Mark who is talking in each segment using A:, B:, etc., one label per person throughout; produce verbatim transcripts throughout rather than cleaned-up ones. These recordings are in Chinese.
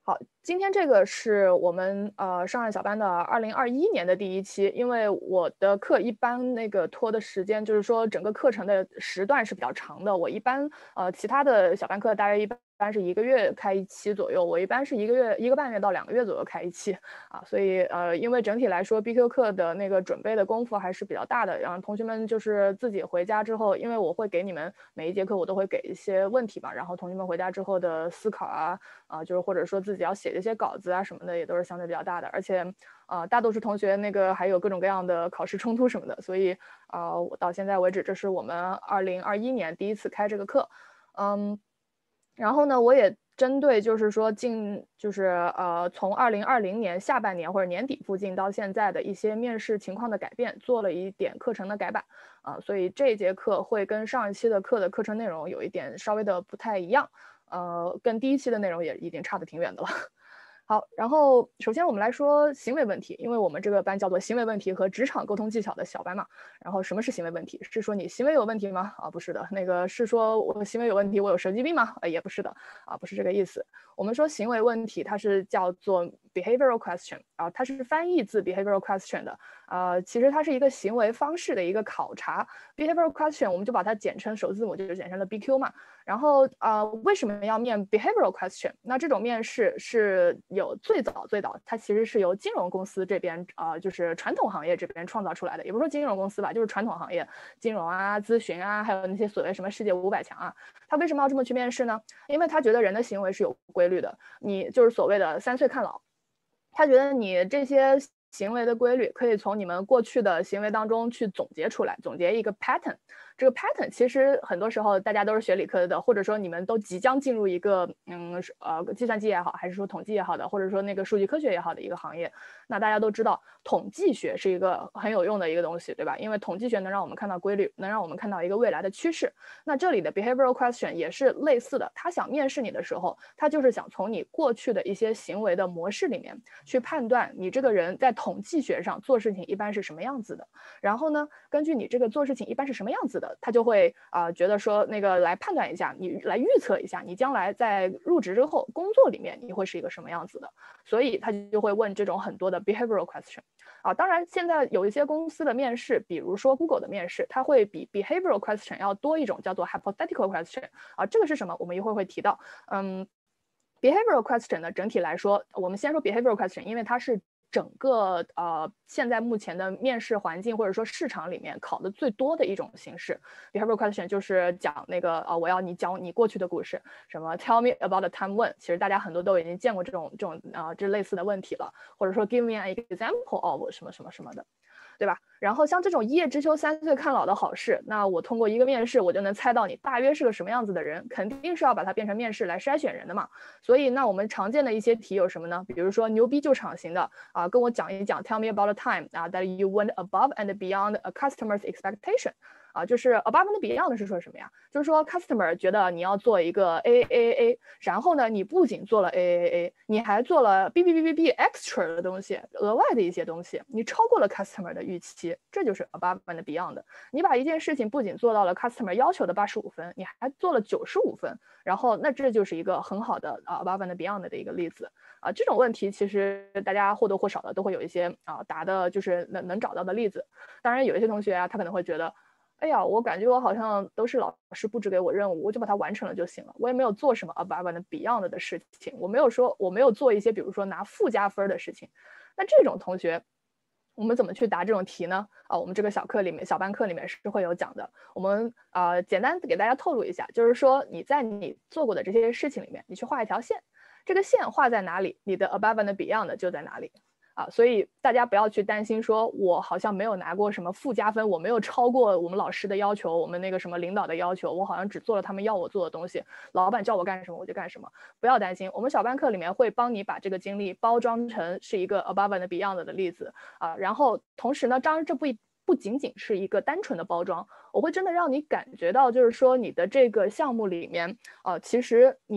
A: 好，今天这个是我们呃上岸小班的二零二一年的第一期，因为我的课一般那个拖的时间，就是说整个课程的时段是比较长的。我一般呃其他的小班课大约一般是一个月开一期左右，我一般是一个月一个半月到两个月左右开一期啊，所以呃因为整体来说 B Q 课的那个准备的功夫还是比较大的，然后同学们就是自己回家之后，因为我会给你们每一节课我都会给一些问题嘛，然后同学们回家之后的思考啊。啊、呃，就是或者说自己要写一些稿子啊什么的，也都是相对比较大的，而且，呃，大多数同学那个还有各种各样的考试冲突什么的，所以，呃，我到现在为止，这是我们二零二一年第一次开这个课，嗯，然后呢，我也针对就是说近就是呃从二零二零年下半年或者年底附近到现在的一些面试情况的改变，做了一点课程的改版啊、呃，所以这一节课会跟上一期的课的课程内容有一点稍微的不太一样。呃，跟第一期的内容也已经差得挺远的了。好，然后首先我们来说行为问题，因为我们这个班叫做行为问题和职场沟通技巧的小班嘛。然后什么是行为问题？是说你行为有问题吗？啊，不是的。那个是说我行为有问题，我有神经病吗？啊，也不是的。啊，不是这个意思。我们说行为问题，它是叫做 behavioral question 啊，它是翻译自 behavioral question 的。啊，其实它是一个行为方式的一个考察。behavioral question 我们就把它简称首字母就简称了 B Q 嘛。然后呃，为什么要面 behavioral question？那这种面试是有最早最早，它其实是由金融公司这边啊、呃，就是传统行业这边创造出来的，也不是说金融公司吧，就是传统行业，金融啊、咨询啊，还有那些所谓什么世界五百强啊，他为什么要这么去面试呢？因为他觉得人的行为是有规律的，你就是所谓的三岁看老，他觉得你这些行为的规律可以从你们过去的行为当中去总结出来，总结一个 pattern。这个 pattern 其实很多时候大家都是学理科的，或者说你们都即将进入一个嗯呃计算机也好，还是说统计也好的，或者说那个数据科学也好的一个行业，那大家都知道统计学是一个很有用的一个东西，对吧？因为统计学能让我们看到规律，能让我们看到一个未来的趋势。那这里的 behavioral question 也是类似的，他想面试你的时候，他就是想从你过去的一些行为的模式里面去判断你这个人在统计学上做事情一般是什么样子的。然后呢，根据你这个做事情一般是什么样子的，他就会啊、呃、觉得说那个来判断一下，你来预测一下你将来在入职之后工作里面你会是一个什么样子的。所以他就会问这种很多的 behavioral question 啊。当然，现在有一些公司的面试，比如说 Google 的面试，它会比 behavioral question 要多一种叫做 hypothetical question 啊。这个是什么？我们一会儿会提到。嗯。behavioral question 呢，整体来说，我们先说 behavioral question，因为它是整个呃现在目前的面试环境或者说市场里面考的最多的一种形式。behavioral question 就是讲那个呃，我要你讲你过去的故事，什么 tell me about a time when，其实大家很多都已经见过这种这种啊、呃、这类似的问题了，或者说 give me an example of 什么什么什么的。对吧？然后像这种一叶知秋三岁看老的好事，那我通过一个面试，我就能猜到你大约是个什么样子的人，肯定是要把它变成面试来筛选人的嘛。所以，那我们常见的一些题有什么呢？比如说牛逼救场型的啊，跟我讲一讲 ，Tell me about a time 啊 that you went above and beyond a customer's expectation。啊，就是 above and beyond 是说什么呀？就是说 customer 觉得你要做一个 A A A A，然后呢，你不仅做了 A A A， 你还做了 B B B B B extra 的东西，额外的一些东西，你超过了 customer 的预期，这就是 above and beyond。你把一件事情不仅做到了 customer 要求的八十五分，你还做了九十五分，然后那这就是一个很好的啊 above and beyond 的一个例子啊。这种问题其实大家或多或少的都会有一些啊答的，就是能能找到的例子。当然有一些同学啊，他可能会觉得。哎呀，我感觉我好像都是老师布置给我任务，我就把它完成了就行了。我也没有做什么 above and beyond 的事情，我没有说我没有做一些比如说拿附加分的事情。那这种同学，我们怎么去答这种题呢？啊，我们这个小课里面、小班课里面是会有讲的。我们啊、呃，简单给大家透露一下，就是说你在你做过的这些事情里面，你去画一条线，这个线画在哪里，你的 above and beyond 就在哪里。啊，所以大家不要去担心，说我好像没有拿过什么附加分，我没有超过我们老师的要求，我们那个什么领导的要求，我好像只做了他们要我做的东西，老板叫我干什么我就干什么。不要担心，我们小班课里面会帮你把这个经历包装成是一个 above and beyond 的例子啊，然后同时呢，当然这不不仅仅是一个单纯的包装，我会真的让你感觉到，就是说你的这个项目里面，呃，其实你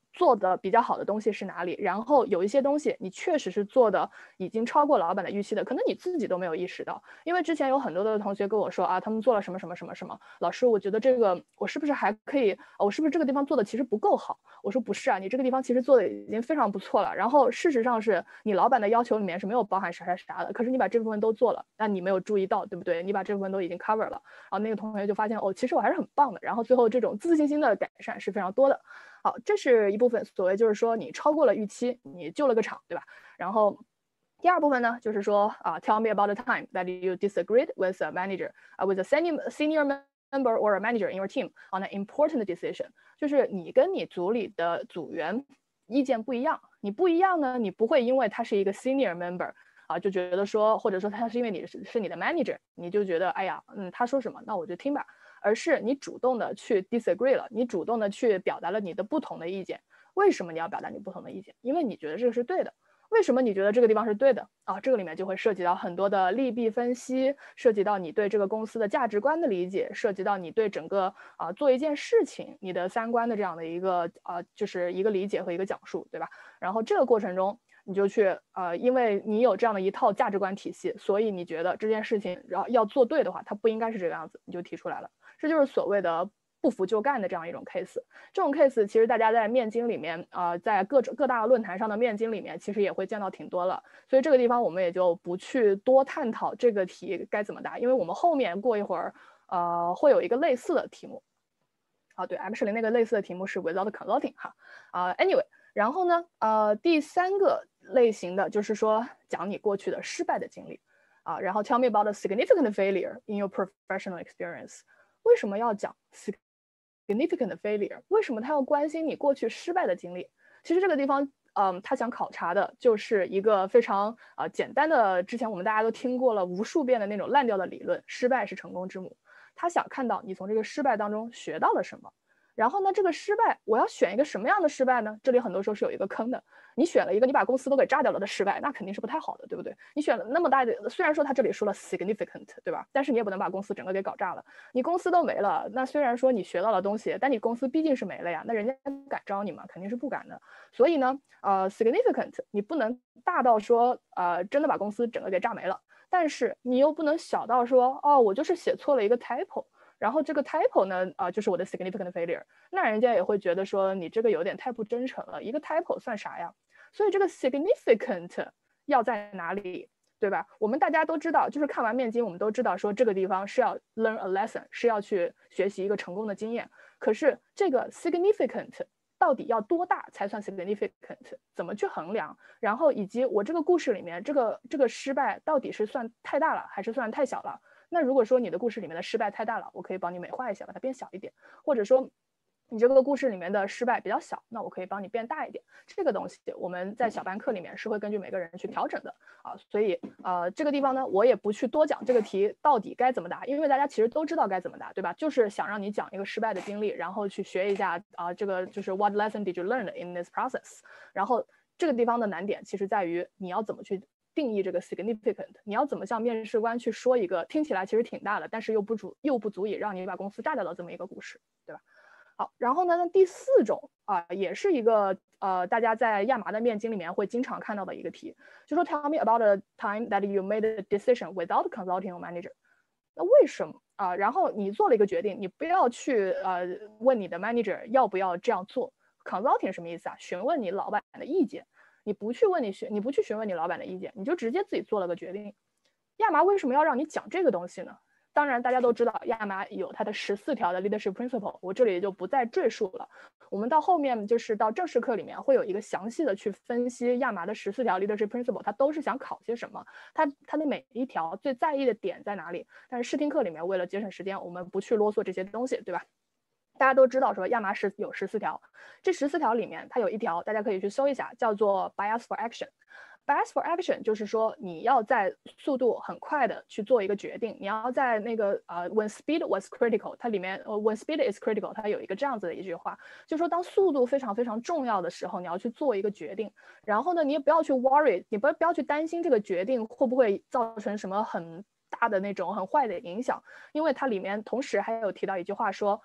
A: 做的比较好的东西是哪里，然后有一些东西你确实是做的已经超过老板的预期的，可能你自己都没有意识到。因为之前有很多的同学跟我说啊，他们做了什么什么什么什么，老师我觉得这个我是不是还可以，我是不是这个地方做的其实不够好？我说不是啊，你这个地方其实做的已经非常不错了，然后事实上是你老板的要求里面是没有包含啥啥啥的，可是你把这部分都做了，那你没有注意到，对不对？你把这部分都已经 cover 了，然后那个同学就发现哦，其实我还是很棒的，然后最后这种自信心的改善是非常多的。好，这是一部分，所谓就是说你超过了预期，你救了个场，对吧？然后第二部分呢，就是说啊、uh, ，tell me about the time that you disagreed with a manager, uh, with a senior senior member or a manager in your team on an important decision。就是你跟你组里的组员意见不一样，你不一样呢，你不会因为他是一个 senior member 啊，就觉得说，或者说他是因为你是是你的 manager， 你就觉得哎呀，嗯，他说什么，那我就听吧。而是你主动的去 disagree 了，你主动的去表达了你的不同的意见。为什么你要表达你不同的意见？因为你觉得这个是对的。为什么你觉得这个地方是对的啊？这个里面就会涉及到很多的利弊分析，涉及到你对这个公司的价值观的理解，涉及到你对整个啊、呃、做一件事情你的三观的这样的一个啊、呃、就是一个理解和一个讲述，对吧？然后这个过程中你就去呃，因为你有这样的一套价值观体系，所以你觉得这件事情要要做对的话，它不应该是这个样子，你就提出来了。这就是所谓的不服就干的这样一种 case。这种 case 其实大家在面经里面，呃，在各种各大论坛上的面经里面，其实也会见到挺多了。所以这个地方我们也就不去多探讨这个题该怎么答，因为我们后面过一会儿，呃，会有一个类似的题目。啊，对 ，actually 那个类似的题目是 without consulting 哈。啊、uh, ，anyway， 然后呢，呃，第三个类型的就是说讲你过去的失败的经历。啊，然后 tell me about a significant failure in your professional experience。为什么要讲 significant failure？ 为什么他要关心你过去失败的经历？其实这个地方，嗯，他想考察的就是一个非常啊、呃、简单的，之前我们大家都听过了无数遍的那种烂掉的理论：失败是成功之母。他想看到你从这个失败当中学到了什么。然后呢，这个失败我要选一个什么样的失败呢？这里很多时候是有一个坑的。你选了一个你把公司都给炸掉了的失败，那肯定是不太好的，对不对？你选了那么大的，虽然说他这里说了 significant， 对吧？但是你也不能把公司整个给搞炸了。你公司都没了，那虽然说你学到了东西，但你公司毕竟是没了呀，那人家敢招你吗？肯定是不敢的。所以呢，呃 ，significant 你不能大到说，呃，真的把公司整个给炸没了，但是你又不能小到说，哦，我就是写错了一个 typo。然后这个 typo 呢，啊、呃，就是我的 significant failure， 那人家也会觉得说你这个有点太不真诚了，一个 typo 算啥呀？所以这个 significant 要在哪里，对吧？我们大家都知道，就是看完面经，我们都知道说这个地方是要 learn a lesson， 是要去学习一个成功的经验。可是这个 significant 到底要多大才算 significant？ 怎么去衡量？然后以及我这个故事里面，这个这个失败到底是算太大了，还是算太小了？那如果说你的故事里面的失败太大了，我可以帮你美化一下，把它变小一点，或者说你这个故事里面的失败比较小，那我可以帮你变大一点。这个东西我们在小班课里面是会根据每个人去调整的啊，所以呃这个地方呢，我也不去多讲这个题到底该怎么答，因为大家其实都知道该怎么答，对吧？就是想让你讲一个失败的经历，然后去学一下啊，这个就是 what lesson did you learn in this process？ 然后这个地方的难点其实在于你要怎么去定义这个 significant， 你要怎么向面试官去说一个听起来其实挺大的，但是又不足又不足以让你把公司炸掉的这么一个故事，对吧？好，然后呢，那第四种啊、呃，也是一个呃，大家在亚麻的面经里面会经常看到的一个题，就说 tell me about a time that you made a decision without consulting your manager。那为什么啊、呃？然后你做了一个决定，你不要去呃问你的 manager 要不要这样做。consulting 什么意思啊？询问你老板的意见。你不去问你询，你不去询问你老板的意见，你就直接自己做了个决定。亚麻为什么要让你讲这个东西呢？当然，大家都知道亚麻有它的十四条的 leadership principle， 我这里就不再赘述了。我们到后面就是到正式课里面会有一个详细的去分析亚麻的十四条 leadership principle， 它都是想考些什么，它它的每一条最在意的点在哪里。但是试听课里面为了节省时间，我们不去啰嗦这些东西，对吧？大家都知道说亚麻是有十四条，这十四条里面它有一条大家可以去搜一下，叫做 bias for action。bias for action 就是说你要在速度很快的去做一个决定，你要在那个呃 when speed was critical， 它里面呃 when speed is critical， 它有一个这样子的一句话，就是说当速度非常非常重要的时候，你要去做一个决定，然后呢，你也不要去 worry， 你不要不要去担心这个决定会不会造成什么很大的那种很坏的影响，因为它里面同时还有提到一句话说。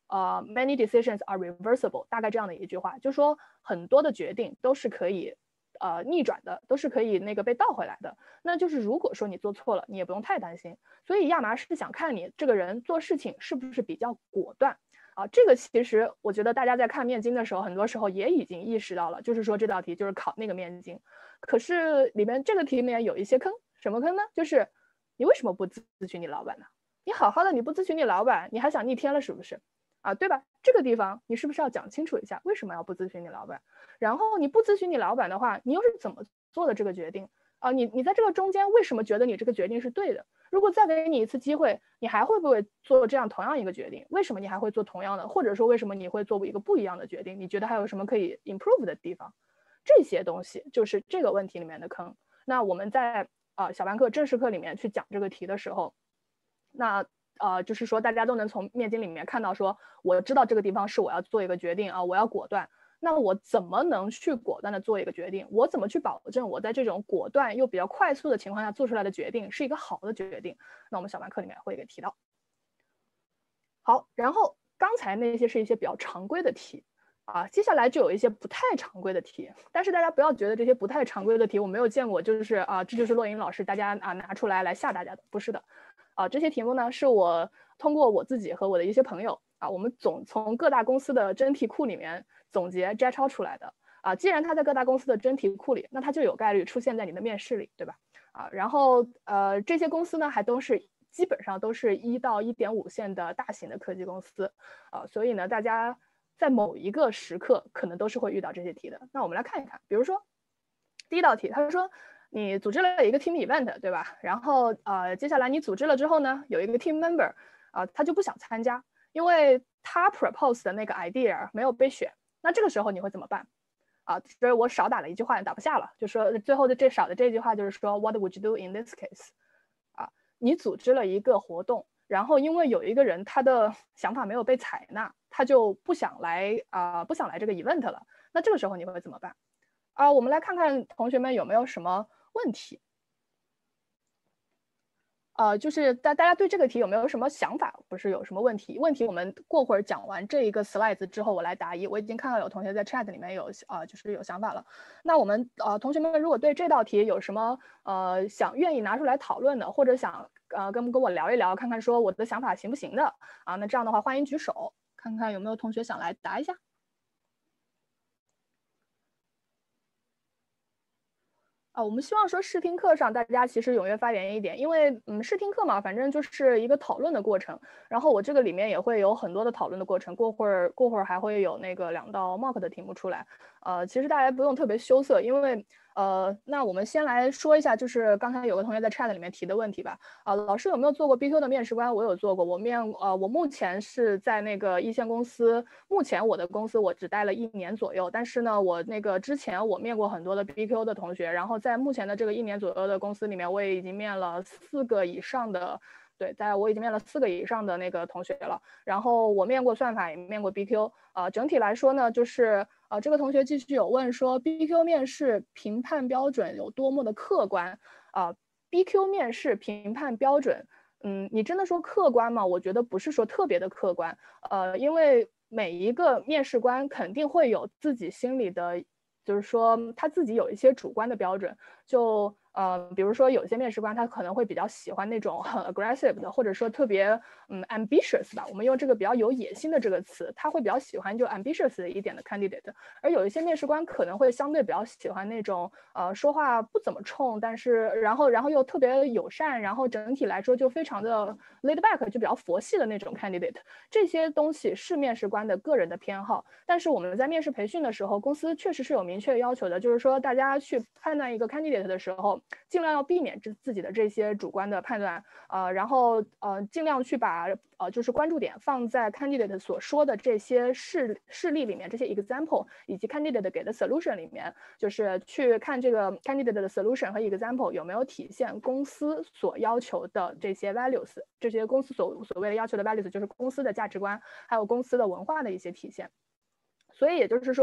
A: 呃 many decisions are reversible， 大概这样的一句话，就说很多的决定都是可以呃逆转的，都是可以那个被倒回来的。那就是如果说你做错了，你也不用太担心。所以亚麻是想看你这个人做事情是不是比较果断啊。这个其实我觉得大家在看面经的时候，很多时候也已经意识到了，就是说这道题就是考那个面经。可是里面这个题里面有一些坑，什么坑呢？就是你为什么不咨询你老板呢？你好好的你不咨询你老板，你还想逆天了是不是？啊，对吧？这个地方你是不是要讲清楚一下，为什么要不咨询你老板？然后你不咨询你老板的话，你又是怎么做的这个决定啊？你你在这个中间为什么觉得你这个决定是对的？如果再给你一次机会，你还会不会做这样同样一个决定？为什么你还会做同样的？或者说为什么你会做一个不一样的决定？你觉得还有什么可以 improve 的地方？这些东西就是这个问题里面的坑。那我们在呃小班课正式课里面去讲这个题的时候，那呃就是说大家都能从面经里面看到说，我知道这个地方是我要做一个决定啊，我要果断。那我怎么能去果断的做一个决定？我怎么去保证我在这种果断又比较快速的情况下做出来的决定是一个好的决定？那我们小班课里面会给提到。好，然后刚才那些是一些比较常规的题啊，接下来就有一些不太常规的题，但是大家不要觉得这些不太常规的题我没有见过，就是啊，这就是骆莹老师大家啊拿出来来吓大家的，不是的。啊，这些题目呢是我通过我自己和我的一些朋友啊，我们总从各大公司的真题库里面总结摘抄出来的啊。既然它在各大公司的真题库里，那它就有概率出现在你的面试里，对吧？啊，然后呃，这些公司呢还都是基本上都是一到一点五线的大型的科技公司啊，所以呢，大家在某一个时刻可能都是会遇到这些题的。那我们来看一看，比如说第一道题，他说你组织了一个 team event， 对吧？然后呃，接下来你组织了之后呢，有一个 team member 啊、呃，他就不想参加，因为他 propose 的那个 idea 没有被选。那这个时候你会怎么办？啊，所以我少打了一句话，打不下了，就说最后的这少的这句话就是说 What would you do in this case？ 啊，你组织了一个活动，然后因为有一个人他的想法没有被采纳，他就不想来啊、呃，不想来这个 event 了。那这个时候你会怎么办？啊，我们来看看同学们有没有什么问题。呃，就是大大家对这个题有没有什么想法？不是有什么问题？问题我们过会儿讲完这一个 slides 之后，我来答疑。我已经看到有同学在 chat 里面有啊、呃，就是有想法了。那我们呃同学们如果对这道题有什么呃想愿意拿出来讨论的，或者想呃跟跟我聊一聊，看看说我的想法行不行的啊，那这样的话欢迎举手，看看有没有同学想来答一下。啊，我们希望说试听课上大家其实踊跃发言一点，因为嗯试听课嘛，反正就是一个讨论的过程。然后我这个里面也会有很多的讨论的过程，过会儿过会儿还会有那个两道 mock 的题目出来。呃，其实大家不用特别羞涩，因为呃，那我们先来说一下，就是刚才有个同学在 chat 里面提的问题吧。啊、呃，老师有没有做过 B Q 的面试官？我有做过，我面呃我目前是在那个一线公司，目前我的公司我只待了一年左右，但是呢，我那个之前我面过很多的 B Q 的同学，然后在目前的这个一年左右的公司里面，我也已经面了四个以上的。对，在我已经面了四个以上的那个同学了，然后我面过算法，也面过 B Q， 呃，整体来说呢，就是呃，这个同学继续有问说 B Q 面试评判标准有多么的客观啊、呃、？B Q 面试评判标准，嗯，你真的说客观吗？我觉得不是说特别的客观，呃，因为每一个面试官肯定会有自己心里的，就是说他自己有一些主观的标准，就。呃，比如说有些面试官他可能会比较喜欢那种很 aggressive 的，或者说特别嗯 ambitious 吧，我们用这个比较有野心的这个词，他会比较喜欢就 ambitious 一点的 candidate。而有一些面试官可能会相对比较喜欢那种呃说话不怎么冲，但是然后然后又特别友善，然后整体来说就非常的 laid back，就比较佛系的那种 candidate。这些东西是面试官的个人的偏好，但是我们在面试培训的时候，公司确实是有明确要求的，就是说大家去判断一个 candidate 的时候。尽量要避免自自己的这些主观的判断，呃，然后呃，尽量去把呃就是关注点放在 candidate 所说的这些事事例里面，这些 example 以及 candidate 给的 solution 里面，就是去看这个 candidate 的 solution 和 example 有没有体现公司所要求的这些 values， 这些公司所所谓的要求的 values 就是公司的价值观，还有公司的文化的一些体现。所以也就是说，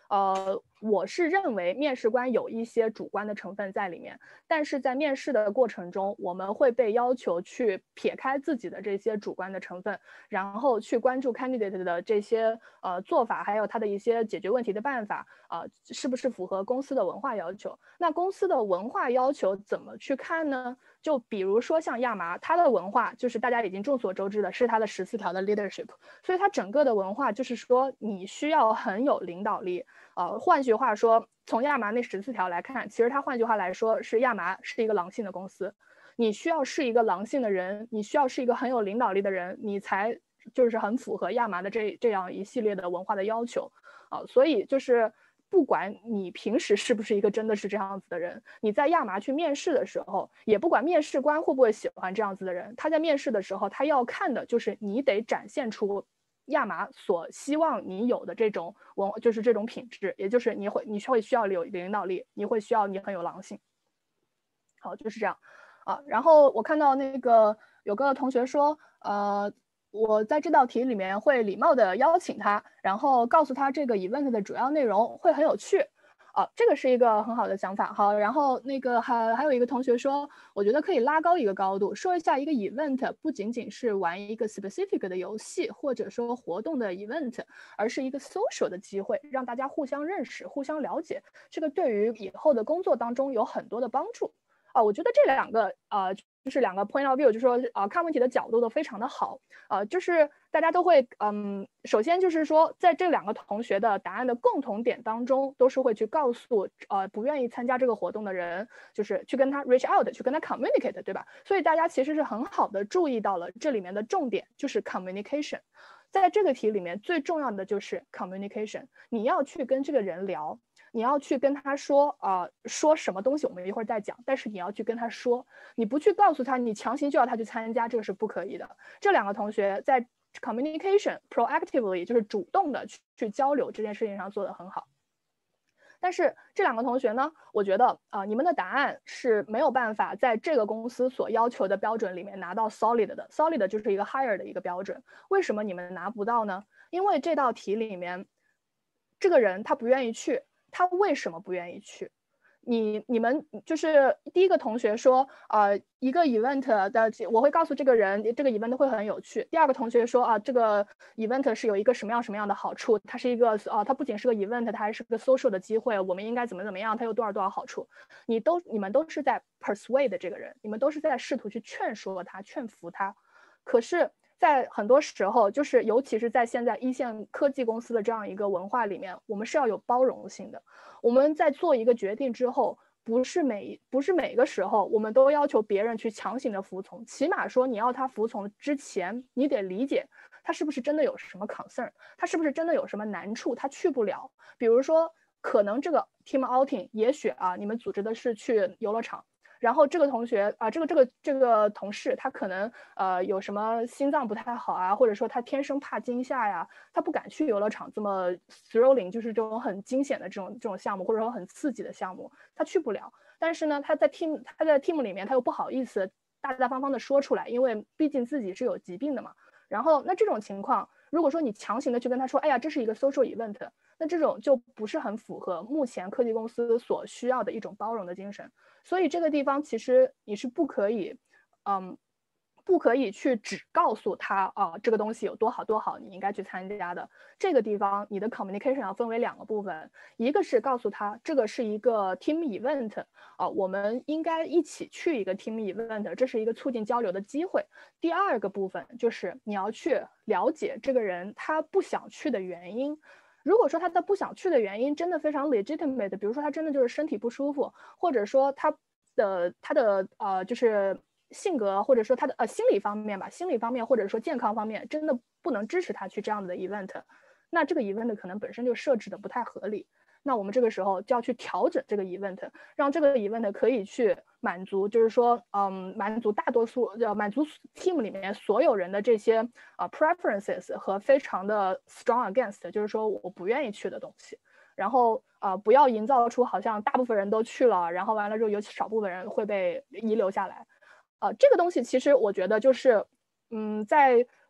A: 呃，我是认为面试官有一些主观的成分在里面，但是在面试的过程中，我们会被要求去撇开自己的这些主观的成分，然后去关注 candidate 的这些呃做法，还有他的一些解决问题的办法，啊、呃，是不是符合公司的文化要求？那公司的文化要求怎么去看呢？就比如说像亚麻，它的文化就是大家已经众所周知的，是它的十四条的 leadership，所以它整个的文化就是说你需要很有领导力。呃，换句话说，从亚麻那十四条来看，其实它换句话来说是亚麻是一个狼性的公司，你需要是一个狼性的人，你需要是一个很有领导力的人，你才就是很符合亚麻的这这样一系列的文化的要求啊、呃。所以就是不管你平时是不是一个真的是这样子的人，你在亚麻去面试的时候，也不管面试官会不会喜欢这样子的人，他在面试的时候，他要看的就是你得展现出亚麻所希望你有的这种文，就是这种品质，也就是你会你会需要有领导力，你会需要你很有狼性。好，就是这样啊。然后我看到那个有个同学说，呃，我在这道题里面会礼貌的邀请他，然后告诉他这个 event 的主要内容会很有趣。啊，这个是一个很好的想法。好，然后那个还还有一个同学说，我觉得可以拉高一个高度，说一下一个 event 不仅仅是玩一个 specific 的游戏或者说活动的 event，而是一个 social 的机会，让大家互相认识、互相了解。这个对于以后的工作当中有很多的帮助。啊，我觉得这两个呃，就是两个 point of view，就是说啊、呃，看问题的角度都非常的好。呃，就是大家都会嗯，首先就是说，在这两个同学的答案的共同点当中，都是会去告诉呃不愿意参加这个活动的人，就是去跟他 reach out， 去跟他 communicate， 对吧？所以大家其实是很好的注意到了这里面的重点，就是 communication。在这个题里面最重要的就是 communication， 你要去跟这个人聊，你要去跟他说啊、呃，说什么东西我们一会儿再讲，但是你要去跟他说，你不去告诉他，你强行就要他去参加，这个是不可以的。这两个同学在 communication proactively 就是主动的去去交流这件事情上做得很好。但是这两个同学呢，我觉得啊、呃，你们的答案是没有办法在这个公司所要求的标准里面拿到 solid 的 ，solid 就是一个 higher 的一个标准。为什么你们拿不到呢？因为这道题里面，这个人他不愿意去，他为什么不愿意去？你你们就是第一个同学说，呃，一个 event 的，我会告诉这个人，这个 event 会很有趣。第二个同学说啊，这个 event 是有一个什么样什么样的好处，它是一个啊，它不仅是个 event，它还是个 social 的机会，我们应该怎么怎么样，它有多少多少好处。你都你们都是在 persuade 这个人，你们都是在试图去劝说他、劝服他，可是。在很多时候，就是尤其是在现在一线科技公司的这样一个文化里面，我们是要有包容性的。我们在做一个决定之后，不是每不是每个时候我们都要求别人去强行的服从，起码说你要他服从之前，你得理解他是不是真的有什么 concern， 他是不是真的有什么难处，他去不了。比如说，可能这个 team outing， 也许啊，你们组织的是去游乐场。然后这个同学啊、呃，这个这个这个同事，他可能呃有什么心脏不太好啊，或者说他天生怕惊吓呀，他不敢去游乐场这么 thrilling， 就是这种很惊险的这种这种项目，或者说很刺激的项目，他去不了。但是呢，他在 team 他在 team 里面，他又不好意思大大方方的说出来，因为毕竟自己是有疾病的嘛。然后那这种情况，如果说你强行的去跟他说，哎呀，这是一个 social event，那这种就不是很符合目前科技公司所需要的一种包容的精神。所以这个地方其实你是不可以，嗯，不可以去只告诉他啊，这个东西有多好多好，你应该去参加的。这个地方你的 communication 要分为两个部分，一个是告诉他这个是一个 team event 啊，我们应该一起去一个 team event， 这是一个促进交流的机会。第二个部分就是你要去了解这个人他不想去的原因。如果说他的不想去的原因真的非常 legitimate， 比如说他真的就是身体不舒服，或者说他的他的呃就是性格，或者说他的呃心理方面吧，心理方面或者说健康方面真的不能支持他去这样的 event， 那这个 event 可能本身就设置的不太合理。那我们这个时候就要去调整这个 event， 让这个 event 可以去满足，就是说，嗯，满足大多数，呃，满足 team 里面所有人的这些啊、呃、preferences 和非常的 strong against， 就是说我不愿意去的东西。然后啊、呃，不要营造出好像大部分人都去了，然后完了之后有少部分人会被遗留下来。呃，这个东西其实我觉得就是，嗯，在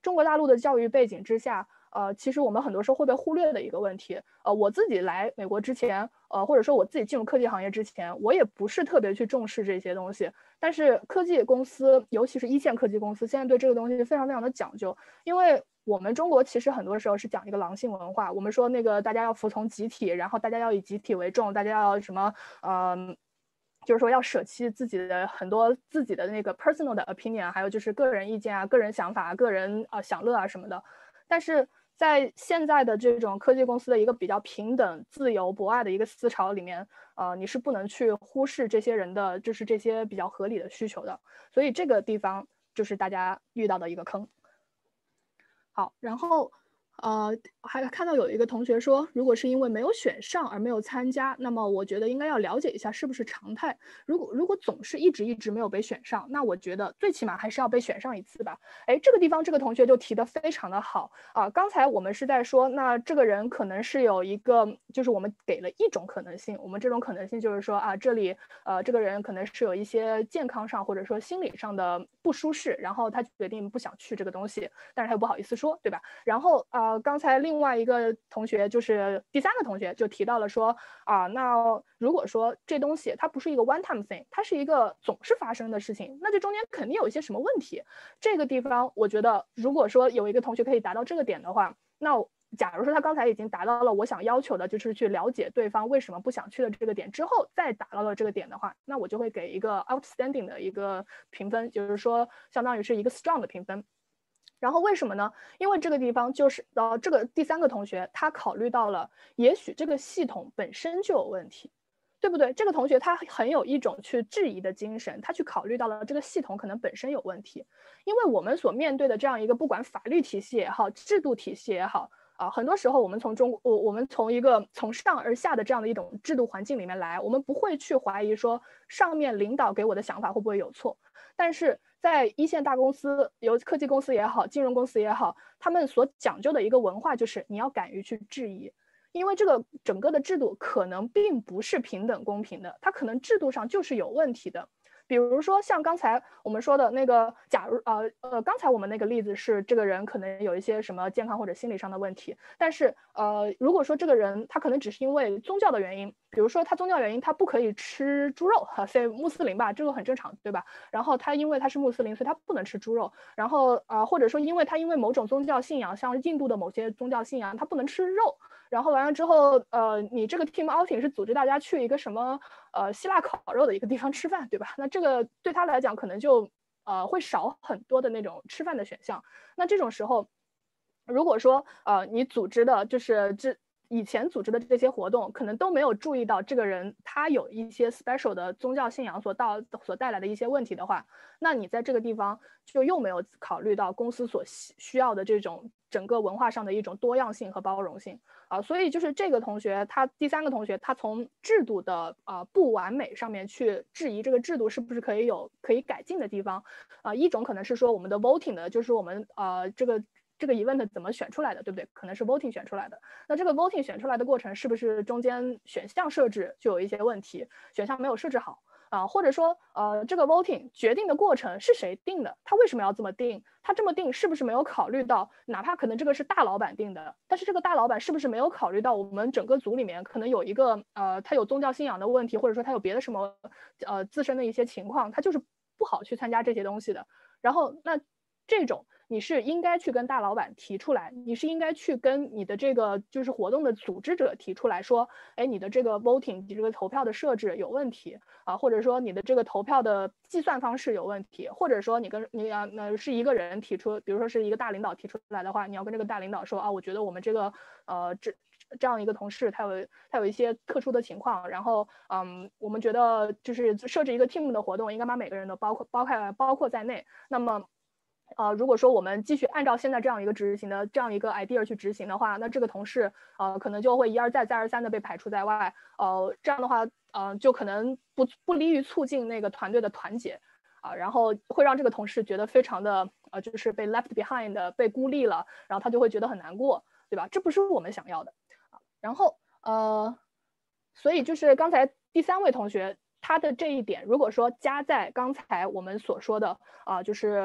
A: 中国大陆的教育背景之下，呃，其实我们很多时候会被忽略的一个问题。呃，我自己来美国之前，呃，或者说我自己进入科技行业之前，我也不是特别去重视这些东西。但是科技公司，尤其是一线科技公司，现在对这个东西非常非常的讲究，因为我们中国其实很多时候是讲一个狼性文化，我们说那个大家要服从集体，然后大家要以集体为重，大家要什么，呃。就是说要舍弃自己的很多自己的那个 personal 的 opinion， 还有就是个人意见啊、个人想法啊、个人啊、呃、享乐啊什么的。但是在现在的这种科技公司的一个比较平等、自由、博爱的一个思潮里面，呃，你是不能去忽视这些人的，就是这些比较合理的需求的。所以这个地方就是大家遇到的一个坑。好，然后。呃，还看到有一个同学说，如果是因为没有选上而没有参加，那么我觉得应该要了解一下是不是常态。如果如果总是一直一直没有被选上，那我觉得最起码还是要被选上一次吧。哎，这个地方这个同学就提得非常的好啊、呃。刚才我们是在说，那这个人可能是有一个，就是我们给了一种可能性，我们这种可能性就是说啊，这里呃这个人可能是有一些健康上或者说心理上的不舒适，然后他决定不想去这个东西，但是他又不好意思说，对吧？然后啊。呃呃，刚才另外一个同学，就是第三个同学就提到了说啊，那如果说这东西它不是一个 one time thing， 它是一个总是发生的事情，那这中间肯定有一些什么问题。这个地方我觉得，如果说有一个同学可以达到这个点的话，那假如说他刚才已经达到了我想要求的，就是去了解对方为什么不想去的这个点之后，再达到了这个点的话，那我就会给一个 outstanding 的一个评分，就是说相当于是一个 strong 的评分。然后为什么呢？因为这个地方就是呃，这个第三个同学他考虑到了，也许这个系统本身就有问题，对不对？这个同学他很有一种去质疑的精神，他去考虑到了这个系统可能本身有问题，因为我们所面对的这样一个不管法律体系也好，制度体系也好。啊，很多时候我们从中我我们从一个从上而下的这样的一种制度环境里面来，我们不会去怀疑说上面领导给我的想法会不会有错，但是在一线大公司，有科技公司也好，金融公司也好，他们所讲究的一个文化就是你要敢于去质疑，因为这个整个的制度可能并不是平等公平的，它可能制度上就是有问题的。比如说像刚才我们说的那个，假如呃呃，刚才我们那个例子是这个人可能有一些什么健康或者心理上的问题，但是呃，如果说这个人他可能只是因为宗教的原因，比如说他宗教原因他不可以吃猪肉，哈，所以穆斯林吧，这个很正常，对吧？然后他因为他是穆斯林，所以他不能吃猪肉，然后呃，或者说因为他因为某种宗教信仰，像印度的某些宗教信仰，他不能吃肉。然后完了之后，呃，你这个 team outing 是组织大家去一个什么呃希腊烤肉的一个地方吃饭，对吧？那这个对他来讲可能就呃会少很多的那种吃饭的选项。那这种时候，如果说呃你组织的就是这以前组织的这些活动，可能都没有注意到这个人他有一些 special 的宗教信仰所到所带来的一些问题的话，那你在这个地方就又没有考虑到公司所需要的这种整个文化上的一种多样性和包容性啊，所以就是这个同学，他第三个同学，他从制度的啊、呃、不完美上面去质疑这个制度是不是可以有可以改进的地方啊、呃，一种可能是说我们的 voting 的，就是我们呃这个。这个 event 怎么选出来的，对不对？可能是 voting 选出来的。那这个 voting 选出来的过程，是不是中间选项设置就有一些问题，选项没有设置好啊？或者说，呃，这个 voting 决定的过程是谁定的？他为什么要这么定？他这么定是不是没有考虑到，哪怕可能这个是大老板定的，但是这个大老板是不是没有考虑到我们整个组里面可能有一个呃，他有宗教信仰的问题，或者说他有别的什么呃自身的一些情况，他就是不好去参加这些东西的。然后那这种。你是应该去跟大老板提出来，你是应该去跟你的这个就是活动的组织者提出来说，哎，你的这个 voting， 你这个投票的设置有问题啊，或者说你的这个投票的计算方式有问题，或者说你跟你啊那是一个人提出，比如说是一个大领导提出来的话，你要跟这个大领导说啊，我觉得我们这个呃这。这样一个同事，他有他有一些特殊的情况，然后嗯，我们觉得就是设置一个 team 的活动，应该把每个人都包括包括包括在内。那么呃，如果说我们继续按照现在这样一个执行的这样一个 idea 去执行的话，那这个同事呃可能就会一而再再而三的被排除在外，呃，这样的话，呃，就可能不不利于促进那个团队的团结啊、呃，然后会让这个同事觉得非常的呃就是被 left behind 被孤立了，然后他就会觉得很难过，对吧？这不是我们想要的啊。然后呃，所以就是刚才第三位同学他的这一点，如果说加在刚才我们所说的啊、呃，就是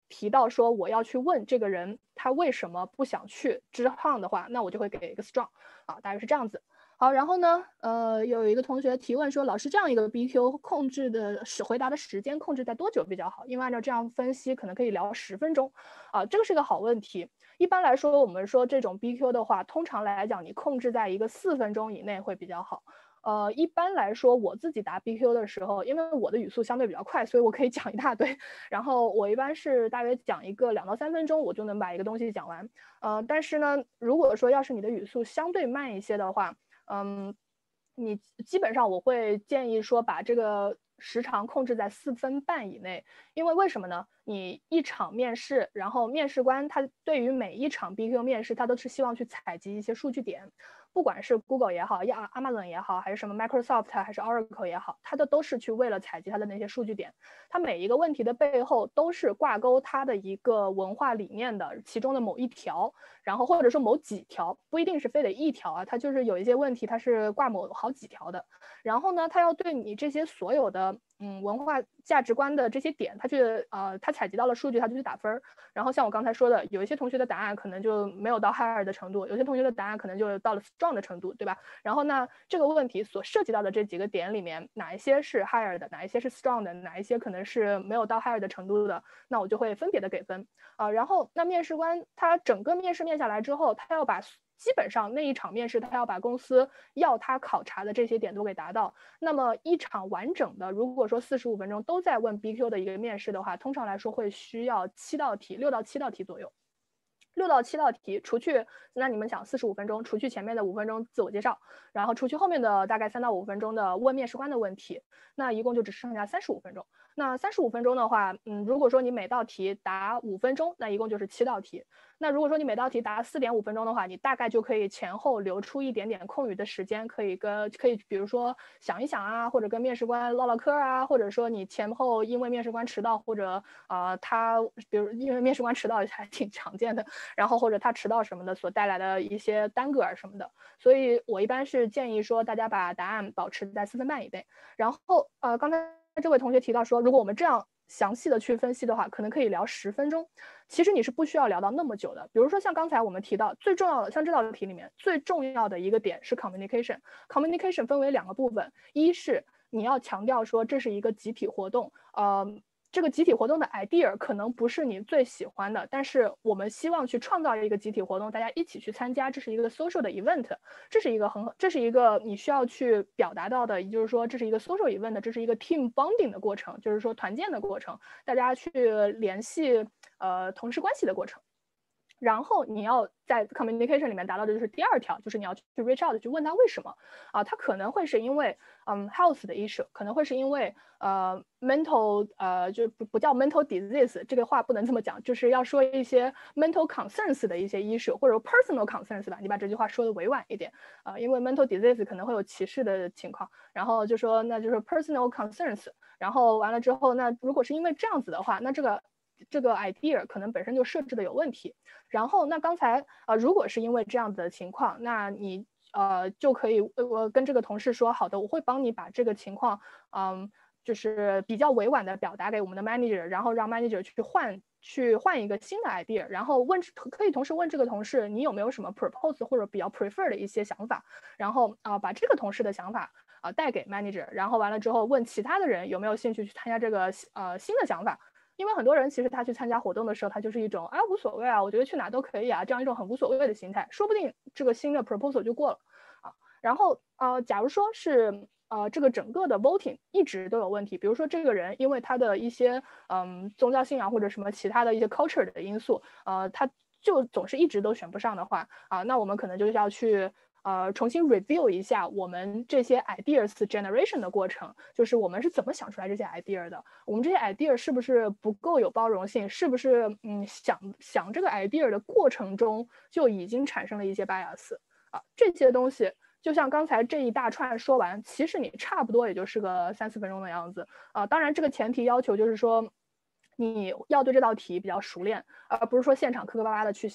A: 提到说我要去问这个人他为什么不想去支行的话，那我就会给一个 strong 啊，大概是这样子。好，然后呢，呃，有一个同学提问说，老师这样一个 B Q 控制的时回答的时间控制在多久比较好？因为按照这样分析，可能可以聊十分钟，啊，这个是个好问题。一般来说，我们说这种 B Q 的话，通常来讲，你控制在一个四分钟以内会比较好。呃，一般来说，我自己答 B Q 的时候，因为我的语速相对比较快，所以我可以讲一大堆。然后我一般是大约讲一个两到三分钟，我就能把一个东西讲完。呃，但是呢，如果说要是你的语速相对慢一些的话，嗯，你基本上我会建议说把这个时长控制在四分半以内，因为为什么呢？你一场面试，然后面试官他对于每一场 B Q 面试，他都是希望去采集一些数据点，不管是 Google 也好，亚 Amazon 也好，还是什么 Microsoft 还是 Oracle 也好，他的都是去为了采集他的那些数据点。他每一个问题的背后都是挂钩他的一个文化理念的其中的某一条，然后或者说某几条，不一定是非得一条啊，它就是有一些问题它是挂某好几条的。然后呢，他要对你这些所有的嗯文化价值观的这些点，他去呃他采集到了数据，他就去打分。然后像我刚才说的，有一些同学的答案可能就没有到 higher 的程度，有些同学的答案可能就到了 strong 的程度，对吧？然后呢，这个问题所涉及到的这几个点里面，哪一些是 higher 的，哪一些是 strong 的，哪一些可能是没有到 higher 的程度的，那我就会分别的给分啊、呃。然后那面试官他整个面试面下来之后，他要把基本上那一场面试，他要把公司要他考察的这些点都给达到。那么一场完整的，如果说四十五分钟都在问 B Q 的一个面试的话，通常来说会需要七道题，六到七道题左右。六到七道题，除去那你们想四十五分钟，除去前面的五分钟自我介绍，然后除去后面的大概三到五分钟的问面试官的问题，那一共就只剩下三十五分钟。那三十五分钟的话，嗯，如果说你每道题答五分钟，那一共就是七道题。那如果说你每道题答四点五分钟的话，你大概就可以前后留出一点点空余的时间，可以跟可以比如说想一想啊，或者跟面试官唠唠嗑啊，或者说你前后因为面试官迟到，或者啊、呃、他比如因为面试官迟到还挺常见的，然后或者他迟到什么的所带来的一些耽搁啊什么的，所以我一般是建议说大家把答案保持在四分半以内。然后呃刚才这位同学提到说，如果我们这样详细的去分析的话，可能可以聊十分钟。其实你是不需要聊到那么久的。比如说像刚才我们提到最重要的，像这道题里面最重要的一个点是 communication。communication 分为两个部分，一是你要强调说这是一个集体活动，呃。这个集体活动的 idea 可能不是你最喜欢的，但是我们希望去创造一个集体活动，大家一起去参加，这是一个 social 的 event， 这是一个很，这是一个你需要去表达到的，也就是说这是一个 social event， 这是一个 team bonding 的过程，就是说团建的过程，大家去联系呃同事关系的过程。然后你要在 communication 里面达到的就是第二条，就是你要去 reach out 去问他为什么啊，他可能会是因为嗯 health 的 issue， 可能会是因为呃 mental 呃就不不叫 mental disease， 这个话不能这么讲，就是要说一些 mental concerns 的一些 issue 或者 personal concerns 吧，你把这句话说的委婉一点啊、呃，因为 mental disease 可能会有歧视的情况，然后就说那就是 personal concerns， 然后完了之后，那如果是因为这样子的话，那这个这个 idea 可能本身就设置的有问题。然后那刚才呃，如果是因为这样子的情况，那你呃就可以我跟这个同事说，好的，我会帮你把这个情况，嗯，就是比较委婉的表达给我们的 manager， 然后让 manager 去换去换一个新的 idea， 然后问可以同时问这个同事你有没有什么 propose 或者比较 prefer 的一些想法，然后啊、呃、把这个同事的想法啊、呃、带给 manager， 然后完了之后问其他的人有没有兴趣去参加这个呃新的想法。因为很多人其实他去参加活动的时候，他就是一种啊无所谓啊，我觉得去哪都可以啊，这样一种很无所谓的心态，说不定这个新的 proposal 就过了啊。然后呃，假如说是呃这个整个的 voting 一直都有问题，比如说这个人因为他的一些嗯宗教信仰或者什么其他的一些 culture 的因素，呃，他就总是一直都选不上的话啊，那我们可能就是要去。呃，重新 review 一下我们这些 ideas generation 的过程，就是我们是怎么想出来这些 idea 的，我们这些 idea 是不是不够有包容性，是不是嗯想想这个 idea 的过程中就已经产生了一些 bias 啊，这些东西就像刚才这一大串说完，其实你差不多也就是个三四分钟的样子啊，当然这个前提要求就是说你要对这道题比较熟练，而不是说现场磕磕巴巴的去想。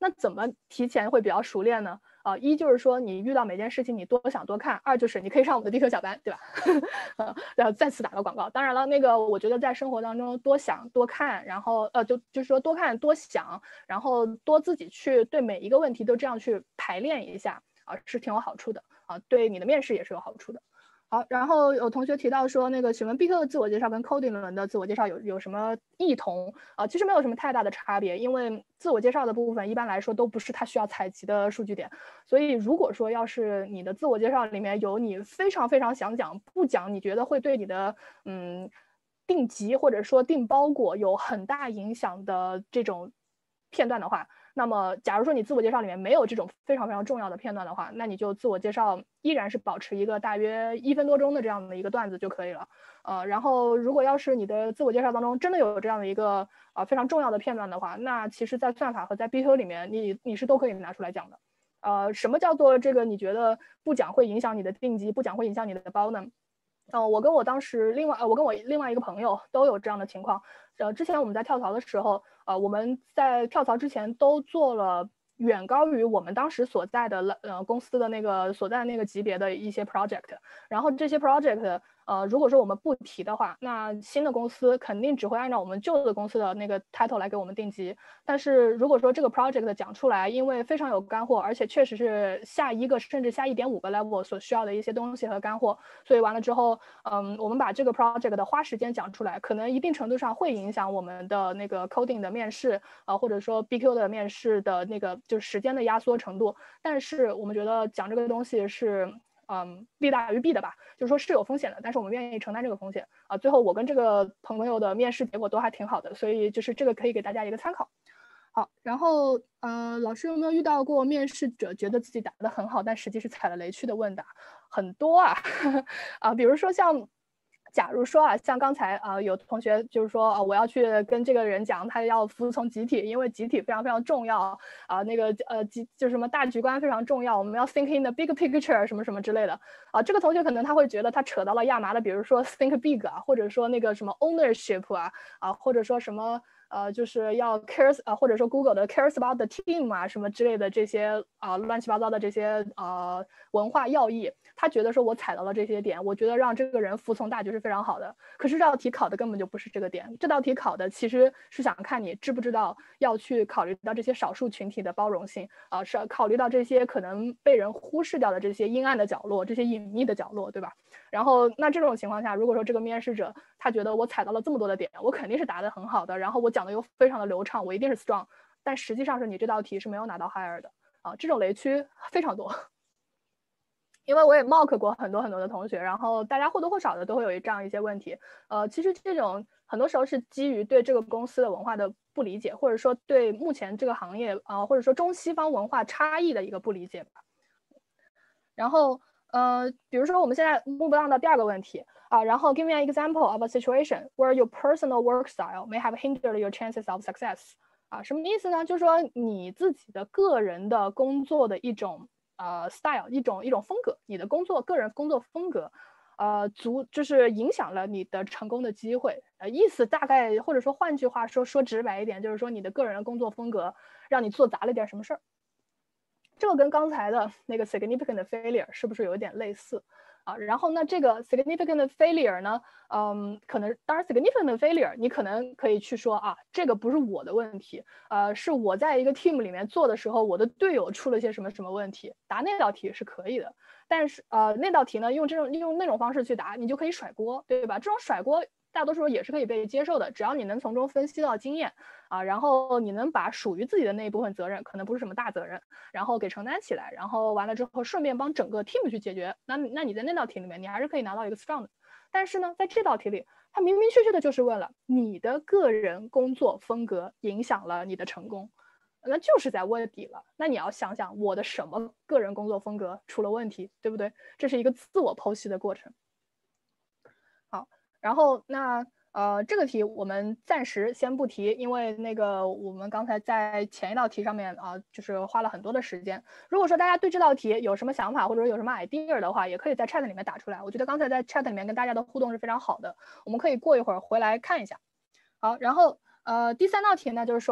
A: 那怎么提前会比较熟练呢？啊、呃，一就是说你遇到每件事情你多想多看，二就是你可以上我们的地球小班，对吧？呃，然后再次打个广告。当然了，那个我觉得在生活当中多想多看，然后呃就就是说多看多想，然后多自己去对每一个问题都这样去排练一下啊、呃，是挺有好处的啊、呃，对你的面试也是有好处的。好，然后有同学提到说，那个请问 B Q 的自我介绍跟 coding 轮的自我介绍有有什么异同啊、呃？其实没有什么太大的差别，因为自我介绍的部分一般来说都不是他需要采集的数据点，所以如果说要是你的自我介绍里面有你非常非常想讲不讲，你觉得会对你的嗯定级或者说定包裹有很大影响的这种片段的话，那么假如说你自我介绍里面没有这种非常非常重要的片段的话，那你就自我介绍依然是保持一个大约一分多钟的这样的一个段子就可以了。呃，然后如果要是你的自我介绍当中真的有这样的一个呃非常重要的片段的话，那其实在算法和在 B Q 里面你你是都可以拿出来讲的。呃，什么叫做这个你觉得不讲会影响你的定级，不讲会影响你的包呢？呃，我跟我当时另外呃，我跟我另外一个朋友都有这样的情况。呃，之前我们在跳槽的时候，呃，我们在跳槽之前都做了远高于我们当时所在的呃公司的那个所在那个级别的一些 project，然后这些 project。呃，如果说我们不提的话，那新的公司肯定只会按照我们旧的公司的那个 title 来给我们定级。但是如果说这个 project 讲出来，因为非常有干货，而且确实是下一个甚至下一点五个 level 所需要的一些东西和干货，所以完了之后，嗯，我们把这个 project 的花时间讲出来，可能一定程度上会影响我们的那个 coding 的面试啊、呃，或者说 B Q 的面试的那个就是时间的压缩程度。但是我们觉得讲这个东西是。嗯，利大于弊的吧，就是说是有风险的，但是我们愿意承担这个风险啊。最后我跟这个朋友的面试结果都还挺好的，所以就是这个可以给大家一个参考。好，然后呃，老师有没有遇到过面试者觉得自己答得很好，但实际是踩了雷区的问答？很多啊，啊，比如说像。假如说啊，像刚才啊、呃，有同学就是说啊、呃，我要去跟这个人讲，他要服从集体，因为集体非常非常重要啊、呃，那个呃，集就是什么大局观非常重要，我们要 think in the big picture 什么什么之类的啊、呃。这个同学可能他会觉得他扯到了亚麻的，比如说 think big 啊，或者说那个什么 ownership 啊啊，或者说什么。呃，就是要 cares 啊、呃，或者说 Google 的 cares about the team 啊，什么之类的这些啊、呃、乱七八糟的这些呃文化要义，他觉得说我踩到了这些点，我觉得让这个人服从大局是非常好的。可是这道题考的根本就不是这个点，这道题考的其实是想看你知不知道要去考虑到这些少数群体的包容性啊、呃，是考虑到这些可能被人忽视掉的这些阴暗的角落，这些隐秘的角落，对吧？然后那这种情况下，如果说这个面试者他觉得我踩到了这么多的点，我肯定是答得很好的，然后我讲的又非常的流畅，我一定是 strong， 但实际上是你这道题是没有拿到 higher 的啊，这种雷区非常多。因为我也 mock 过很多很多的同学，然后大家或多或少的都会有这样一些问题。呃，其实这种很多时候是基于对这个公司的文化的不理解，或者说对目前这个行业啊、呃，或者说中西方文化差异的一个不理解吧。然后呃，比如说我们现在 move on 到第二个问题啊，然后 give me an example of a situation where your personal work style may have hindered your chances of success。啊，什么意思呢？就是说你自己的个人的工作的一种呃 style， 一种一种风格，你的工作个人工作风格，呃，足就是影响了你的成功的机会。呃，意思大概或者说换句话说说直白一点，就是说你的个人的工作风格让你做砸了点什么事儿。这个跟刚才的那个 significant failure 是不是有点类似啊？然后呢，这个 significant failure 呢，嗯，可能当然 significant failure 你可能可以去说啊，这个不是我的问题，呃，是我在一个 team 里面做的时候，我的队友出了些什么什么问题，答那道题是可以的。但是呃，那道题呢，用这种用那种方式去答，你就可以甩锅，对吧？这种甩锅大多数也是可以被接受的，只要你能从中分析到经验啊，然后你能把属于自己的那一部分责任，可能不是什么大责任，然后给承担起来，然后完了之后顺便帮整个 team 去解决，那那你在那道题里面你还是可以拿到一个 strong 的。但是呢，在这道题里，它明明确确的就是问了你的个人工作风格影响了你的成功，那就是在问底了。那你要想想我的什么个人工作风格出了问题，对不对？这是一个自我剖析的过程。好，然后那呃这个题我们暂时先不提，因为那个我们刚才在前一道题上面啊、呃，就是花了很多的时间。如果说大家对这道题有什么想法或者有什么 idea 的话，也可以在 chat 里面打出来。我觉得刚才在 chat 里面跟大家的互动是非常好的，我们可以过一会儿回来看一下。好，然后呃第三道题呢，就是说啊、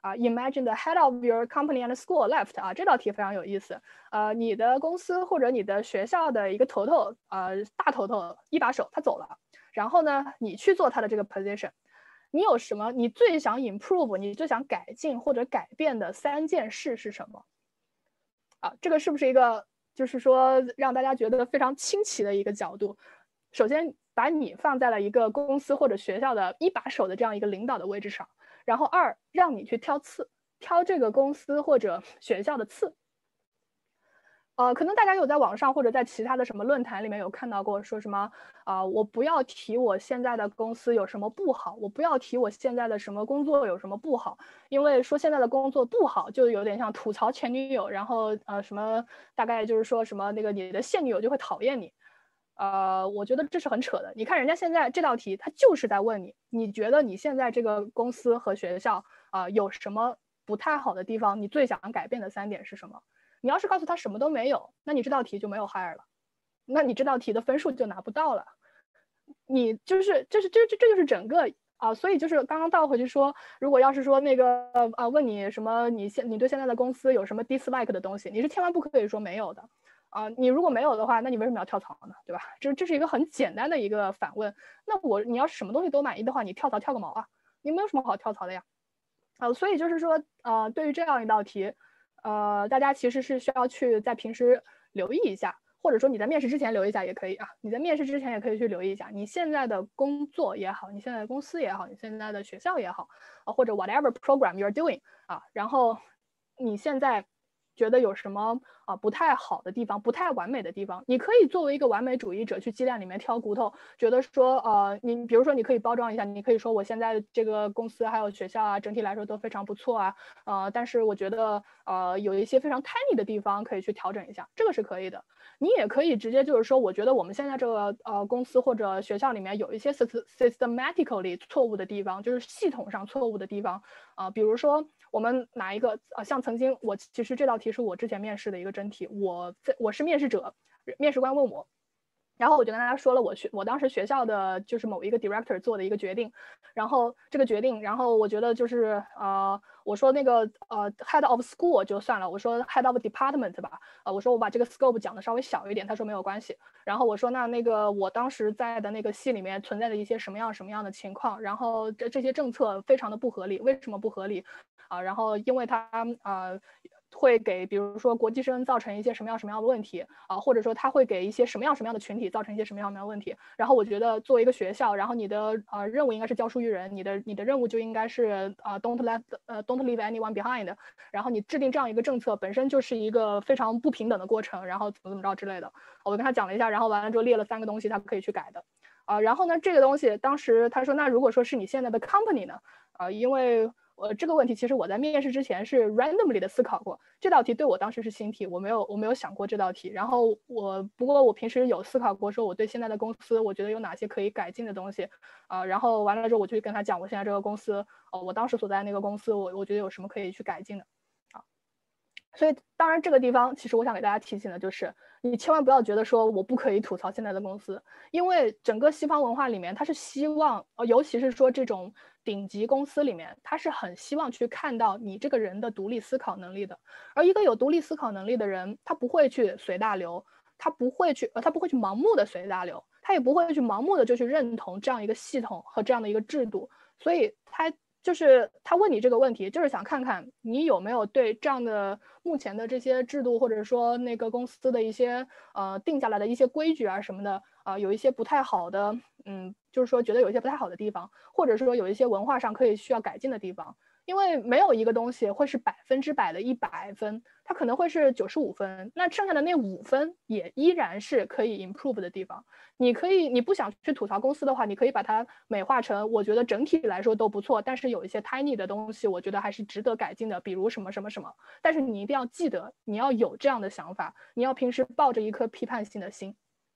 A: 啊 ，Imagine the head of your company and school left 啊，这道题非常有意思。呃，你的公司或者你的学校的一个头头，呃，大头头一把手他走了，然后呢，你去做他的这个 position， 你有什么？你最想 improve， 你最想改进或者改变的三件事是什么？啊，这个是不是一个就是说让大家觉得非常清奇的一个角度？首先把你放在了一个公司或者学校的一把手的这样一个领导的位置上，然后二让你去挑刺，挑这个公司或者学校的刺。呃，可能大家有在网上或者在其他的什么论坛里面有看到过，说什么啊、呃，我不要提我现在的公司有什么不好，我不要提我现在的什么工作有什么不好，因为说现在的工作不好，就有点像吐槽前女友，然后呃什么，大概就是说什么那个你的现女友就会讨厌你。呃，我觉得这是很扯的。你看人家现在这道题，他就是在问你，你觉得你现在这个公司和学校啊、呃、有什么不太好的地方？你最想改变的三点是什么？你要是告诉他什么都没有，那你这道题就没有 hire 了，那你这道题的分数就拿不到了。你就是这是这这这就是整个啊、呃，所以就是刚刚倒回去说，如果要是说那个啊、呃、问你什么，你现你对现在的公司有什么 dislike 的东西，你是千万不可以说没有的。啊、呃，你如果没有的话，那你为什么要跳槽呢？对吧？这这是一个很简单的一个反问。那我你要是什么东西都满意的话，你跳槽跳个毛啊？你没有什么好跳槽的呀。啊、呃，所以就是说，呃，对于这样一道题，呃，大家其实是需要去在平时留意一下，或者说你在面试之前留意一下也可以啊。你在面试之前也可以去留意一下，你现在的工作也好，你现在的公司也好，你现在的学校也好，啊，或者 whatever program you're doing 啊，然后你现在觉得有什么啊不太好的地方，不太完美的地方，你可以作为一个完美主义者去鸡蛋里面挑骨头，觉得说呃，你比如说你可以包装一下，你可以说我现在这个公司还有学校啊，整体来说都非常不错啊，呃，但是我觉得呃有一些非常 tiny 的地方可以去调整一下，这个是可以的。你也可以直接就是说，我觉得我们现在这个呃公司或者学校里面有一些 systematically 错误的地方，就是系统上错误的地方啊、呃，比如说。我们拿一个呃，像曾经我其实这道题是我之前面试的一个真题，我我是面试者，面试官问我，然后我就跟大家说了我学我当时学校的就是某一个 director 做的一个决定，然后这个决定，然后我觉得就是呃我说那个呃 head of school 就算了，我说 head of department 吧，呃我说我把这个 scope 讲的稍微小一点，他说没有关系，然后我说那那个我当时在的那个系里面存在的一些什么样什么样的情况，然后这这些政策非常的不合理，为什么不合理？啊，然后因为它呃会给比如说国际生造成一些什么样什么样的问题啊，或者说它会给一些什么样什么样的群体造成一些什么样什么样的问题。然后我觉得作为一个学校，然后你的呃任务应该是教书育人，你的你的任务就应该是啊、呃、don't let 呃 don't leave anyone behind。然后你制定这样一个政策本身就是一个非常不平等的过程，然后怎么怎么着之类的。我跟他讲了一下，然后完了之后列了三个东西他可以去改的。啊、呃，然后呢这个东西当时他说那如果说是你现在的 company 呢？啊、呃，因为呃，这个问题其实我在面试之前是 randomly 的思考过，这道题对我当时是新题，我没有我没有想过这道题。然后我不过我平时有思考过，说我对现在的公司，我觉得有哪些可以改进的东西啊、呃。然后完了之后，我就跟他讲，我现在这个公司，哦，我当时所在那个公司，我我觉得有什么可以去改进的啊。所以当然这个地方，其实我想给大家提醒的就是，你千万不要觉得说我不可以吐槽现在的公司，因为整个西方文化里面，他是希望，呃，尤其是说这种顶级公司里面，他是很希望去看到你这个人的独立思考能力的。而一个有独立思考能力的人，他不会去随大流，他不会去，呃，他不会去盲目的随大流，他也不会去盲目的就去认同这样一个系统和这样的一个制度，所以他。就是他问你这个问题，就是想看看你有没有对这样的目前的这些制度，或者说那个公司的一些呃定下来的一些规矩啊什么的啊、呃，有一些不太好的，嗯，就是说觉得有一些不太好的地方，或者说有一些文化上可以需要改进的地方。因为没有一个东西会是百分之百的一百分，它可能会是九十五分，那剩下的那五分也依然是可以 improve 的地方。你可以，你不想去吐槽公司的话，你可以把它美化成，我觉得整体来说都不错，但是有一些 tiny 的东西，我觉得还是值得改进的，比如什么什么什么。但是你一定要记得，你要有这样的想法，你要平时抱着一颗批判性的心。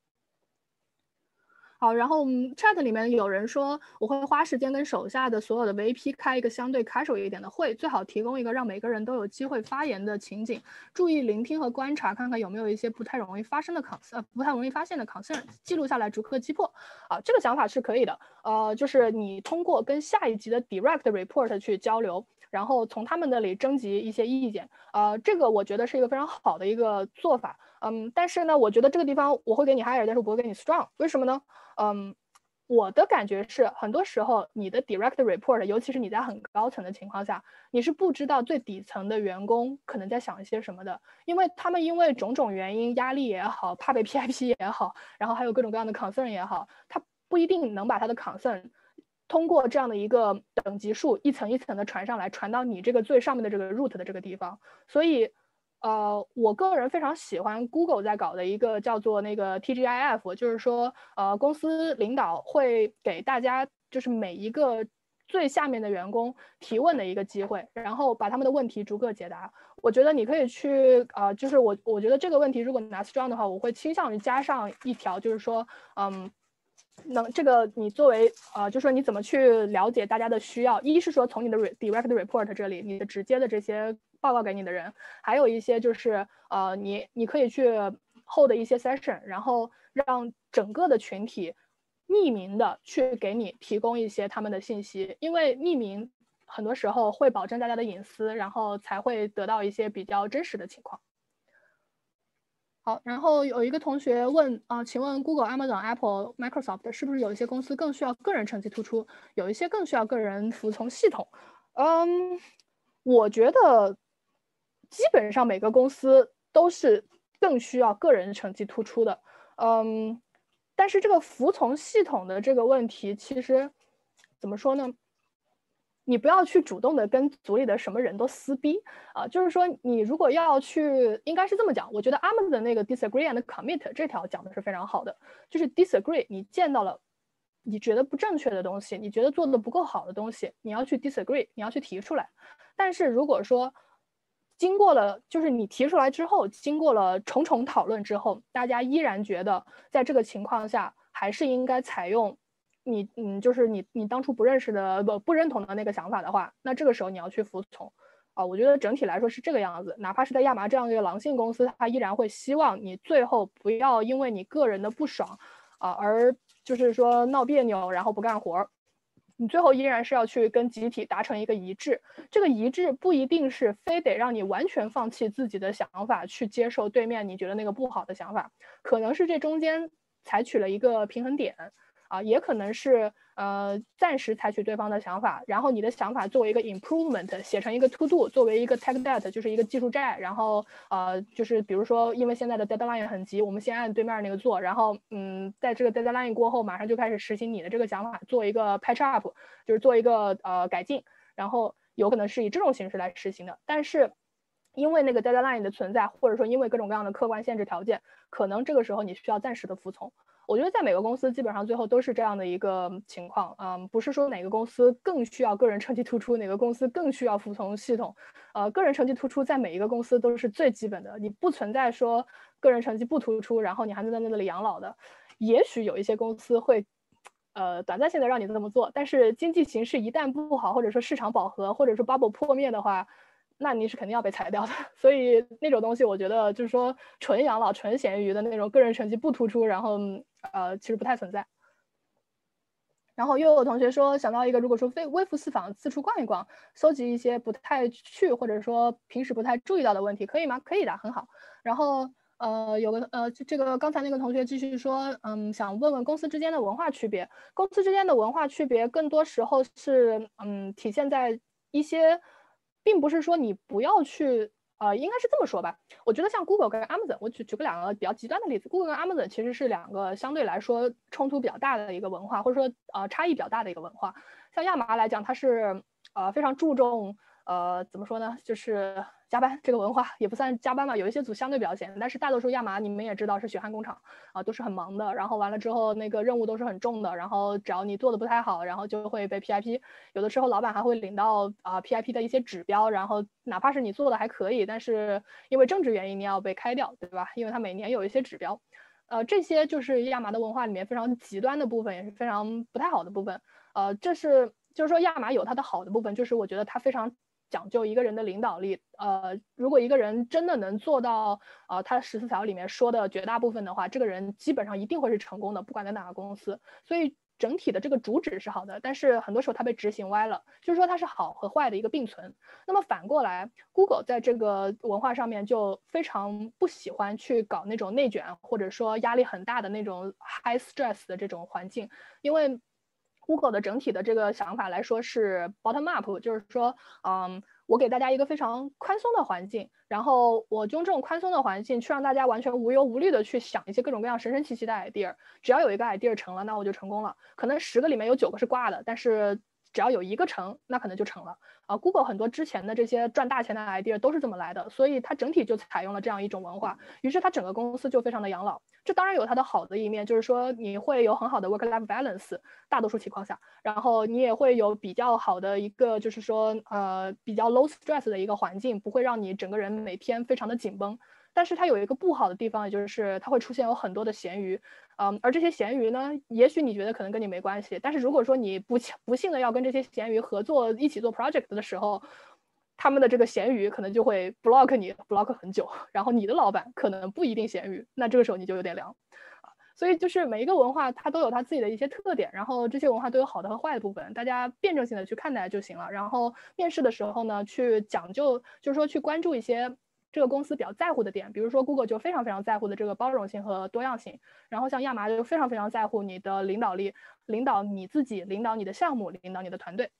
A: 好，然后 chat 里面有人说，我会花时间跟手下的所有的 V P 开一个相对 casual 一点的会，最好提供一个让每个人都有机会发言的情景，注意聆听和观察，看看有没有一些不太容易发生的 concern，不太容易发现的 concern， 记录下来，逐颗击破。啊，这个想法是可以的。呃，就是你通过跟下一级的 direct report 去交流。 然后从他们那里征集一些意见。呃，这个我觉得是一个非常好的一个做法。嗯，但是呢，我觉得这个地方我会给你 higher，但是我不会给你 strong。为什么呢？嗯。我的感觉是，很多时候你的 direct report， 尤其是你在很高层的情况下，你是不知道最底层的员工可能在想一些什么的，因为他们因为种种原因，压力也好，怕被 P I P 也好，然后还有各种各样的 concern 也好，他不一定能把他的 concern 通过这样的一个等级数一层一层的传上来，传到你这个最上面的这个 root 的这个地方，所以。呃，我个人非常喜欢 Google 在搞的一个叫做那个 T G I F， 就是说，呃，公司领导会给大家就是每一个最下面的员工提问的一个机会，然后把他们的问题逐个解答。我觉得你可以去，呃，就是我我觉得这个问题如果拿 strong 的话，我会倾向于加上一条，就是说，嗯。能这个你作为呃，就说你怎么去了解大家的需要？一是说从你的 direct report 这里，你的直接的这些报告给你的人，还有一些就是呃，你你可以去 hold 一些 session， 然后让整个的群体匿名的去给你提供一些他们的信息，因为匿名很多时候会保证大家的隐私，然后才会得到一些比较真实的情况。好，然后有一个同学问啊、呃，请问 Google、Amazon、Apple、Microsoft 是不是有一些公司更需要个人成绩突出，有一些更需要个人服从系统？嗯，我觉得基本上每个公司都是更需要个人成绩突出的。嗯，但是这个服从系统的这个问题，其实怎么说呢？你不要去主动的跟组里的什么人都撕逼啊、呃，就是说你如果要去，应该是这么讲，我觉得 Amazon 的那个 disagree and commit 这条讲的是非常好的，就是 disagree， 你见到了你觉得不正确的东西，你觉得做的不够好的东西，你要去 disagree， 你要去提出来。但是如果说经过了，就是你提出来之后，经过了重重讨论之后，大家依然觉得在这个情况下还是应该采用。你嗯，就是你你当初不认识的不不认同的那个想法的话，那这个时候你要去服从啊。我觉得整体来说是这个样子，哪怕是在亚麻这样一个狼性公司，它依然会希望你最后不要因为你个人的不爽啊而就是说闹别扭，然后不干活。你最后依然是要去跟集体达成一个一致，这个一致不一定是非得让你完全放弃自己的想法去接受对面你觉得那个不好的想法，可能是这中间采取了一个平衡点。啊，也可能是呃暂时采取对方的想法，然后你的想法作为一个 improvement 写成一个 to do， 作为一个 tech debt 就是一个技术债，然后呃就是比如说因为现在的 deadline 很急，我们先按对面那个做，然后嗯在这个 deadline 过后马上就开始实行你的这个想法，做一个 patch up， 就是做一个呃改进，然后有可能是以这种形式来实行的，但是。因为那个 deadline 的存在，或者说因为各种各样的客观限制条件，可能这个时候你需要暂时的服从。我觉得在每个公司基本上最后都是这样的一个情况，嗯，不是说哪个公司更需要个人成绩突出，哪个公司更需要服从系统，呃，个人成绩突出在每一个公司都是最基本的，你不存在说个人成绩不突出，然后你还能在那里养老的。也许有一些公司会，呃，短暂性的让你这么做，但是经济形势一旦不好，或者说市场饱和，或者说 bubble 破灭的话。那你是肯定要被裁掉的，所以那种东西，我觉得就是说纯养老、纯咸鱼的那种个人成绩不突出，然后呃，其实不太存在。然后又有同学说想到一个，如果说非微服私访，四处逛一逛，搜集一些不太去或者说平时不太注意到的问题，可以吗？可以的，很好。然后呃，有个呃，这个刚才那个同学继续说，嗯，想问问公司之间的文化区别。公司之间的文化区别，更多时候是嗯，体现在一些。并不是说你不要去，呃，应该是这么说吧。我觉得像 Google 跟 Amazon， 我举举个两个比较极端的例子 ，Google 跟 Amazon 其实是两个相对来说冲突比较大的一个文化，或者说呃差异比较大的一个文化。像亚麻来讲，它是呃非常注重呃怎么说呢，就是加班这个文化，也不算加班吧，有一些组相对比较闲，但是大多数亚麻你们也知道是血汗工厂啊、呃，都是很忙的，然后完了之后那个任务都是很重的，然后只要你做的不太好，然后就会被 P I P， 有的时候老板还会领到啊、呃、P I P 的一些指标，然后哪怕是你做的还可以，但是因为政治原因你要被开掉，对吧？因为它每年有一些指标。呃，这些就是亚麻的文化里面非常极端的部分，也是非常不太好的部分。呃，这是就是说亚麻有它的好的部分，就是我觉得它非常讲究一个人的领导力。呃，如果一个人真的能做到呃他十四条里面说的绝大部分的话，这个人基本上一定会是成功的，不管在哪个公司。所以整体的这个主旨是好的，但是很多时候它被执行歪了，就是说它是好和坏的一个并存。那么反过来 Google 在这个文化上面就非常不喜欢去搞那种内卷或者说压力很大的那种 high stress 的这种环境，因为 Google 的整体的这个想法来说是 bottom up， 就是说嗯我给大家一个非常宽松的环境，然后我用这种宽松的环境去让大家完全无忧无虑的去想一些各种各样神神奇奇的 idea， 只要有一个 idea 成了，那我就成功了。可能十个里面有九个是挂的，但是只要有一个成，那可能就成了啊。Google 很多之前的这些赚大钱的 idea 都是这么来的，所以它整体就采用了这样一种文化，于是它整个公司就非常的养老。这当然有它的好的一面，就是说你会有很好的 work-life balance， 大多数情况下，然后你也会有比较好的一个，就是说呃比较 low stress 的一个环境，不会让你整个人每天非常的紧绷。但是它有一个不好的地方，也就是它会出现有很多的闲鱼，嗯，而这些闲鱼呢，也许你觉得可能跟你没关系，但是如果说你不不幸的要跟这些闲鱼合作一起做 project 的时候，他们的这个闲鱼可能就会 block 你 block 很久，然后你的老板可能不一定闲鱼，那这个时候你就有点凉。所以就是每一个文化它都有它自己的一些特点，然后这些文化都有好的和坏的部分，大家辩证性的去看待就行了。然后面试的时候呢，去讲究，就是说去关注一些这个公司比较在乎的点，比如说 Google 就非常非常在乎的这个包容性和多样性，然后像亚麻就非常非常在乎你的领导力，领导你自己，领导你的项目，领导你的团队。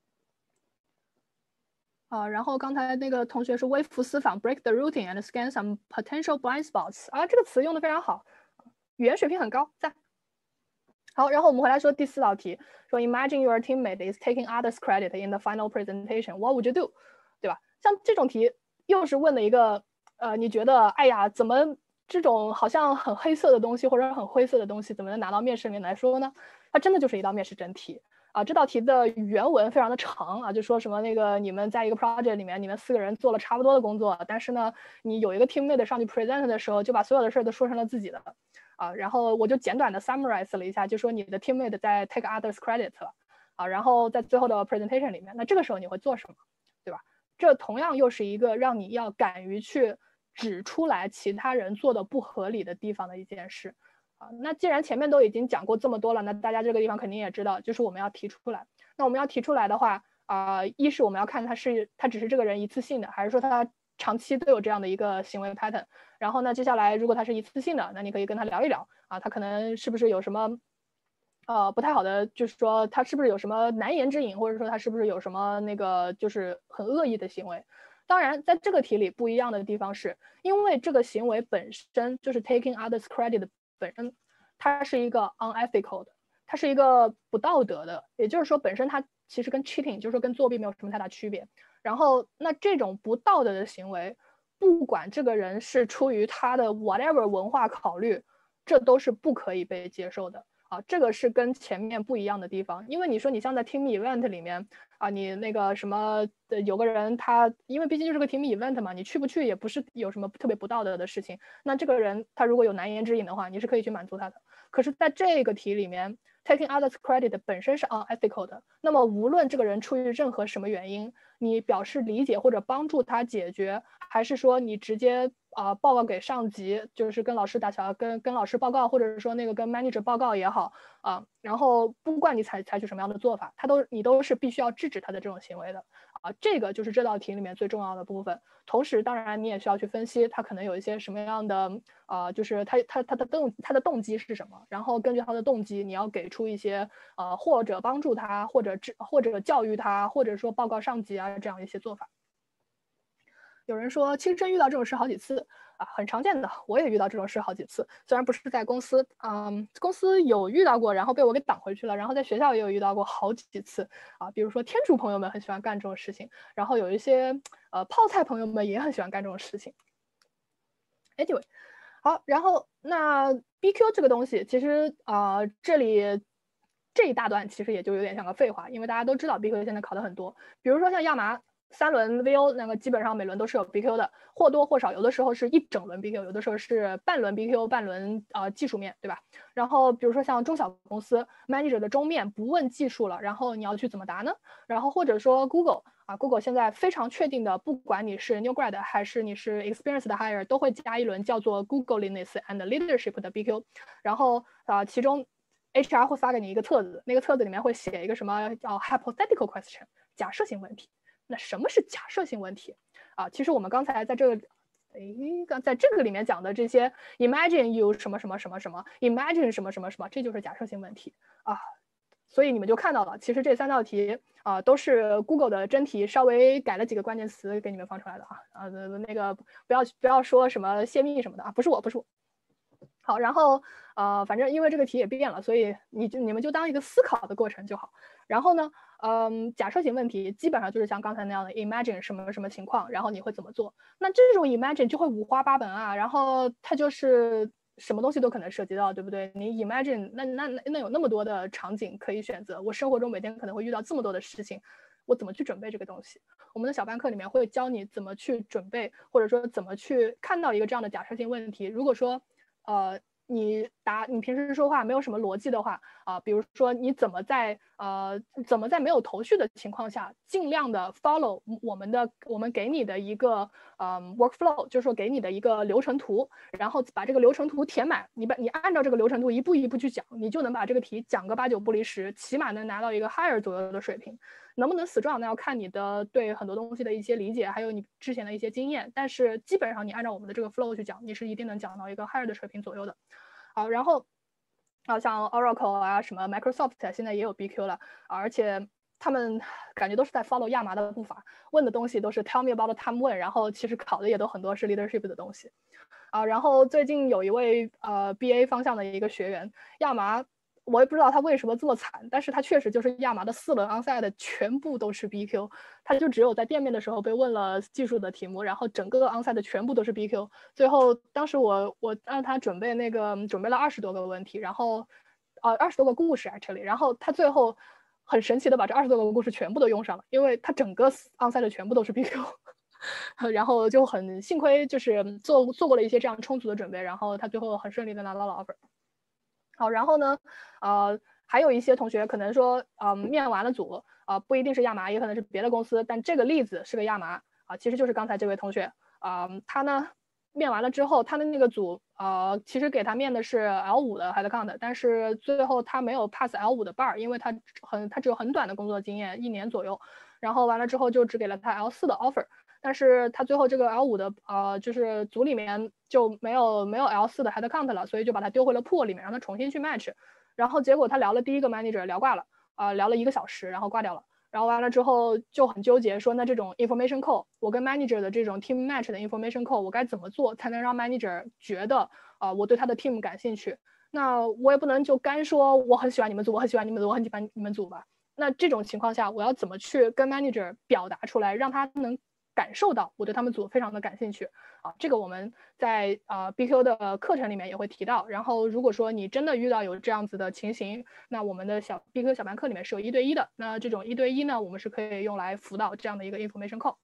A: 啊，然后刚才那个同学是微服私访 break the routine and scan some potential blind spots 啊，这个词用的非常好，语言水平很高，赞。好，然后我们回来说第四道题，说 Imagine your teammate is taking others' credit in the final presentation. What would you do？ 对吧？像这种题又是问了一个，呃，你觉得，哎呀，怎么这种好像很黑色的东西或者很灰色的东西，怎么能拿到面试里面来说呢？它真的就是一道面试真题。啊，这道题的原文非常的长啊，就说什么那个你们在一个 project 里面，你们四个人做了差不多的工作，但是呢，你有一个 teammate 上去 present 的时候，就把所有的事都说成了自己的，啊，然后我就简短的 summarize 了一下，就说你的 teammate 在 take others credit 了，啊，然后在最后的 presentation 里面，那这个时候你会做什么，对吧？这同样又是一个让你要敢于去指出来其他人做的不合理的地方的一件事。啊，那既然前面都已经讲过这么多了，那大家这个地方肯定也知道，就是我们要提出来。那我们要提出来的话，啊、呃，一是我们要看他是他只是这个人一次性的，还是说他长期都有这样的一个行为 pattern。然后呢，接下来如果他是一次性的，那你可以跟他聊一聊啊，他可能是不是有什么呃不太好的，就是说他是不是有什么难言之隐，或者说他是不是有什么那个就是很恶意的行为。当然，在这个题里不一样的地方是，因为这个行为本身就是 taking others credit 本身，它是一个 unethical 的，它是一个不道德的，也就是说，本身它其实跟 cheating， 就是说跟作弊没有什么太大区别。然后，那这种不道德的行为，不管这个人是出于他的 whatever 文化考虑，这都是不可以被接受的。啊，这个是跟前面不一样的地方，因为你说你像在 team event 里面啊，你那个什么的有个人他，因为毕竟就是个 team event 嘛，你去不去也不是有什么特别不道德的事情。那这个人他如果有难言之隐的话，你是可以去满足他的。可是在这个题里面 ，taking others credit 本身是 unethical 的。那么无论这个人出于任何什么原因，你表示理解或者帮助他解决，还是说你直接啊、呃、报告给上级，就是跟老师打小跟跟老师报告，或者说那个跟 manager 报告也好啊、呃，然后不管你采采取什么样的做法，他都你都是必须要制止他的这种行为的啊、呃，这个就是这道题里面最重要的部分。同时，当然你也需要去分析他可能有一些什么样的啊、呃，就是他他他的动他的动机是什么，然后根据他的动机，你要给出一些呃或者帮助他，或者或者教育他，或者说报告上级啊这样一些做法。有人说亲身遇到这种事好几次啊，很常见的，我也遇到这种事好几次。虽然不是在公司，嗯，公司有遇到过，然后被我给挡回去了。然后在学校也有遇到过好几次啊，比如说天主朋友们很喜欢干这种事情，然后有一些呃泡菜朋友们也很喜欢干这种事情。Anyway， 好，然后那 B Q 这个东西，其实啊、呃、这里这一大段其实也就有点像个废话，因为大家都知道 B Q 现在考的很多，比如说像亚麻。三轮 V O 那个基本上每轮都是有 B Q 的，或多或少，有的时候是一整轮 B Q， 有的时候是半轮 B Q， 半轮呃技术面对吧？然后比如说像中小公司 manager 的中面不问技术了，然后你要去怎么答呢？然后或者说 Google 啊 ，Google 现在非常确定的，不管你是 new grad 还是你是 experienced hire， 都会加一轮叫做 Googliness and leadership 的 B Q， 然后啊、呃、其中 H R 会发给你一个册子，那个册子里面会写一个什么叫 hypothetical question， 假设性问题。那什么是假设性问题啊？其实我们刚才在这个诶，刚在这个里面讲的这些 imagine you 什么什么什么什么 imagine 什么什么什么，这就是假设性问题啊。所以你们就看到了，其实这三道题啊、呃、都是 Google 的真题，稍微改了几个关键词给你们放出来的啊啊、呃、那个不要不要说什么泄密什么的啊，不是我不是我。好，然后呃，反正因为这个题也变了，所以你就你们就当一个思考的过程就好。然后呢，嗯，假设性问题基本上就是像刚才那样的 imagine 什么什么情况，然后你会怎么做？那这种 imagine 就会五花八门啊，然后它就是什么东西都可能涉及到，对不对？你 imagine 那那那有那么多的场景可以选择，我生活中每天可能会遇到这么多的事情，我怎么去准备这个东西？我们的小班课里面会教你怎么去准备，或者说怎么去看到一个这样的假设性问题。如果说呃，你答你平时说话没有什么逻辑的话啊、呃，比如说你怎么在呃怎么在没有头绪的情况下，尽量的 follow 我们的我们给你的一个嗯、呃、workflow， 就是说给你的一个流程图，然后把这个流程图填满，你把你按照这个流程图一步一步去讲，你就能把这个题讲个八九不离十，起码能拿到一个 higher 左右的水平。能不能死撞，那要看你的对很多东西的一些理解，还有你之前的一些经验。但是基本上你按照我们的这个 flow 去讲，你是一定能讲到一个 higher 的水平左右的。好，然后啊，像 Oracle 啊，什么 Microsoft 现在也有 B Q 了，而且他们感觉都是在 follow 亚麻的步伐，问的东西都是 tell me about the time when， 然后其实考的也都很多是 leadership 的东西。啊，然后最近有一位呃 B A 方向的一个学员，亚麻。我也不知道他为什么这么惨，但是他确实就是亚麻的四轮 onsite 全部都是 B Q， 他就只有在店面的时候被问了技术的题目，然后整个 onsite 全部都是 B Q。最后当时我我让他准备那个准备了二十多个问题，然后呃二十多个故事 actually， 然后他最后很神奇的把这二十多个故事全部都用上了，因为他整个 onsite 全部都是 B Q。然后就很幸亏就是做做过了一些这样充足的准备，然后他最后很顺利的拿到了 offer。好，然后呢，呃，还有一些同学可能说，嗯、呃，面完了组，啊、呃，不一定是亚麻，也可能是别的公司，但这个例子是个亚麻啊、呃，其实就是刚才这位同学啊、呃，他呢面完了之后，他的那个组，呃，其实给他面的是 L 五的 headcount，但是最后他没有 pass L 五的 bar，因为他很他只有很短的工作经验，一年左右，然后完了之后就只给了他 L 四的 offer。但是他最后这个 L 五的呃，就是组里面就没有没有 L 四的 headcount 了，所以就把他丢回了 pool 里面，让他重新去 match。然后结果他聊了第一个 manager 聊挂了，啊、呃，聊了一个小时，然后挂掉了。然后完了之后就很纠结，说那这种 information call， 我跟 manager 的这种 team match 的 information call， 我该怎么做才能让 manager 觉得啊、呃，我对他的 team 感兴趣？那我也不能就干说我很喜欢你们组，我很喜欢你们组，我很喜欢你们组吧。那这种情况下，我要怎么去跟 manager 表达出来，让他能感受到我对他们组非常的感兴趣啊，这个我们在呃 B Q 的课程里面也会提到。然后如果说你真的遇到有这样子的情形，那我们的小 B Q 小班课里面是有一对一的。那这种一对一呢，我们是可以用来辅导这样的一个 information call。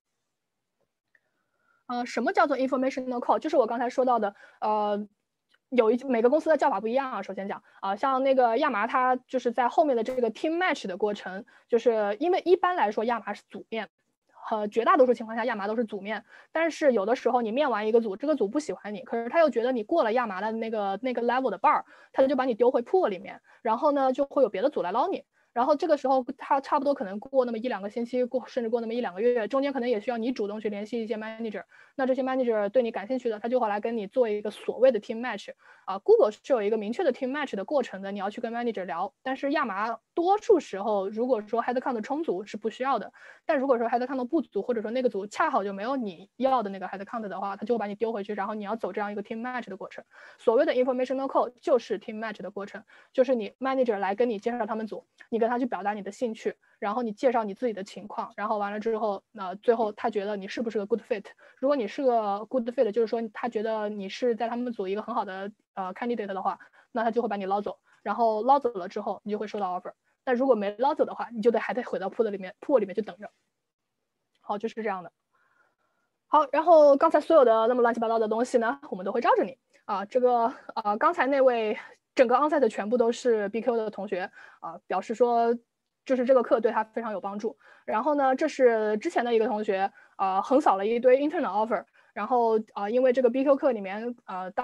A: 呃，什么叫做 informational call？ 就是我刚才说到的，呃。有一每个公司的叫法不一样啊。首先讲啊、呃，像那个亚麻，它就是在后面的这个 team match 的过程，就是因为一般来说亚麻是组面，呃，绝大多数情况下亚麻都是组面，但是有的时候你面完一个组，这个组不喜欢你，可是他又觉得你过了亚麻的那个那个 level 的 bar， 他就把你丢回 pool 里面，然后呢就会有别的组来捞你。然后这个时候他差不多可能过那么一两个星期，过甚至过那么一两个月，中间可能也需要你主动去联系一些 manager。那这些 manager 对你感兴趣的，他就会来跟你做一个所谓的 team match 啊。Google 是有一个明确的 team match 的过程的，你要去跟 manager 聊。但是亚麻多数时候，如果说 headcount 充足是不需要的，但如果说 headcount 不足，或者说那个组恰好就没有你要的那个 headcount 的话，他就会把你丢回去，然后你要走这样一个 team match 的过程。所谓的 informational call 就是 team match 的过程，就是你 manager 来跟你介绍他们组，你跟他去表达你的兴趣，然后你介绍你自己的情况，然后完了之后，那、呃、最后他觉得你是不是个 good fit。如果你是个 good fit，就是说他觉得你是在他们组一个很好的呃 candidate 的话，那他就会把你捞走，然后捞走了之后，你就会收到 offer。但如果没捞走的话，你就得还得回到 pool 里面 pool 里面去等着。好，就是这样的。好，然后刚才所有的那么乱七八糟的东西呢，我们都会罩着你啊。这个呃，刚才那位整个 onsite 全部都是 B Q 的同学啊，表示说就是这个课对他非常有帮助。然后呢，这是之前的一个同学啊，横扫了一堆 internal offer。然后啊、呃，因为这个 B Q 课里面啊、呃，当然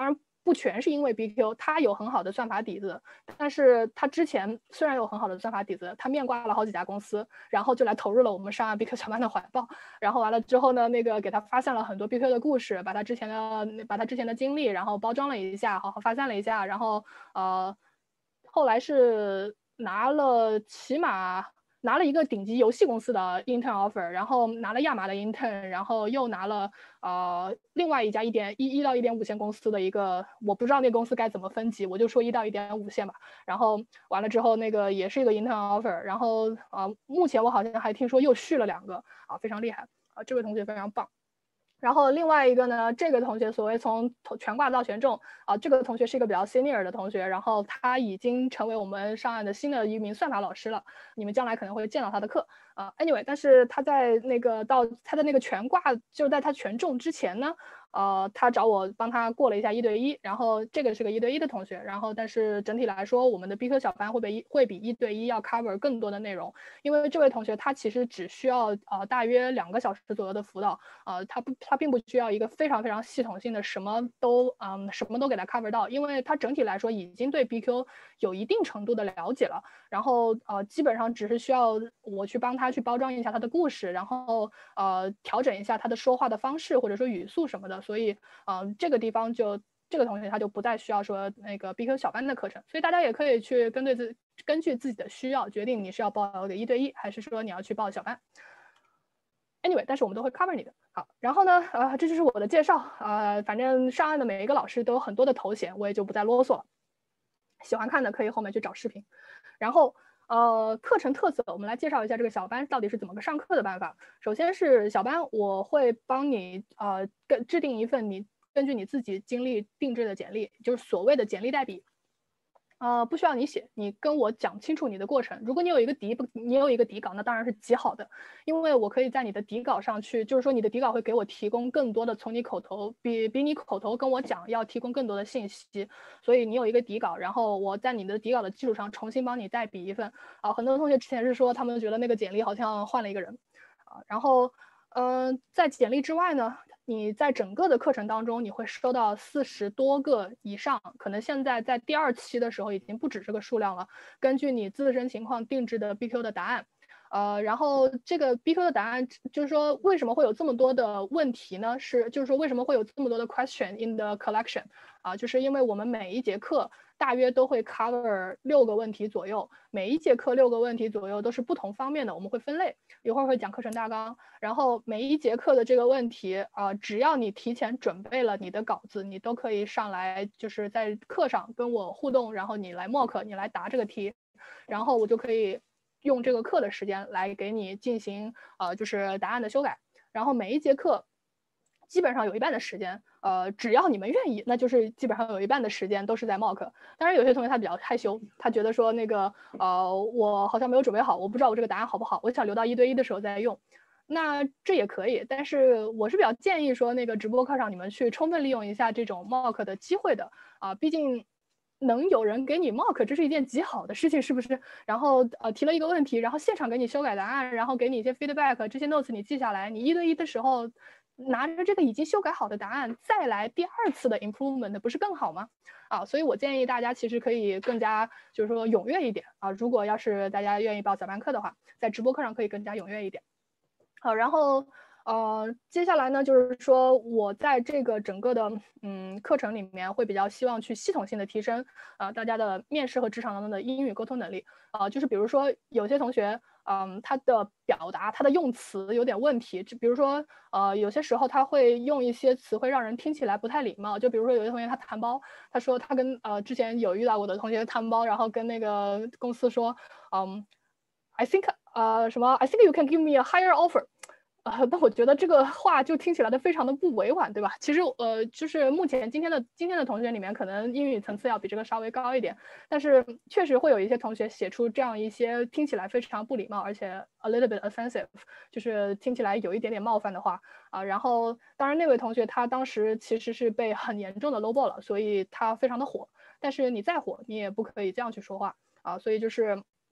A: 不全是因为 B Q， 他有很好的算法底子，但是他之前虽然有很好的算法底子，他面挂了好几家公司，然后就来投入了我们上岸 B Q 小班的怀抱，然后完了之后呢，那个给他发散了很多 B Q 的故事，把他之前的把他之前的经历，然后包装了一下，好好发散了一下，然后呃，后来是拿了起码。拿了一个顶级游戏公司的 intern offer， 然后拿了亚麻的 intern， 然后又拿了呃另外一家一点一一到一点五线公司的一个，我不知道那个公司该怎么分级，我就说一到一点五线吧。然后完了之后，那个也是一个 intern offer， 然后啊、呃，目前我好像还听说又续了两个啊，非常厉害啊，这位同学非常棒。然后另外一个呢，这个同学所谓从全挂到权重啊，这个同学是一个比较 senior 的同学，然后他已经成为我们上岸的新的一名算法老师了，你们将来可能会见到他的课啊。Anyway， 但是他在那个到他的那个全挂，就是在他权重之前呢，呃，他找我帮他过了一下一对一，然后这个是个一对一的同学，然后但是整体来说，我们的 B 科小班会比会比一对一要 cover 更多的内容，因为这位同学他其实只需要呃大约两个小时左右的辅导，呃，他不他并不需要一个非常非常系统性的什么都嗯什么都给他 cover 到，因为他整体来说已经对 B Q 有一定程度的了解了，然后呃基本上只是需要我去帮他去包装一下他的故事，然后呃调整一下他的说话的方式或者说语速什么的，所以呃这个地方就这个同学他就不再需要说那个 B Q 小班的课程，所以大家也可以去根据自根据自己的需要决定你是要报一个一对一，还是说你要去报小班。Anyway， 但是我们都会 cover 你的。好，然后呢，呃，这就是我的介绍。呃，反正上岸的每一个老师都有很多的头衔，我也就不再啰嗦了。喜欢看的可以后面去找视频。然后，呃，课程特色，我们来介绍一下这个小班到底是怎么个上课的办法。首先是小班，我会帮你呃制定一份你根据你自己经历定制的简历，就是所谓的简历代笔。呃，不需要你写，你跟我讲清楚你的过程。如果你有一个底，你有一个底稿，那当然是极好的，因为我可以在你的底稿上去，就是说你的底稿会给我提供更多的从你口头比比你口头跟我讲要提供更多的信息，所以你有一个底稿，然后我在你的底稿的基础上重新帮你代笔一份。啊，很多同学之前是说他们觉得那个简历好像换了一个人，啊，然后，嗯、呃，在简历之外呢。你在整个的课程当中，你会收到四十多个以上，可能现在在第二期的时候已经不止这个数量了。根据你自身情况定制的 B Q 的答案，呃，然后这个 B Q 的答案就是说，为什么会有这么多的问题呢？是就是说为什么会有这么多的 question in the collection 啊？就是因为我们每一节课大约都会 cover 六个问题左右，每一节课六个问题左右都是不同方面的，我们会分类，一会儿会讲课程大纲，然后每一节课的这个问题啊、呃，只要你提前准备了你的稿子，你都可以上来，就是在课上跟我互动，然后你来 mock， 你来答这个题，然后我就可以用这个课的时间来给你进行呃就是答案的修改，然后每一节课基本上有一半的时间，呃，只要你们愿意，那就是基本上有一半的时间都是在 mock。当然，有些同学他比较害羞，他觉得说那个呃，我好像没有准备好，我不知道我这个答案好不好，我想留到一对一的时候再用。那这也可以，但是我是比较建议说，那个直播课上你们去充分利用一下这种 mock 的机会的啊，毕竟能有人给你 mock，这是一件极好的事情，是不是？然后呃提了一个问题，然后现场给你修改答案，然后给你一些 feedback，这些 notes 你记下来，你一对一的时候拿着这个已经修改好的答案再来第二次的 improvement， 不是更好吗？啊，所以我建议大家其实可以更加就是说踊跃一点啊，如果要是大家愿意报小班课的话，在直播课上可以更加踊跃一点。好，然后呃，接下来呢，就是说我在这个整个的嗯课程里面会比较希望去系统性的提升啊、呃、大家的面试和职场当中的英语沟通能力啊、呃，就是比如说有些同学嗯、呃、他的表达他的用词有点问题，就比如说呃有些时候他会用一些词汇让人听起来不太礼貌，就比如说有些同学他谈包，他说他跟呃之前有遇到过的同学谈包，然后跟那个公司说嗯。I think 呃什么 I think you can give me a higher offer， 呃，但我觉得这个话就听起来的非常的不委婉，对吧？其实呃，就是目前今天的今天的同学里面，可能英语层次要比这个稍微高一点，但是确实会有一些同学写出这样一些听起来非常不礼貌，而且 a little bit offensive， 就是听起来有一点点冒犯的话啊、呃。然后当然那位同学他当时其实是被很严重的 lowball 了，所以他非常的火。但是你再火，你也不可以这样去说话啊、呃。所以就是。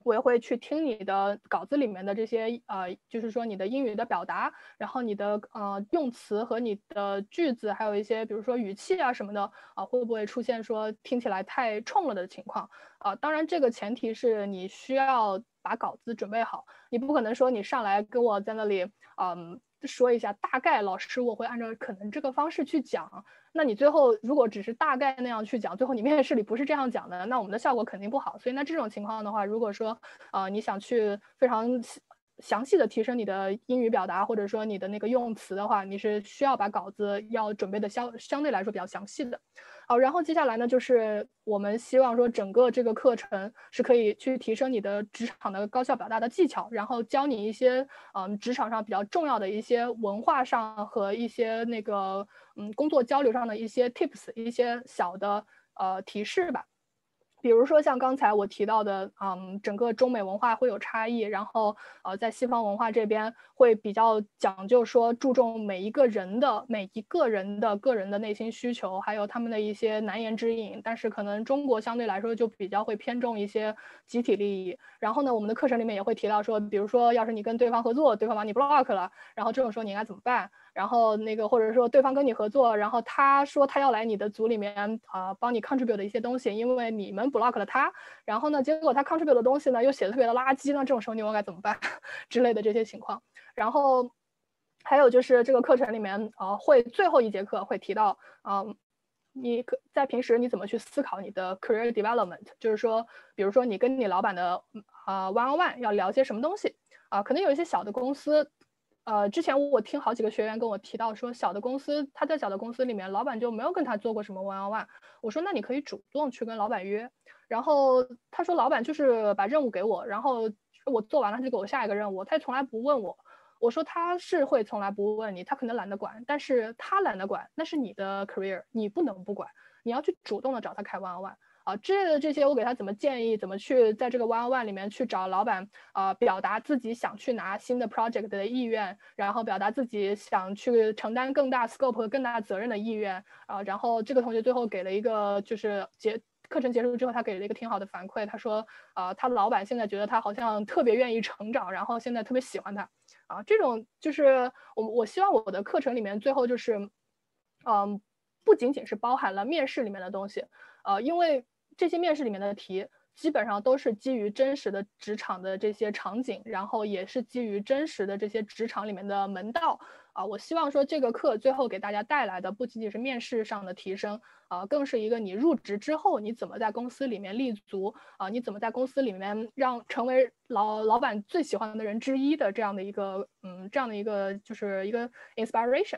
A: 我也会去听你的稿子里面的这些呃，就是说你的英语的表达，然后你的呃用词和你的句子，还有一些比如说语气啊什么的啊、呃，会不会出现说听起来太冲了的情况啊、呃？当然，这个前提是你需要把稿子准备好，你不可能说你上来跟我在那里嗯。说一下大概，老师我会按照可能这个方式去讲。那你最后如果只是大概那样去讲，最后你面试里不是这样讲的，那我们的效果肯定不好。所以那这种情况的话，如果说呃你想去非常详细的提升你的英语表达，或者说你的那个用词的话，你是需要把稿子要准备的相相对来说比较详细的。好，然后接下来呢，就是我们希望说整个这个课程是可以去提升你的职场的高效表达的技巧，然后教你一些嗯职场上比较重要的一些文化上和一些那个嗯工作交流上的一些 tips， 一些小的呃提示吧。比如说像刚才我提到的，嗯，整个中美文化会有差异，然后呃，在西方文化这边会比较讲究说注重每一个人的每一个人的个人的内心需求，还有他们的一些难言之隐。但是可能中国相对来说就比较会偏重一些集体利益。然后呢，我们的课程里面也会提到说，比如说要是你跟对方合作，对方把你 block 了，然后这种时候你应该怎么办？然后那个或者说对方跟你合作，然后他说他要来你的组里面啊、呃、帮你 contribute 的一些东西，因为你们 block 了他，然后呢结果他 contribute 的东西呢又写的特别的垃圾，那这种时候你应该怎么办之类的这些情况。然后还有就是这个课程里面啊、呃、会最后一节课会提到啊、呃、你可在平时你怎么去思考你的 career development， 就是说比如说你跟你老板的啊、呃、one on one 要聊些什么东西啊、呃、可能有一些小的公司。呃，之前我听好几个学员跟我提到说，小的公司他在小的公司里面，老板就没有跟他做过什么 one on one。我说那你可以主动去跟老板约，然后他说老板就是把任务给我，然后我做完了他就给我下一个任务，他从来不问我。我说他是会从来不问你，他可能懒得管，但是他懒得管，那是你的 career， 你不能不管，你要去主动的找他开 one on one。啊，之类的这些，我给他怎么建议，怎么去在这个 one on one 里面去找老板，啊、呃，表达自己想去拿新的 project 的意愿，然后表达自己想去承担更大 scope 和更大责任的意愿，啊、呃，然后这个同学最后给了一个就是结课程结束之后，他给了一个挺好的反馈，他说，啊、呃，他老板现在觉得他好像特别愿意成长，然后现在特别喜欢他，啊，这种就是我我希望我的课程里面最后就是，嗯，不仅仅是包含了面试里面的东西，呃，因为这些面试里面的题基本上都是基于真实的职场的这些场景，然后也是基于真实的这些职场里面的门道啊、呃。我希望说这个课最后给大家带来的不仅仅是面试上的提升啊、呃，更是一个你入职之后你怎么在公司里面立足啊、呃，你怎么在公司里面让成为老老板最喜欢的人之一的这样的一个嗯这样的一个就是一个 inspiration。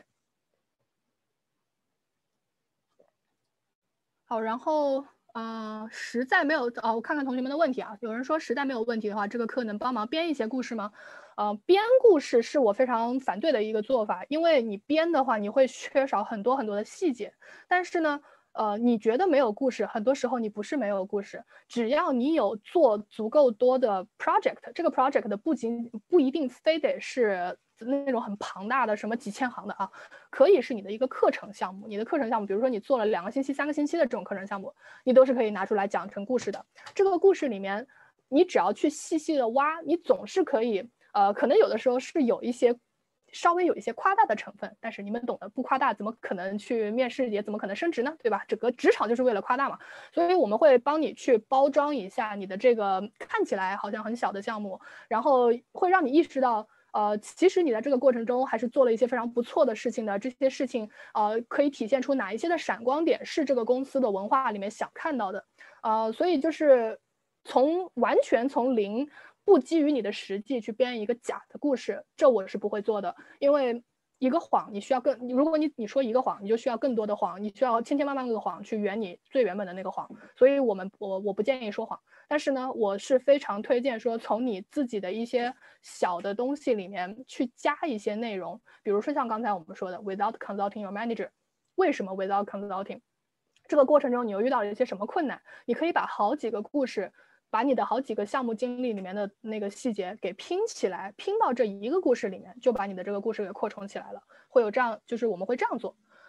A: 好，然后呃，实在没有哦，我看看同学们的问题啊。有人说实在没有问题的话，这个课能帮忙编一些故事吗？呃，编故事是我非常反对的一个做法，因为你编的话，你会缺少很多很多的细节。但是呢，呃，你觉得没有故事，很多时候你不是没有故事，只要你有做足够多的 project，这个 project 的不仅不一定非得是那种很庞大的什么几千行的啊，可以是你的一个课程项目，你的课程项目，比如说你做了两个星期、三个星期的这种课程项目，你都是可以拿出来讲成故事的。这个故事里面，你只要去细细的挖，你总是可以，呃，可能有的时候是有一些稍微有一些夸大的成分，但是你们懂得，不夸大怎么可能去面试，也怎么可能升职呢？对吧？整个职场就是为了夸大嘛，所以我们会帮你去包装一下你的这个看起来好像很小的项目，然后会让你意识到。呃，其实你在这个过程中还是做了一些非常不错的事情的。这些事情，呃，可以体现出哪一些的闪光点是这个公司的文化里面想看到的。呃，所以就是从完全从零，不基于你的实际去编一个假的故事，这我是不会做的，因为。一个谎，你需要更，如果你你说一个谎，你就需要更多的谎，你需要千千万万个谎去圆你最原本的那个谎，所以我们我我不建议说谎，但是呢，我是非常推荐说从你自己的一些小的东西里面去加一些内容，比如说像刚才我们说的 without consulting your manager， 为什么 without consulting？ 这个过程中你又遇到了一些什么困难？你可以把好几个故事。把你的好几个项目经历里面的那个细节给拼起来，拼到这一个故事里面，就把你的这个故事给扩充起来了。会有这样，就是我们会这样做。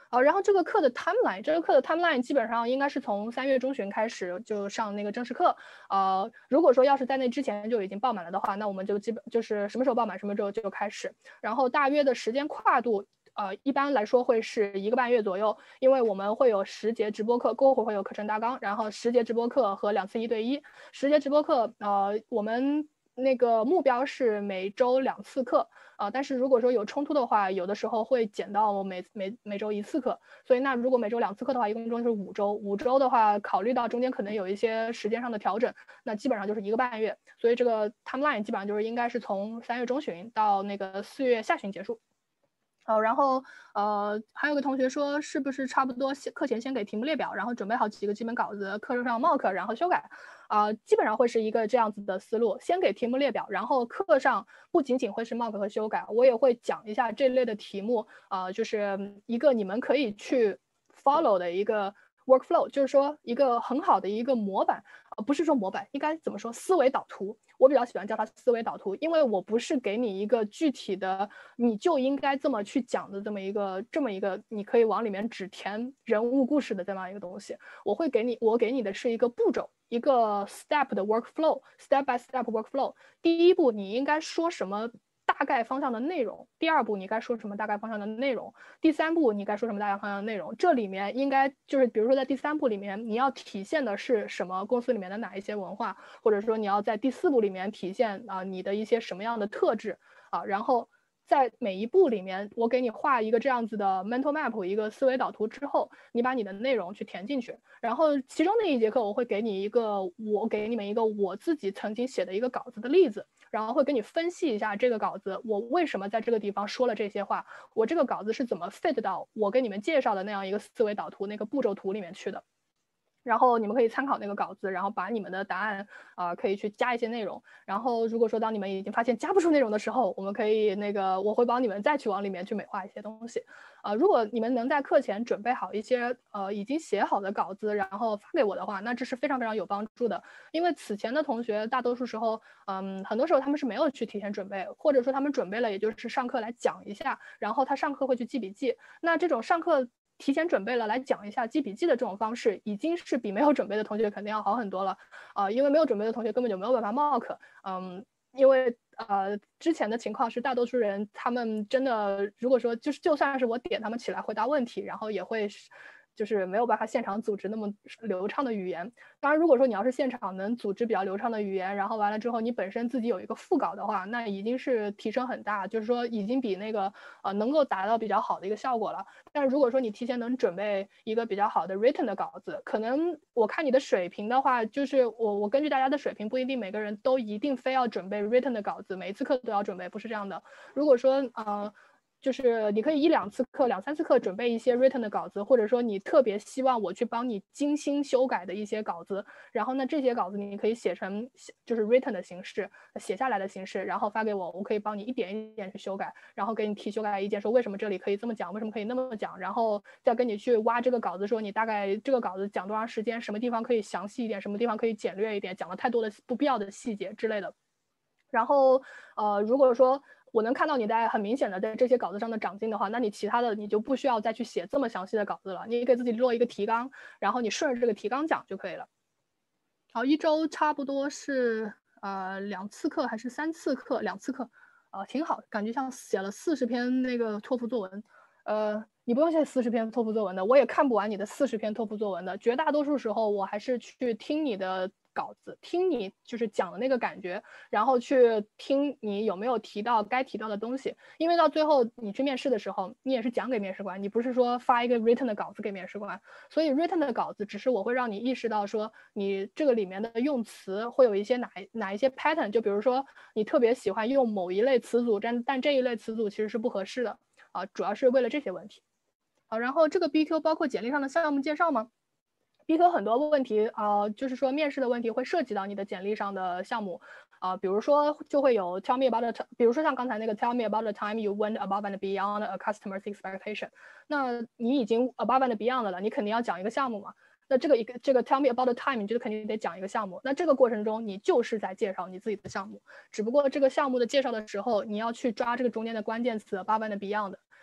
A: 呃，然后这个课的 timeline， 这个课的 timeline 基本上应该是从三月中旬开始就上那个正式课。呃，如果说要是在那之前就已经报满了的话，那我们就基本就是什么时候报满什么时候就开始。然后大约的时间跨度，呃，一般来说会是一个半月左右，因为我们会有十节直播课，过会会有课程大纲，然后十节直播课和两次一对一。十节直播课，呃，我们那个目标是每周两次课。啊、呃，但是如果说有冲突的话，有的时候会减到每每每周一次课。所以那如果每周两次课的话，一共就是五周。五周的话，考虑到中间可能有一些时间上的调整，那基本上就是一个半月。所以这个 timeline 基本上就是应该是从三月中旬到那个四月下旬结束。呃，然后呃，还有个同学说，是不是差不多课前先给题目列表，然后准备好几个基本稿子，课上 mock， 然后修改？啊、呃，基本上会是一个这样子的思路，先给题目列表，然后课上不仅仅会是 mock 和修改，我也会讲一下这类的题目，啊、呃，就是一个你们可以去 follow 的一个 workflow， 就是说一个很好的一个模板，呃，不是说模板，应该怎么说？思维导图。我比较喜欢叫它思维导图，因为我不是给你一个具体的你就应该这么去讲的这么一个这么一个你可以往里面只填人物故事的这么一个东西，我会给你我给你的是一个步骤，一个 step 的 workflow， step by step workflow。 第一步你应该说什么大概方向的内容，第二步你该说什么大概方向的内容，第三步你该说什么大概方向的内容。这里面应该就是比如说在第三步里面你要体现的是什么公司里面的哪一些文化，或者说你要在第四步里面体现啊、呃、你的一些什么样的特质啊，然后在每一步里面我给你画一个这样子的 mental map， 一个思维导图之后，你把你的内容去填进去。然后其中的一节课我会给你一个我给你们一个我自己曾经写的一个稿子的例子，然后会给你分析一下这个稿子我为什么在这个地方说了这些话，我这个稿子是怎么 fit 到我给你们介绍的那样一个思维导图那个步骤图里面去的。然后你们可以参考那个稿子，然后把你们的答案啊、呃、可以去加一些内容。然后如果说当你们已经发现加不出内容的时候，我们可以那个我会帮你们再去往里面去美化一些东西。啊、呃，如果你们能在课前准备好一些呃已经写好的稿子，然后发给我的话，那这是非常非常有帮助的。因为此前的同学大多数时候，嗯，很多时候他们是没有去提前准备，或者说他们准备了，也就是上课来讲一下，然后他上课会去记笔记。那这种上课提前准备了来讲一下记笔记的这种方式，已经是比没有准备的同学肯定要好很多了啊、呃！因为没有准备的同学根本就没有办法 mock， 嗯，因为呃之前的情况是大多数人他们真的如果说就是就算是我点他们起来回答问题，然后也会就是没有办法现场组织那么流畅的语言。当然如果说你要是现场能组织比较流畅的语言，然后完了之后你本身自己有一个副稿的话，那已经是提升很大，就是说已经比那个呃能够达到比较好的一个效果了。但是如果说你提前能准备一个比较好的 written 的稿子，可能我看你的水平的话，就是我我根据大家的水平不一定每个人都一定非要准备 written 的稿子，每一次课都要准备，不是这样的。如果说呃就是你可以一两次课两三次课准备一些 written 的稿子，或者说你特别希望我去帮你精心修改的一些稿子，然后呢这些稿子你可以写成就是 written 的形式，写下来的形式，然后发给我，我可以帮你一点一点去修改，然后给你提修改意见，说为什么这里可以这么讲，为什么可以那么讲，然后再跟你去挖这个稿子，说你大概这个稿子讲多长时间，什么地方可以详细一点，什么地方可以简略一点，讲了太多的不必要的细节之类的。然后呃如果说我能看到你在很明显的在这些稿子上的长进的话，那你其他的你就不需要再去写这么详细的稿子了，你给自己做一个提纲，然后你顺着这个提纲讲就可以了。好，一周差不多是呃两次课还是三次课？两次课，呃挺好，感觉像写了四十篇那个托福作文。呃，你不用写四十篇托福作文的，我也看不完你的四十篇托福作文的。绝大多数时候，我还是去听你的稿子，听你就是讲的那个感觉，然后去听你有没有提到该提到的东西。因为到最后你去面试的时候，你也是讲给面试官，你不是说发一个 written 的稿子给面试官。所以 written 的稿子只是我会让你意识到说，你这个里面的用词会有一些哪哪一些 pattern， 就比如说你特别喜欢用某一类词组，但但这一类词组其实是不合适的啊，主要是为了这些问题。好，然后这个 B Q 包括简历上的项目介绍吗？B Q 很多问题啊、呃，就是说面试的问题会涉及到你的简历上的项目啊、呃，比如说就会有 tell me about the， 比如说像刚才那个 tell me about the time you went above and beyond a customer's expectation， 那你已经 above and beyond 了，你肯定要讲一个项目嘛。那这个一个这个 tell me about the time， 你就肯定得讲一个项目。那这个过程中，你就是在介绍你自己的项目，只不过这个项目的介绍的时候，你要去抓这个中间的关键词 above and beyond。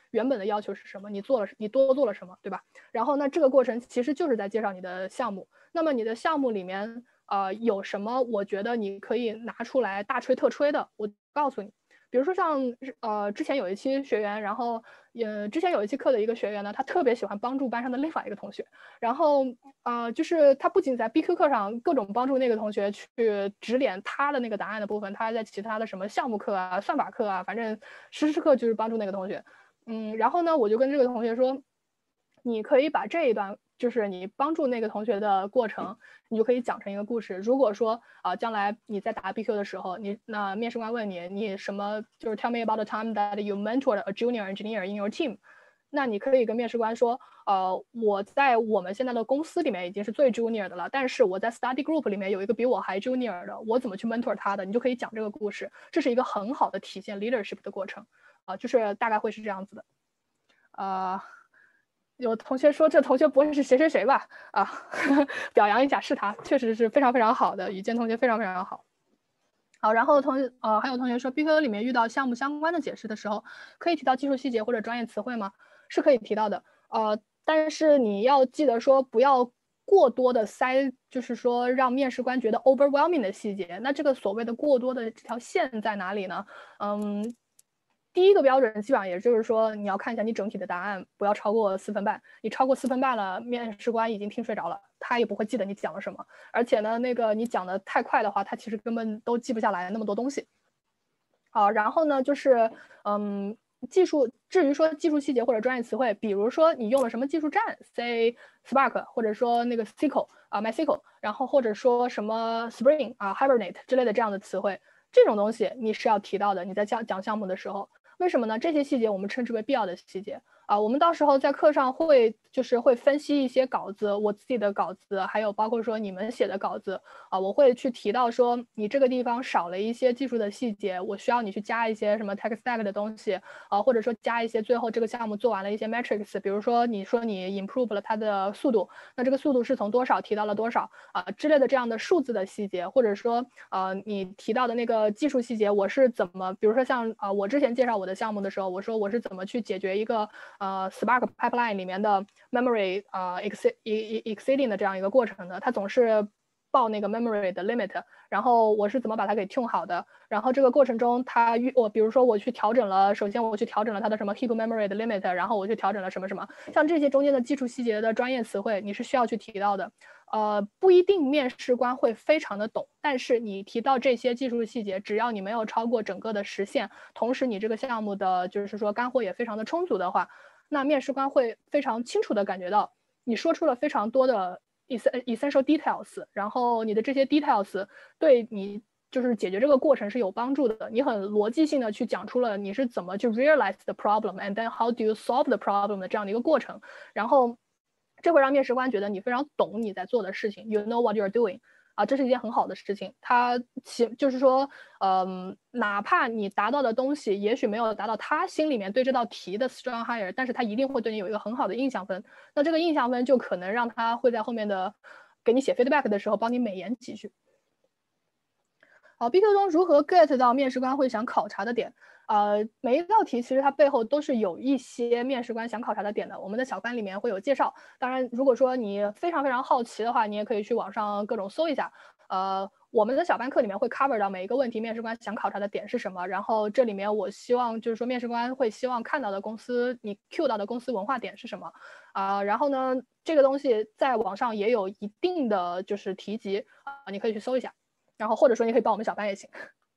A: 原本的要求是什么，你做了你多做了什么，对吧？然后呢，这个过程其实就是在介绍你的项目。那么你的项目里面呃有什么我觉得你可以拿出来大吹特吹的，我告诉你。比如说像呃之前有一期学员，然后呃之前有一期课的一个学员呢，他特别喜欢帮助班上的另外一个同学，然后呃就是他不仅在 B Q 课上各种帮助那个同学去指点他的那个答案的部分，他还在其他的什么项目课啊、算法课啊，反正时时刻就是帮助那个同学。嗯，然后呢，我就跟这个同学说，你可以把这一段就是你帮助那个同学的过程，你就可以讲成一个故事。如果说啊、呃，将来你在答 B Q 的时候，你那面试官问你，你什么就是 tell me about the time that you mentored a junior engineer in your team， 那你可以跟面试官说，呃，我在我们现在的公司里面已经是最 junior 的了，但是我在 study group 里面有一个比我还 junior 的，我怎么去 mentor 他的？你就可以讲这个故事，这是一个很好的体现 leadership 的过程啊、呃，就是大概会是这样子的，啊、呃。有同学说这同学不会是谁谁谁吧？啊，呵呵表扬一下，是他，确实是非常非常好的，宇健同学非常非常好。好，然后同呃还有同学说 B Q 里面遇到项目相关的解释的时候，可以提到技术细节或者专业词汇吗？是可以提到的，呃，但是你要记得说不要过多的塞，就是说让面试官觉得 overwhelming 的细节。那这个所谓的过多的这条线在哪里呢？嗯。第一个标准基本上也就是说，你要看一下你整体的答案不要超过四分半。你超过四分半了，面试官已经听睡着了，他也不会记得你讲了什么。而且呢，那个你讲的太快的话，他其实根本都记不下来那么多东西。好，然后呢，就是嗯，技术，至于说技术细节或者专业词汇，比如说你用了什么技术栈 ，say Spark， 或者说那个 S Q L 啊 MySQL， 然后或者说什么 Spring 啊 Hibernate 之类的这样的词汇，这种东西你是要提到的。你在讲讲项目的时候。为什么呢？这些细节我们称之为必要的细节啊。我们到时候在课上会就是会分析一些稿子，我自己的稿子，还有包括说你们写的稿子啊，我会去提到说你这个地方少了一些技术的细节，我需要你去加一些什么 tech stack 的东西啊，或者说加一些最后这个项目做完了一些 metrics， 比如说你说你 improve 了它的速度，那这个速度是从多少提到了多少啊之类的这样的数字的细节，或者说呃你提到的那个技术细节，我是怎么，比如说像啊、呃、我之前介绍我的项目的时候，我说我是怎么去解决一个呃 Spark pipeline 里面的 memory 呃 exceeding 的这样一个过程的，它总是报那个 memory 的 limit， 然后我是怎么把它给 tune 好的，然后这个过程中它我比如说我去调整了，首先我去调整了它的什么 heap memory 的 limit， 然后我去调整了什么什么，像这些中间的技术细节的专业词汇你是需要去提到的。呃，不一定面试官会非常的懂，但是你提到这些技术细节，只要你没有超过整个的时限，同时你这个项目的就是说干货也非常的充足的话，那面试官会非常清楚的感觉到你说出了非常多的 essential details， 然后你的这些 details 对你就是解决这个过程是有帮助的，你很逻辑性的去讲出了你是怎么去 realize the problem and then how do you solve the problem 的这样的一个过程，然后这会让面试官觉得你非常懂你在做的事情 ，you know what you're doing， 啊，这是一件很好的事情。他其就是说，嗯，哪怕你达到的东西也许没有达到他心里面对这道题的 strong higher， 但是他一定会对你有一个很好的印象分。那这个印象分就可能让他会在后面的给你写 feedback 的时候帮你美言几句。好 ，B Q 中如何 get 到面试官会想考察的点？呃，每一道题其实它背后都是有一些面试官想考察的点的，我们的小班里面会有介绍。当然，如果说你非常非常好奇的话，你也可以去网上各种搜一下。呃，我们的小班课里面会 cover 到每一个问题，面试官想考察的点是什么。然后这里面我希望就是说，面试官会希望看到的公司，你 Q 到的公司文化点是什么啊、呃？然后呢，这个东西在网上也有一定的就是提及啊、呃，你可以去搜一下。然后或者说你可以报我们小班也行。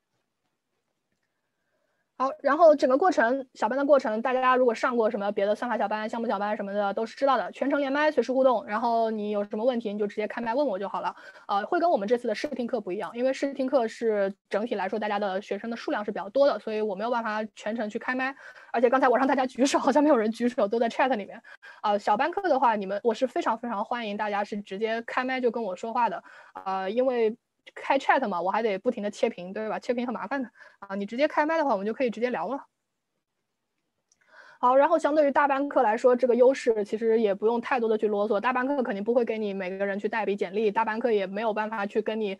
A: 好，然后整个过程，小班的过程，大家如果上过什么别的算法小班、项目小班什么的，都是知道的。全程连麦，随时互动，然后你有什么问题，你就直接开麦问我就好了。呃，会跟我们这次的试听课不一样，因为试听课是整体来说大家的学生的数量是比较多的，所以我没有办法全程去开麦。而且刚才我让大家举手，好像没有人举手，都在 chat 里面。呃，小班课的话，你们我是非常非常欢迎大家是直接开麦就跟我说话的。呃，因为开 chat 嘛，我还得不停的切屏，对吧？切屏很麻烦的啊。你直接开麦的话，我们就可以直接聊了。好，然后相对于大班课来说，这个优势其实也不用太多的去啰嗦。大班课肯定不会给你每个人去带笔简历，大班课也没有办法去跟你，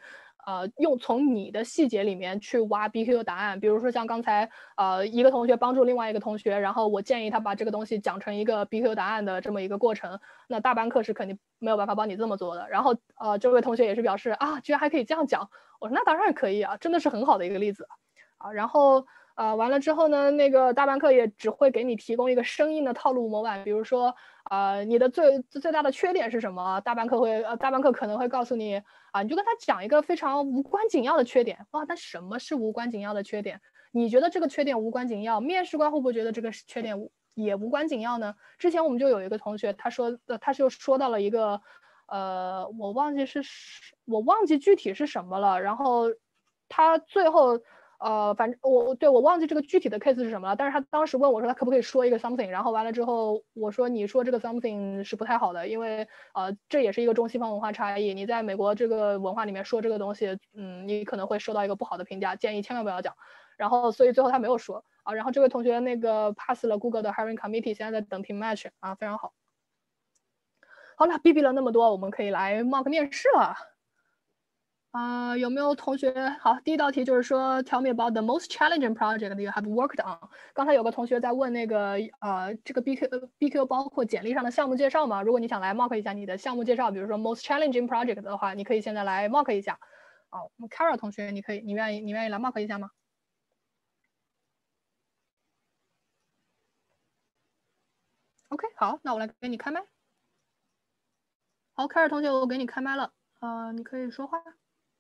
A: 呃用从你的细节里面去挖 B Q 答案。比如说像刚才呃一个同学帮助另外一个同学，然后我建议他把这个东西讲成一个 B Q 答案的这么一个过程，那大班课是肯定没有办法帮你这么做的。然后呃这位同学也是表示啊，居然还可以这样讲。我说那当然可以啊，真的是很好的一个例子啊。然后呃完了之后呢，那个大班课也只会给你提供一个声音的套路模板，比如说呃你的最最大的缺点是什么？大班课会呃大班课可能会告诉你啊，你就跟他讲一个非常无关紧要的缺点。哇，那什么是无关紧要的缺点？你觉得这个缺点无关紧要，面试官会不会觉得这个缺点也无关紧要呢？之前我们就有一个同学，他说呃他就说到了一个呃我忘记是我忘记具体是什么了，然后他最后呃，反正我对我忘记这个具体的 case 是什么了，但是他当时问我说他可不可以说一个 something， 然后完了之后我说你说这个 something 是不太好的，因为呃这也是一个中西方文化差异，你在美国这个文化里面说这个东西，嗯，你可能会受到一个不好的评价，建议千万不要讲。然后所以最后他没有说啊，然后这位同学那个 pass 了 Google 的 hiring committee， 现在在等 team match 啊，非常好。好，那 B B 了那么多，我们可以来 mock 面试了。啊、uh, 有没有同学？好，第一道题就是说 ，Tell me about the most challenging project you have worked on。刚才有个同学在问那个，呃，这个 B Q B Q 包括简历上的项目介绍吗？如果你想来 mock 一下你的项目介绍，比如说 most challenging project 的话，你可以现在来 mock 一下。哦，我们 Kara 同学，你可以，你愿意，你愿意来 mock 一下吗 ？OK， 好，那我来给你开麦。好 ，Kara 同学，我给你开麦了，呃，你可以说话。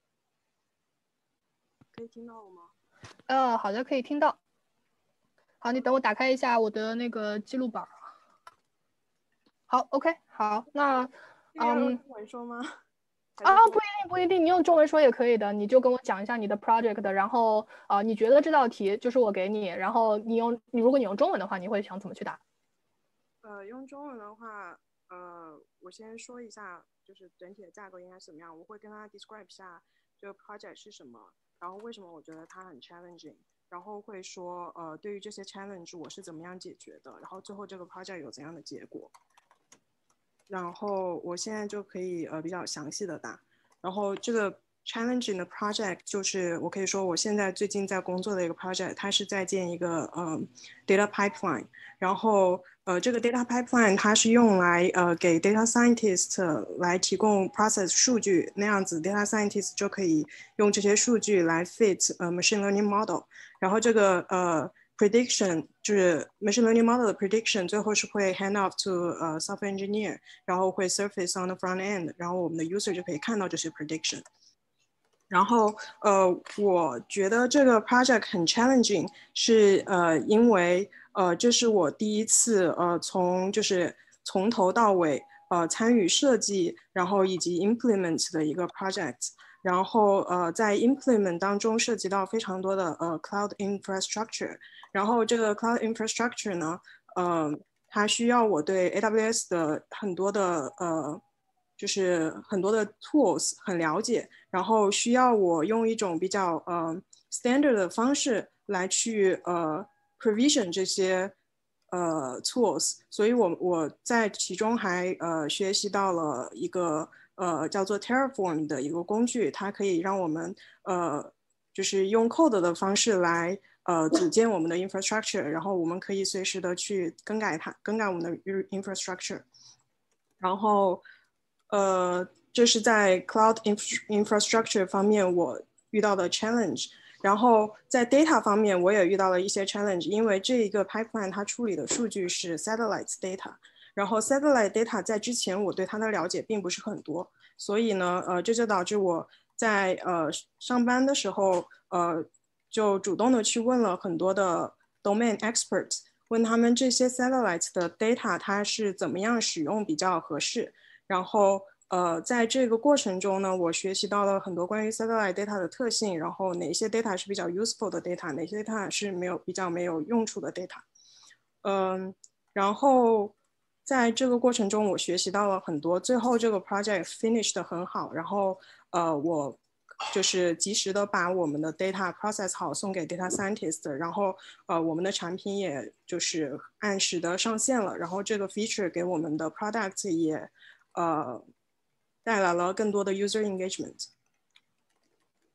B: 可以听到我吗？
A: 呃，好的，可以听到。好，你等我打开一下我的那个记录板。好 ，OK， 好，那
B: 嗯，要用中文说吗？
A: 啊，不一定，不一定，你用中文说也可以的。你就跟我讲一下你的 project，然后啊、呃，你觉得这道题就是我给你，然后你用你如果你用中文的话，你会想怎么去答？
B: 呃，用中文的话，呃，我先说一下，就是整体的架构应该是怎么样。我会跟他 describe 一下这个 project 是什么，然后为什么我觉得它很 challenging，然后会说，呃，对于这些 challenge 我是怎么样解决的，然后最后这个 project 有怎样的结果。然后我现在就可以呃比较详细的答。然后这个 challenging 的 project 就是我可以说我现在最近在工作的一个 project， 它是在建一个呃 data pipeline。然后呃这个 data pipeline 它是用来呃给 data scientist 来提供 process 数据，那样子 data scientist 就可以用这些数据来 fit 呃 machine learning model。然后这个呃prediction 就是 machine learning model 的 prediction， 最后是会 hand off to 呃 software engineer， 然后会 surface on the front end， 然后我们的 user 就可以看到这些 prediction。然后呃，我觉得这个 project 很 challenging， 是呃因为呃这是我第一次呃从就是从头到尾呃参与设计，然后以及 implement 的一个 project。然后呃在 implement 当中涉及到非常多的呃 cloud infrastructure。然后这个 cloud infrastructure 呢，呃，它需要我对 A W S 的很多的呃，就是很多的 tools 很了解，然后需要我用一种比较呃 standard 的方式来去呃 provision 这些呃 tools。所以我我在其中还呃学习到了一个呃叫做 Terraform 的一个工具，它可以让我们呃就是用 code 的方式来呃组建我们的 infrastructure， 然后我们可以随时的去更改它，更改我们的 infrastructure。然后呃，这是在 cloud infrastructure 方面我遇到的 challenge。然后在 data 方面，我也遇到了一些 challenge， 因为这一个 pipeline 它处理的数据是 satellite data， 然后 satellite data 在之前我对它的了解并不是很多，所以呢，呃，这就导致我在呃上班的时候，呃，就主动的去问了很多的 domain experts， 问他们这些 satellite 的 data 它是怎么样使用比较合适。然后呃，在这个过程中呢，我学习到了很多关于 satellite data 的特性，然后哪些 data 是比较 useful 的 data， 哪些 data 是没有比较没有用处的 data。嗯，然后在这个过程中，我学习到了很多。最后这个 project finish 的很好，然后呃，我就是及时的把我们的 data process 好，送给 data scientist， 然后呃，我们的产品也就是按时的上线了，然后这个 feature 给我们的 product 也呃带来了更多的 user engagement。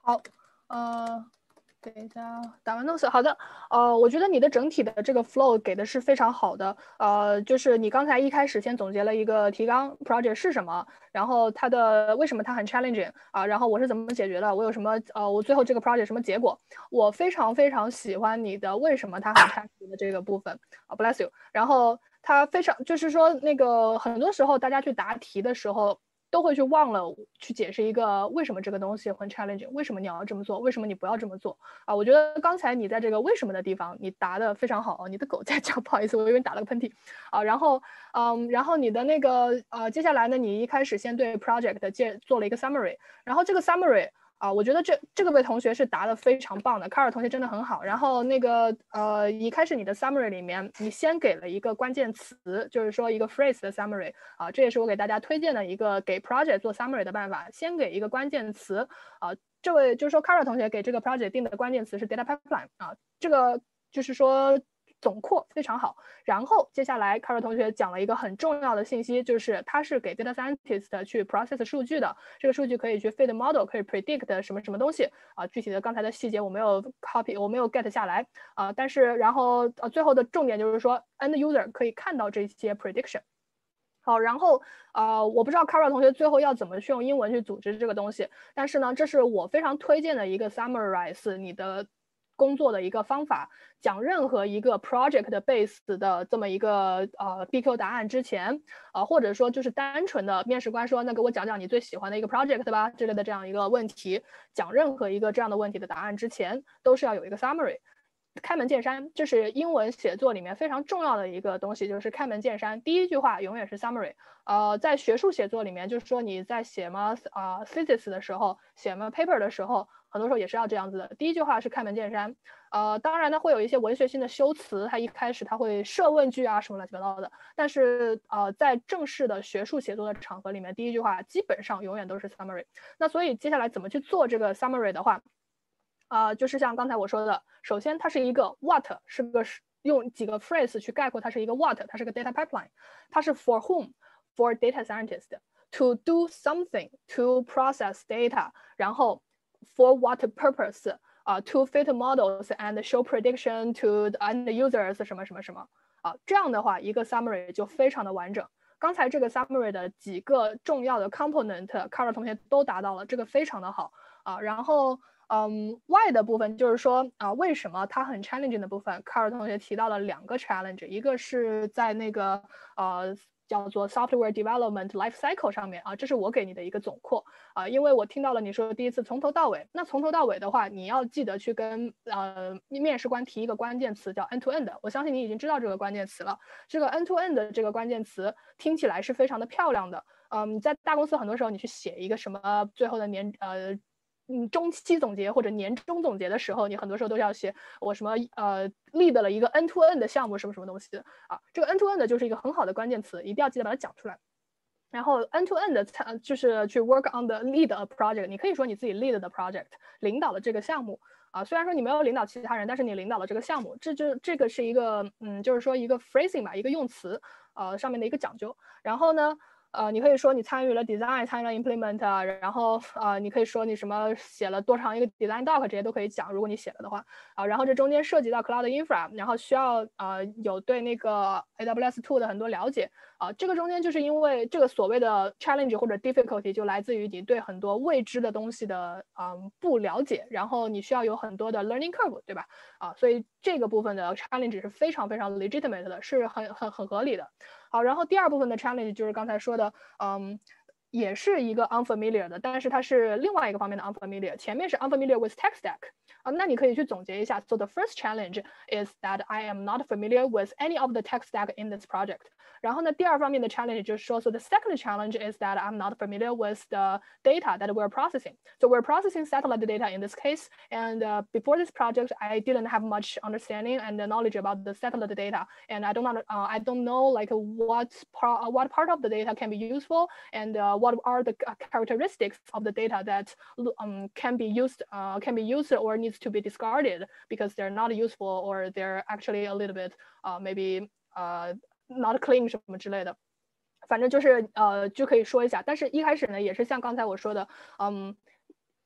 A: 好，呃，等一下，打完 notes。好的，呃，我觉得你的整体的这个 flow 给的是非常好的。呃，就是你刚才一开始先总结了一个提纲 project 是什么，然后它的为什么它很 challenging 啊，然后我是怎么解决的，我有什么呃，我最后这个 project 什么结果。我非常非常喜欢你的为什么它很 challenging 的这个部分啊，bless you。然后它非常就是说那个很多时候大家去答题的时候。都会去忘了去解释一个为什么这个东西很 challenging， 为什么你要这么做，为什么你不要这么做啊？我觉得刚才你在这个为什么的地方你答的非常好。你的狗在叫，不好意思，我以为你打了个喷嚏啊。然后嗯，然后你的那个呃，接下来呢，你一开始先对 project 介做了一个 summary， 然后这个 summary。啊，我觉得这这个位同学是答的非常棒的，卡尔同学真的很好。然后那个呃，一开始你的 summary 里面，你先给了一个关键词，就是说一个 phrase 的 summary 啊，这也是我给大家推荐的一个给 project 做 summary 的办法，先给一个关键词啊。这位就是说卡尔同学给这个 project 定的关键词是 data pipeline 啊，这个就是说。总括非常好，然后接下来卡尔同学讲了一个很重要的信息，就是他是给 data scientist 去 process 数据的，这个数据可以去 fit model， 可以 predict 什么什么东西啊，具体的刚才的细节我没有 copy， 我没有 get 下来啊，但是然后呃最后的重点就是说 end user 可以看到这些 prediction。好，然后呃，我不知道 Kara 同学最后要怎么去用英文去组织这个东西，但是呢，这是我非常推荐的一个 summarize 你的工作的一个方法。讲任何一个 project base 的这么一个呃 B Q 答案之前，呃，或者说就是单纯的面试官说，那给我讲讲你最喜欢的一个 project 吧之类的这样一个问题，讲任何一个这样的问题的答案之前，都是要有一个 summary。开门见山，这是英文写作里面非常重要的一个东西，就是开门见山。第一句话永远是 summary。呃，在学术写作里面，就是说你在写嘛啊、呃、physics 的时候，写嘛 paper 的时候，很多时候也是要这样子的。第一句话是开门见山。呃，当然呢，会有一些文学性的修辞，它一开始它会设问句啊什么乱七八糟的。但是呃，在正式的学术写作的场合里面，第一句话基本上永远都是 summary。那所以接下来怎么去做这个 summary 的话？啊、呃，就是像刚才我说的，首先它是一个 what， 是个用几个 phrase 去概括，它是一个 what， 它是个 data pipeline， 它是 for whom for data scientist to do something to process data， 然后 for what purpose 啊、uh, to fit models and show prediction to the end users 什么什么什么啊，这样的话一个 summary 就非常的完整。刚才这个 summary 的几个重要的 component， 卡尔同学都达到了，这个非常的好啊。然后嗯 ，why 的部分就是说啊、呃，为什么它很 challenging 的部分，卡尔同学提到了两个 challenge， 一个是在那个呃叫做 software development life cycle 上面啊，这是我给你的一个总括啊，因为我听到了你说第一次从头到尾，那从头到尾的话，你要记得去跟呃面试官提一个关键词叫 end to end， 我相信你已经知道这个关键词了。这个 end to end 的这个关键词听起来是非常的漂亮的。嗯，在大公司很多时候你去写一个什么最后的年呃。嗯，中期总结或者年终总结的时候，你很多时候都要写我什么呃 lead 了一个 end to end 的项目什么什么东西的啊。这个 end to end 就是一个很好的关键词，一定要记得把它讲出来。然后 end to end 的就是去 work on the lead a project， 你可以说你自己 lead the project， 领导了这个项目啊。虽然说你没有领导其他人，但是你领导了这个项目，这就这个是一个嗯，就是说一个 phrasing 吧，一个用词呃上面的一个讲究。然后呢？呃，你可以说你参与了 design， 参与了 implement， 然后呃，你可以说你什么写了多长一个 design doc， 这些都可以讲，如果你写了的话啊。然后这中间涉及到 cloud infra， 然后需要呃有对那个 A W S tool 的很多了解啊。这个中间就是因为这个所谓的 challenge 或者 difficulty 就来自于你对很多未知的东西的嗯不了解，然后你需要有很多的 learning curve， 对吧？啊，所以这个部分的 challenge 是非常非常 legitimate 的，是很很很合理的。好，然后第二部分的 challenge 就是刚才说的，嗯，也是一个 unfamiliar 的，但是它是另外一个方面的 unfamiliar。前面是 unfamiliar with tech stack 啊，那你可以去总结一下。So the first challenge is that I am not familiar with any of the tech stack in this project。然后呢，第二方面的 challenge 就是说，so the second challenge is that I'm not familiar with the data that we're processing. So we're processing satellite data in this case, and uh, before this project, I didn't have much understanding and knowledge about the satellite data, and I don't uh, I don't know like what part what part of the data can be useful, and uh, what are the characteristics of the data that um, can be used uh, can be used or needs to be discarded because they're not useful or they're actually a little bit uh, maybe uh, not clean 什么之类的。反正就是呃就可以说一下，但是一开始呢也是像刚才我说的，嗯，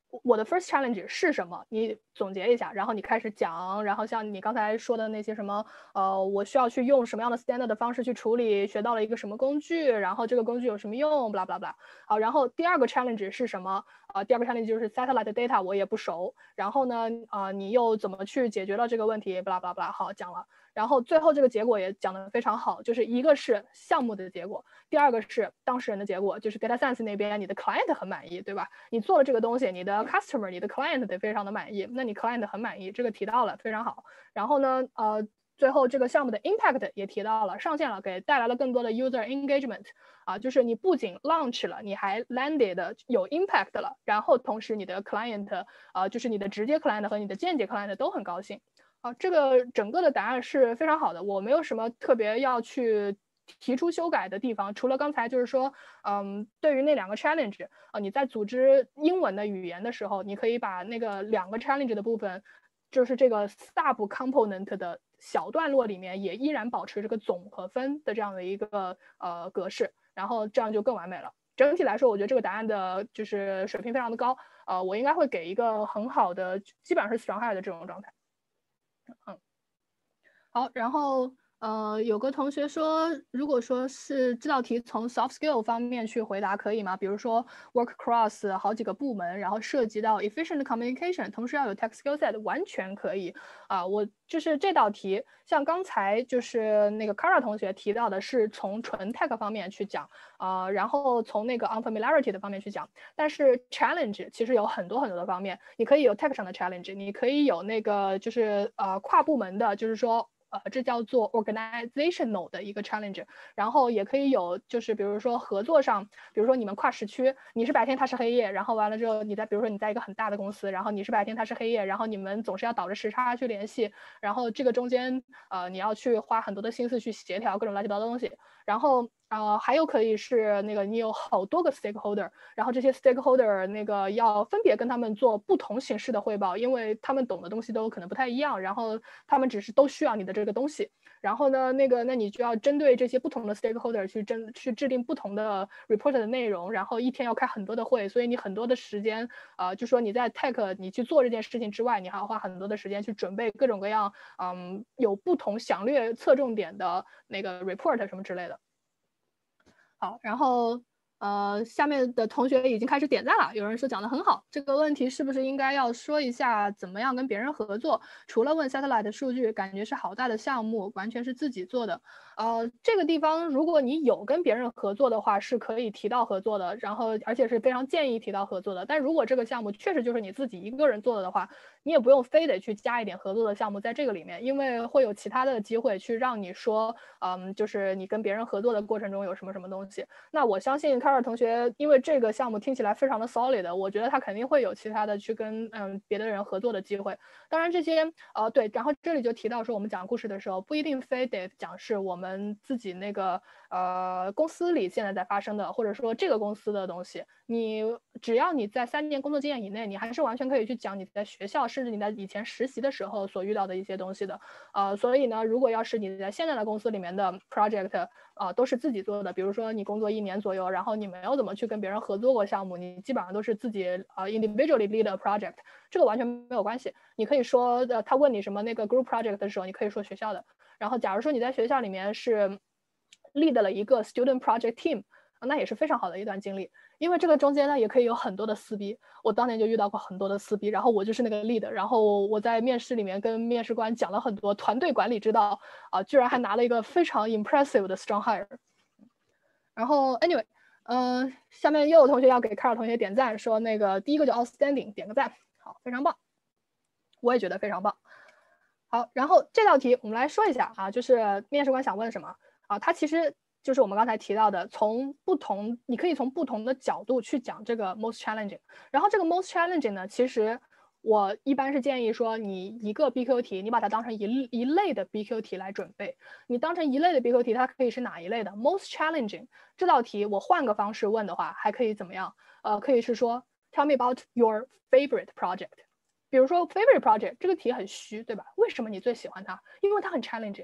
A: 我的 first challenge 是什么？你总结一下，然后你开始讲，然后像你刚才说的那些什么，呃，我需要去用什么样的 standard 的方式去处理，学到了一个什么工具，然后这个工具有什么用，blah blah blah。好，然后第二个 challenge 是什么？呃，第二个 challenge 就是 satellite data 我也不熟，然后呢，呃，你又怎么去解决了这个问题，blah blah blah。好，讲了。然后最后这个结果也讲得非常好，就是一个是项目的结果，第二个是当事人的结果，就是 data science 那边你的 client 很满意，对吧？你做了这个东西，你的 customer、你的 client 得非常的满意，那你 client 很满意，这个提到了，非常好。然后呢，呃，最后这个项目的 impact 也提到了，上线了，给带来了更多的 user engagement 啊，就是你不仅 launch 了，你还 landed 有 impact 了，然后同时你的 client 啊，就是你的直接 client 和你的间接 client 都很高兴。啊，这个整个的答案是非常好的，我没有什么特别要去提出修改的地方，除了刚才就是说，嗯，对于那两个 challenge 啊、呃，你在组织英文的语言的时候，你可以把那个两个 challenge 的部分，就是这个 sub component 的小段落里面，也依然保持这个总和分的这样的一个呃格式，然后这样就更完美了。整体来说，我觉得这个答案的就是水平非常的高，呃，我应该会给一个很好的，基本上是 strong high 的这种状态。嗯，好，然后呃，有个同学说，如果说是这道题从 soft skill 方面去回答，可以吗？比如说 work across 好几个部门，然后涉及到 efficient communication，同时要有 tech skill set，完全可以啊、呃。我就是这道题，像刚才就是那个 Kara 同学提到的，是从纯 tech 方面去讲啊、呃，然后从那个 unfamiliarity 的方面去讲。但是 challenge 其实有很多很多的方面，你可以有 tech 上的 challenge，你可以有那个就是呃跨部门的，就是说。呃，这叫做 organizational 的一个 challenge，然后也可以有，就是比如说合作上，比如说你们跨时区，你是白天，他是黑夜，然后完了之后，你在比如说你在一个很大的公司，然后你是白天，他是黑夜，然后你们总是要倒着时差去联系，然后这个中间呃你要去花很多的心思去协调各种乱七八糟的东西，然后呃还有可以是那个你有好多个 stakeholder，然后这些 stakeholder 那个要分别跟他们做不同形式的汇报，因为他们懂的东西都可能不太一样，然后他们只是都需要你的这个东西，然后呢那个那你就要针对这些不同的 stakeholder 去针去制定不同的 report 的内容，然后一天要开很多的会，所以你很多的时间呃就说你在 tech 你去做这件事情之外，你还要花很多的时间去准备各种各样嗯有不同详略侧重点的那个 report 什么之类的。好，然后呃，下面的同学已经开始点赞了，有人说讲得很好。这个问题是不是应该要说一下怎么样跟别人合作？除了问 satellite 数据，感觉是好大的项目，完全是自己做的。呃，这个地方如果你有跟别人合作的话，是可以提到合作的，然后而且是非常建议提到合作的。但如果这个项目确实就是你自己一个人做的的话，你也不用非得去加一点合作的项目在这个里面，因为会有其他的机会去让你说，嗯，就是你跟别人合作的过程中有什么什么东西。那我相信凯尔同学，因为这个项目听起来非常的 solid，我觉得他肯定会有其他的去跟嗯别的人合作的机会。当然这些呃对，然后这里就提到说我们讲故事的时候，不一定非得讲是我们自己那个呃公司里现在在发生的，或者说这个公司的东西。你只要你在三年工作经验以内，你还是完全可以去讲你在学校，甚至你在以前实习的时候所遇到的一些东西的。呃，所以呢，如果要是你在现在的公司里面的 project，呃，都是自己做的，比如说你工作一年左右，然后你没有怎么去跟别人合作过项目，你基本上都是自己呃 individually lead a project，这个完全没有关系。你可以说，呃，他问你什么那个 group project 的时候，你可以说学校的。然后假如说你在学校里面是 lead 了一个 student project team，那也是非常好的一段经历。因为这个中间呢，也可以有很多的撕逼。我当年就遇到过很多的撕逼，然后我就是那个 lead，然后我在面试里面跟面试官讲了很多团队管理之道，啊、呃，居然还拿了一个非常 impressive 的 strong hire。然后 anyway， 嗯、呃，下面又有同学要给凯尔同学点赞，说那个第一个叫 outstanding， 点个赞，好，非常棒，我也觉得非常棒。好，然后这道题我们来说一下啊，就是面试官想问什么啊？他其实就是我们刚才提到的，从不同，你可以从不同的角度去讲这个 most challenging。然后这个 most challenging 呢，其实我一般是建议说，你一个 B Q 题，你把它当成一一类的 B Q 题来准备。你当成一类的 B Q 题，它可以是哪一类的 most challenging？ 这道题我换个方式问的话，还可以怎么样？呃，可以是说 Tell me about your favorite project。比如说 favorite project 这个题很虚，对吧？为什么你最喜欢它？因为它很 challenging。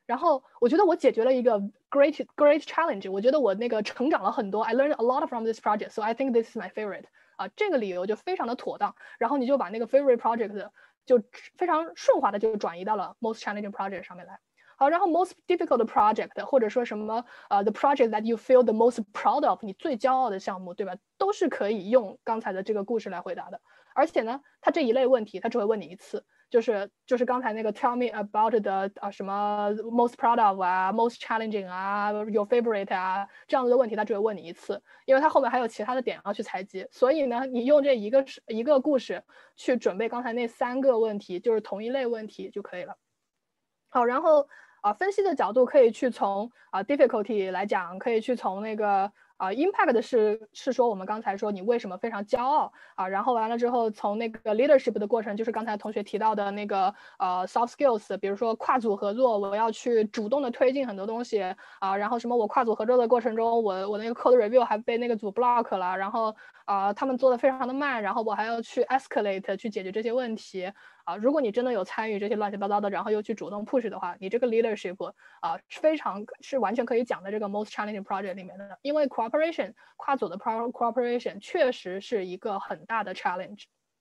A: 然后我觉得我解决了一个 great great challenge， 我觉得我那个成长了很多 ，I learned a lot from this project， so I think this is my favorite。啊，这个理由就非常的妥当，然后你就把那个 favorite project 就非常顺滑的就转移到了 most challenging project 上面来。好，然后 most difficult project 或者说什么呃、uh, the project that you feel the most proud of， 你最骄傲的项目，对吧？都是可以用刚才的这个故事来回答的。而且呢，它这一类问题它只会问你一次。就是就是刚才那个 tell me about the 啊什么 most proud of 啊 most challenging 啊 your favorite 啊这样子的问题，他只会问你一次，因为他后面还有其他的点要去采集，所以呢，你用这一个一个故事去准备刚才那三个问题，就是同一类问题就可以了。好，然后啊、呃、分析的角度可以去从啊、呃、difficulty 来讲，可以去从那个。啊、uh, ，impact 的是是说我们刚才说你为什么非常骄傲啊，然后完了之后从那个 leadership 的过程，就是刚才同学提到的那个呃 soft skills， 比如说跨组合作，我要去主动的推进很多东西啊，然后什么我跨组合作的过程中，我我那个 code review 还被那个组 block 了，然后啊、呃、他们做的非常的慢，然后我还要去 escalate 去解决这些问题啊，如果你真的有参与这些乱七八糟的，然后又去主动 push 的话，你这个 leadership 啊是非常是完全可以讲的这个 most challenging project 里面的，因为 cooperation 跨组的 cooperation 确实是一个很大的 challenge。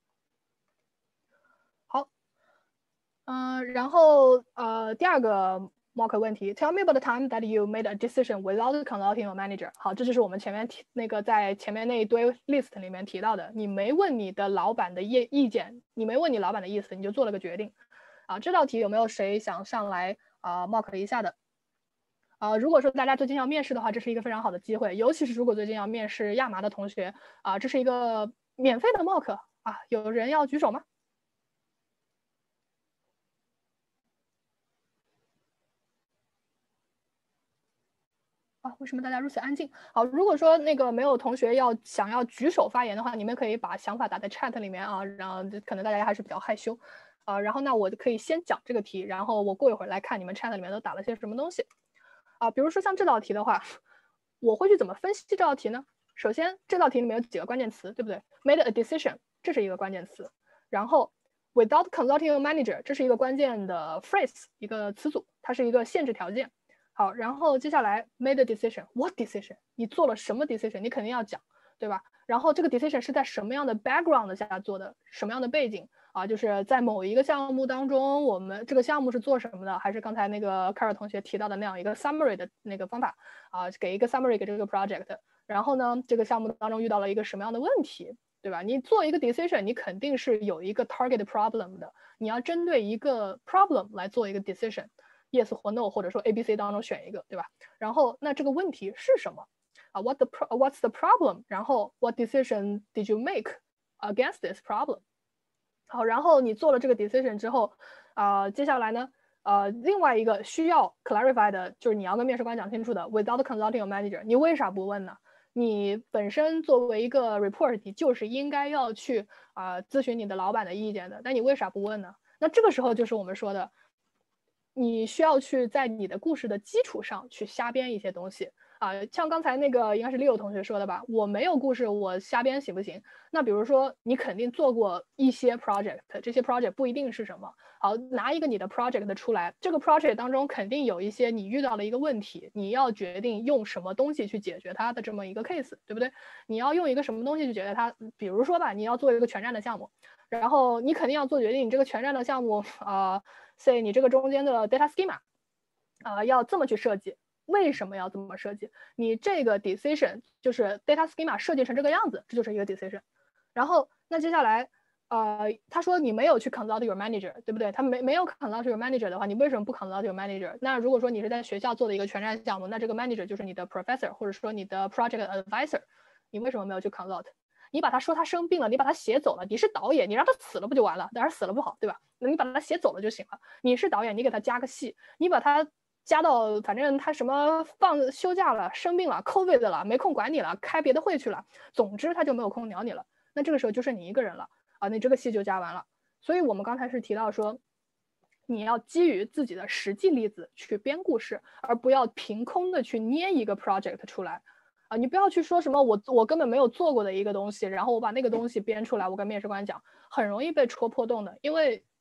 A: 好，嗯、呃，然后呃第二个 mock 问题 ，Tell me about the time that you made a decision without consulting your manager。好，这就是我们前面提那个在前面那一堆 list 里面提到的，你没问你的老板的意意见，你没问你老板的意思，你就做了个决定。啊，这道题有没有谁想上来啊、呃、mock 一下的？啊、呃，如果说大家最近要面试的话，这是一个非常好的机会，尤其是如果最近要面试亚麻的同学啊、呃，这是一个免费的 mock 啊，有人要举手吗？啊，为什么大家如此安静？好，如果说那个没有同学要想要举手发言的话，你们可以把想法打在 chat 里面啊，然后可能大家还是比较害羞，啊，然后那我可以先讲这个题，然后我过一会儿来看你们 chat 里面都打了些什么东西，啊，比如说像这道题的话，我会去怎么分析这道题呢？首先，这道题里面有几个关键词，对不对 ？Made a decision， 这是一个关键词，然后 without consulting your manager， 这是一个关键的 phrase， 一个词组，它是一个限制条件。好，然后接下来 made a decision，what decision？ 你做了什么 decision？ 你肯定要讲，对吧？然后这个 decision 是在什么样的 background 下做的，什么样的背景啊？就是在某一个项目当中，我们这个项目是做什么的？还是刚才那个凯尔同学提到的那样一个 summary 的那个方法啊？给一个 summary 给这个 project， 然后呢，这个项目当中遇到了一个什么样的问题，对吧？你做一个 decision， 你肯定是有一个 target problem 的，你要针对一个 problem 来做一个 decision。Yes 或 No， 或者说 A B C 当中选一个，对吧？然后那这个问题是什么啊 ？What the pro What's the problem？ 然后 What decision did you make against this problem？ 好，然后你做了这个 decision 之后，啊、呃，接下来呢，呃，另外一个需要 clarify 的就是你要跟面试官讲清楚的 ，without consulting your manager， 你为啥不问呢？你本身作为一个 report， 你就是应该要去啊、呃、咨询你的老板的意见的，但你为啥不问呢？那这个时候就是我们说的。你需要去在你的故事的基础上去瞎编一些东西啊，像刚才那个应该是 Leo 同学说的吧，我没有故事，我瞎编行不行？那比如说你肯定做过一些 project， 这些 project 不一定是什么。好，拿一个你的 project 出来，这个 project 当中肯定有一些你遇到了一个问题，你要决定用什么东西去解决它的这么一个 case， 对不对？你要用一个什么东西去解决它？比如说吧，你要做一个全站的项目，然后你肯定要做决定，你这个全站的项目啊。呃所以你这个中间的 data schema 啊、呃，要这么去设计，为什么要这么设计？你这个 decision 就是 data schema 设计成这个样子，这就是一个 decision。然后那接下来，呃，他说你没有去 consult your manager， 对不对？他没没有 consult your manager 的话，你为什么不 consult your manager？ 那如果说你是在学校做的一个全站项目，那这个 manager 就是你的 professor 或者说你的 project advisor， 你为什么没有去 consult？你把他说他生病了，你把他写走了，你是导演，你让他死了不就完了？当然死了不好，对吧？那你把他写走了就行了。你是导演，你给他加个戏，你把他加到，反正他什么放休假了、生病了、COVID 了、没空管你了、开别的会去了，总之他就没有空鸟你了。那这个时候就剩你一个人了啊，你这个戏就加完了。所以我们刚才是提到说，你要基于自己的实际例子去编故事，而不要凭空的去捏一个 project 出来。啊，你不要去说什么我我根本没有做过的一个东西，然后我把那个东西编出来，我跟面试官讲，很容易被戳破洞的。因为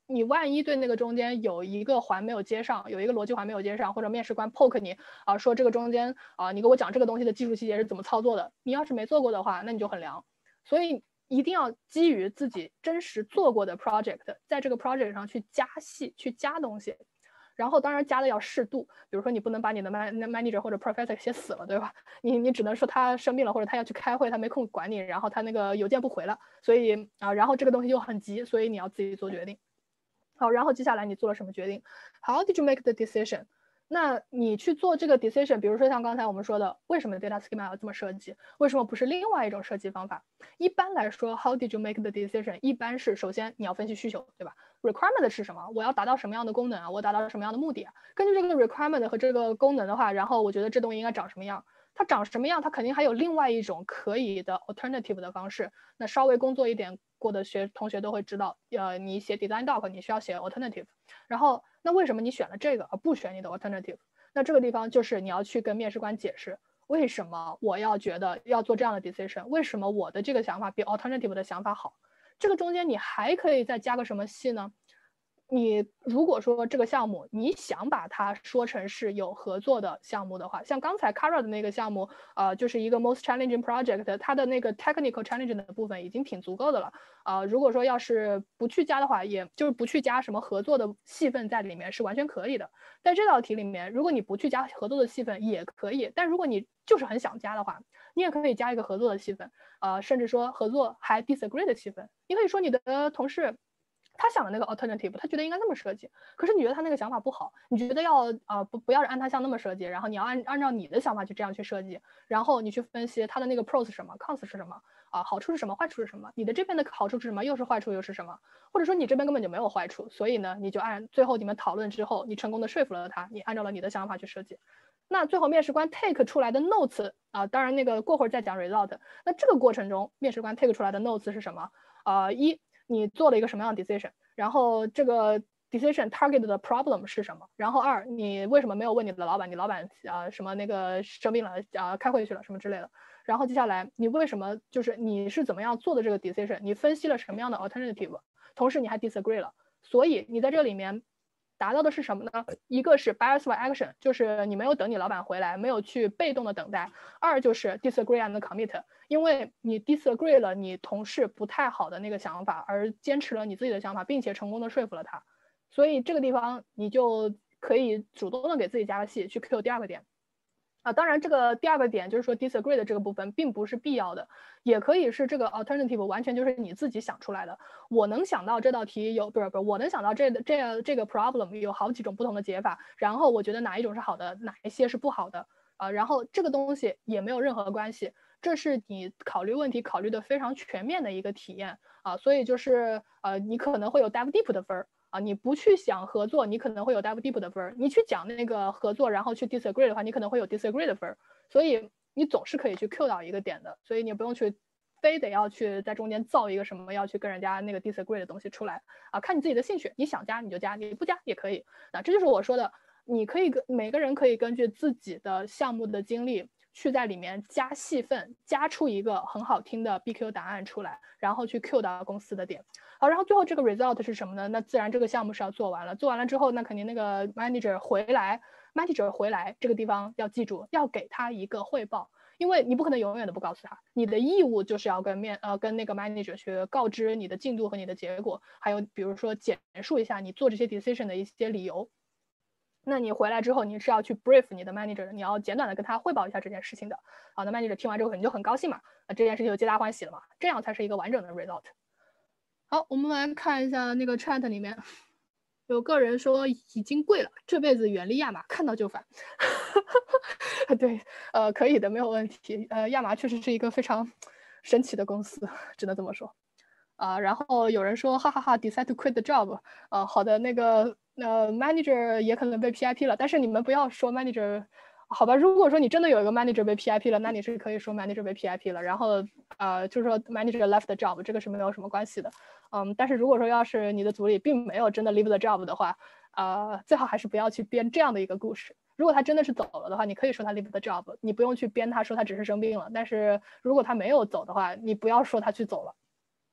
A: 你万一对那个中间有一个环没有接上，有一个逻辑环没有接上，或者面试官 poke 你啊、呃，说这个中间啊、呃，你给我讲这个东西的技术细节是怎么操作的，你要是没做过的话，那你就很凉。所以一定要基于自己真实做过的 project， 在这个 project 上去加戏，去加东西。然后当然加的要适度，比如说你不能把你的 manager 或者 professor 写死了，对吧？你你只能说他生病了，或者他要去开会，他没空管你，然后他那个邮件不回了，所以啊，然后这个东西又很急，所以你要自己做决定。好，然后接下来你做了什么决定 ？How did you make the decision？ 那你去做这个 decision， 比如说像刚才我们说的，为什么 data schema 要这么设计？为什么不是另外一种设计方法？一般来说 ，How did you make the decision？ 一般是首先你要分析需求，对吧 ？requirement 是什么？我要达到什么样的功能啊？我达到什么样的目的啊？根据这个 requirement 和这个功能的话，然后我觉得这东西应该长什么样？它长什么样？它肯定还有另外一种可以的 alternative 的方式。那稍微工作一点过的学同学都会知道，呃，你写 design doc 你需要写 alternative， 然后那为什么你选了这个而不选你的 alternative？ 那这个地方就是你要去跟面试官解释，为什么我要觉得要做这样的 decision？ 为什么我的这个想法比 alternative 的想法好？这个中间你还可以再加个什么戏呢？你如果说这个项目你想把它说成是有合作的项目的话，像刚才 Kara 的那个项目，呃，就是一个 most challenging project， 它的那个 technical challenging 的部分已经挺足够的了。呃，如果说要是不去加的话，也就是不去加什么合作的戏份在里面是完全可以的。在这道题里面，如果你不去加合作的戏份也可以，但如果你就是很想加的话，你也可以加一个合作的戏份，呃，甚至说合作还 disagree 的戏份。你可以说你的同事他想的那个 alternative， 他觉得应该那么设计，可是你觉得他那个想法不好，你觉得要呃不不要按他像那么设计，然后你要按按照你的想法去这样去设计，然后你去分析他的那个 pros 是什么 ，cons 是什么啊、呃，好处是什么，坏处是什么，你的这边的好处是什么，又是坏处又是什么，或者说你这边根本就没有坏处，所以呢，你就按最后你们讨论之后，你成功的说服了他，你按照了你的想法去设计。那最后面试官 take 出来的 notes 啊、呃，当然那个过会儿再讲 result。那这个过程中，面试官 take 出来的 notes 是什么？呃，一你做了一个什么样的 decision， 然后这个 decision target 的 problem 是什么？然后二，你为什么没有问你的老板？你老板啊、呃、什么那个生病了啊、呃、开会去了什么之类的。然后接下来你为什么就是你是怎么样做的这个 decision？ 你分析了什么样的 alternative？ 同时你还 disagree 了，所以你在这里面达到的是什么呢？一个是 bias by action， 就是你没有等你老板回来，没有去被动的等待；二就是 disagree and commit， 因为你 disagree 了你同事不太好的那个想法，而坚持了你自己的想法，并且成功的说服了他。所以这个地方你就可以主动的给自己加个戏，去 Q 第二个点。啊，当然，这个第二个点就是说 disagree 的这个部分并不是必要的，也可以是这个 alternative 完全就是你自己想出来的。我能想到这道题有不是不是，我能想到这这这个 problem 有好几种不同的解法，然后我觉得哪一种是好的，哪一些是不好的，啊、呃，然后这个东西也没有任何关系，这是你考虑问题考虑的非常全面的一个体验啊，所以就是呃，你可能会有 dive deep 的分啊，你不去想合作，你可能会有 dive deep 的分；你去讲那个合作，然后去 disagree 的话，你可能会有 disagree 的分。所以你总是可以去 Q 到一个点的，所以你不用去非得要去在中间造一个什么要去跟人家那个 disagree 的东西出来啊，看你自己的兴趣，你想加你就加，你不加也可以。那这就是我说的，你可以跟每个人可以根据自己的项目的经历。去在里面加戏份，加出一个很好听的 B Q 答案出来，然后去 Q 到公司的点。好，然后最后这个 result 是什么呢？那自然这个项目是要做完了，做完了之后，那肯定那个 manager 回来 ，manager 回来这个地方要记住，要给他一个汇报，因为你不可能永远都不告诉他，你的义务就是要跟面呃跟那个 manager 去告知你的进度和你的结果，还有比如说简述一下你做这些 decision 的一些理由。那你回来之后，你是要去 brief 你的 manager 的，你要简短的跟他汇报一下这件事情的。好，那 manager 听完之后肯定就很高兴嘛，那这件事情就皆大欢喜了嘛，这样才是一个完整的 result。好，我们来看一下那个 chat 里面，有个人说已经跪了，这辈子远离亚马，看到就烦。对，呃，可以的，没有问题。呃，亚马确实是一个非常神奇的公司，只能这么说。啊、呃，然后有人说哈哈哈 ，decide to quit the job。呃，好的，那个呃 manager 也可能被 P I P 了，但是你们不要说 manager。好吧，如果说你真的有一个 manager 被 P I P 了，那你是可以说 manager 被 P I P 了，然后呃，就是说 manager left the job， 这个是没有什么关系的。嗯，但是如果说要是你的组里并没有真的 leave the job 的话，呃，最好还是不要去编这样的一个故事。如果他真的是走了的话，你可以说他 leave the job， 你不用去编他说他只是生病了。但是如果他没有走的话，你不要说他去走了。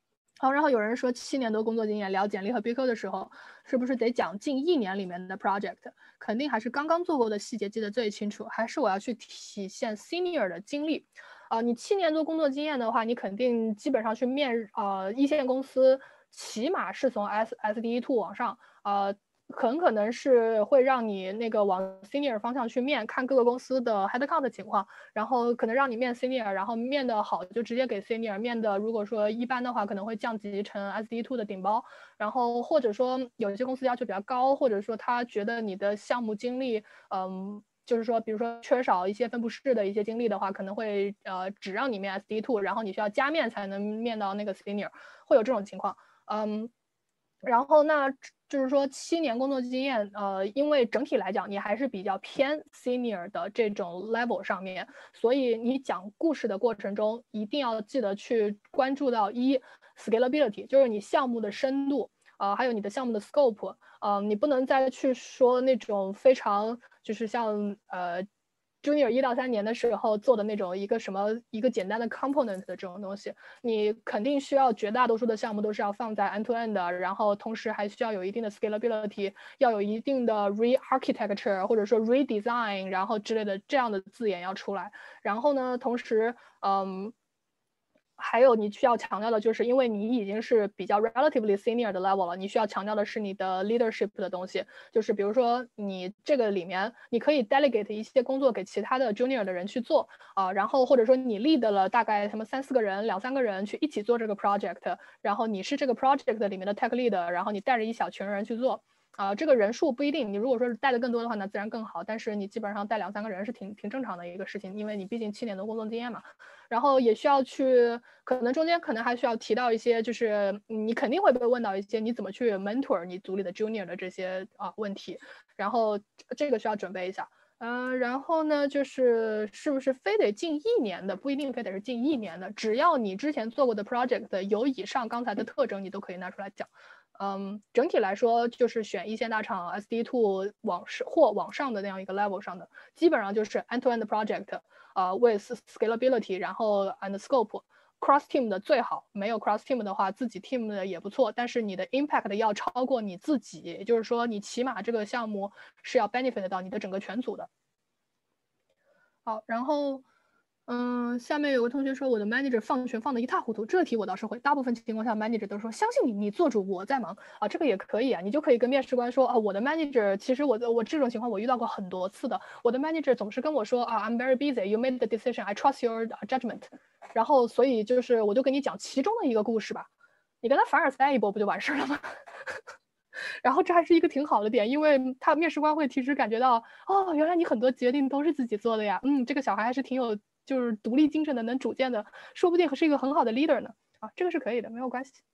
C: 好，然后有人说七年多工作经验聊简历和 B Q 的时候，是不是得讲近一年里面的 project？ 肯定还是刚刚做过的细节记得最清楚，还是我要去体现 senior 的经历？啊、呃，你七年多工作经验的话，你肯定基本上去面呃一线公司，起码是从 S S D E two 往上，呃。很可能是会让你那个往 senior 方向去面，看各个公司的 headcount 的情况，然后可能让你面 senior， 然后面的好就直接给 senior， 面的如果说一般的话，可能会降级成 S D E two 的顶包，然后或者说有一些公司要求比较高，或者说他觉得你的项目经历，嗯。就是说，比如说缺少一些分布式的一些经历的话，可能会呃只让你面 S D E two， 然后你需要加面才能面到那个 senior， 会有这种情况。嗯，然后那就是说七年工作经验，呃，因为整体来讲你还是比较偏 senior 的这种 level 上面，所以你讲故事的过程中一定要记得去关注到一 scalability， 就是你项目的深度，呃，还有你的项目的 scope， 呃，你不能再去说那种非常就是像呃。Junior 一到三年的时候做的那种一个什么一个简单的 component 的这种东西，你肯定需要绝大多数的项目都是要放在 end to end 的，然后同时还需要有一定的 scalability， 要有一定的 re-architecture 或者说 redesign， 然后之类的这样的字眼要出来。然后呢，同时，嗯。还有你需要强调的就是，因为你已经是比较 relatively senior 的 level 了，你需要强调的是你的 leadership 的东西，就是比如说你这个里面你可以 delegate 一些工作给其他的 junior 的人去做啊、呃，然后或者说你 lead 了大概什么三四个人、两三个人去一起做这个 project， 然后你是这个 project 里面的 tech lead， 然后你带着一小群人去做。啊、呃，这个人数不一定，你如果说是带的更多的话，那自然更好。但是你基本上带两三个人是挺挺正常的一个事情，因为你毕竟七年的工作经验嘛。然后也需要去，可能中间可能还需要提到一些，就是你肯定会被问到一些你怎么去 mentor 你组里的 junior 的这些啊问题，然后这个需要准备一下。嗯、呃，然后呢，就是是不是非得近一年的，不一定非得是近一年的，只要你之前做过的 project 有以上刚才的特征，你都可以拿出来讲。嗯，整体来说就是选一线大厂 S D E two 往是或往上的那样一个 level 上的，基本上就是 end-to-end project， 呃 with scalability， 然后 and scope。cross team 的最好，没有 cross team 的话，自己 team 的也不错，但是你的 impact 要超过你自己，也就是说，你起码这个项目是要 benefit 到你的整个全组的。好，然后。嗯，下面有个同学说我的 manager 放权放的一塌糊涂，这个题我倒是会，大部分情况下 manager 都说相信你，你做主，我在忙啊，这个也可以啊，你就可以跟面试官说啊，我的 manager 其实我我这种情况我遇到过很多次的，我的 manager 总是跟我说啊 I'm very busy, you made the decision, I trust your judgment， 然后所以就是我就跟你讲其中的一个故事吧，你跟他凡尔赛一波不就完事了吗？然后这还是一个挺好的点，因为他面试官会其实感觉到哦，原来你很多决定都是自己做的呀，嗯，这个小孩还是挺有。就是独立精神的，能主见的，说不定是一个很好的 leader 呢。啊，这个是可以的，没有关系。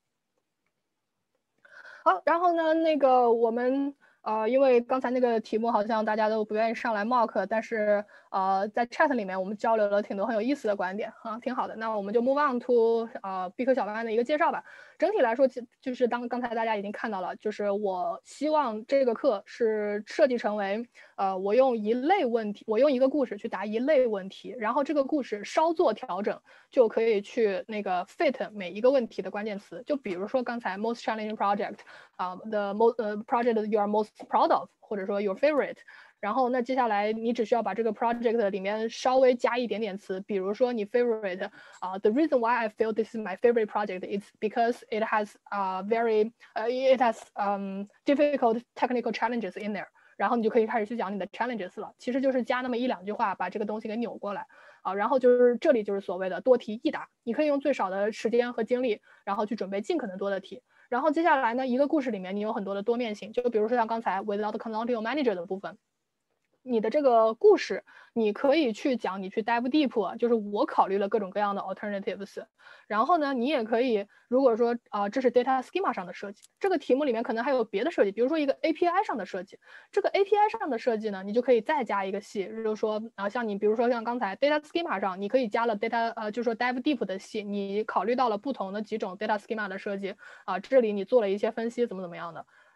C: 好，然后呢，那个我们呃，因为刚才那个题目好像大家都不愿意上来 mock， 但是呃，在 chat 里面我们交流了挺多很有意思的观点啊，挺好的。那我们就 move on to 呃 B 科小班的一个介绍吧。整体来说，就是当刚才大家已经看到了，就是我希望这个课是设计成为呃，我用一类问题，我用一个故事去答一类问题，然后这个故事稍作调整，就可以去那个 fit 每一个问题的关键词。就比如说刚才 most challenging project 啊、uh, the most 呃、uh, project you are most proud of， 或者说 your favorite。然后那接下来你只需要把这个 project 里面稍微加一点点词，比如说你 favorite 啊、uh, ，the reason why I feel this is my favorite project is because it has uh very uh, it has um difficult technical challenges in there。然后你就可以开始去讲你的 challenges 了，其实就是加那么一两句话把这个东西给扭过来啊。然后就是这里就是所谓的多题易答，你可以用最少的时间和精力，然后去准备尽可能多的题。然后接下来呢，一个故事里面你有很多的多面性，就比如说像刚才 without consulting manager 的部分。你的这个故事，你可以去讲，你去 dive deep， 就是我考虑了各种各样的 alternatives。然后呢，你也可以，如果说啊、呃，这是 data schema 上的设计，这个题目里面可能还有别的设计，比如说一个 A P I 上的设计。这个 A P I 上的设计呢，你就可以再加一个系，就是说啊、呃，像你比如说像刚才 data schema 上，你可以加了 data 呃，就是说 dive deep 的系，你考虑到了不同的几种 data schema 的设计啊、呃，这里你做了一些分析，怎么怎么样的。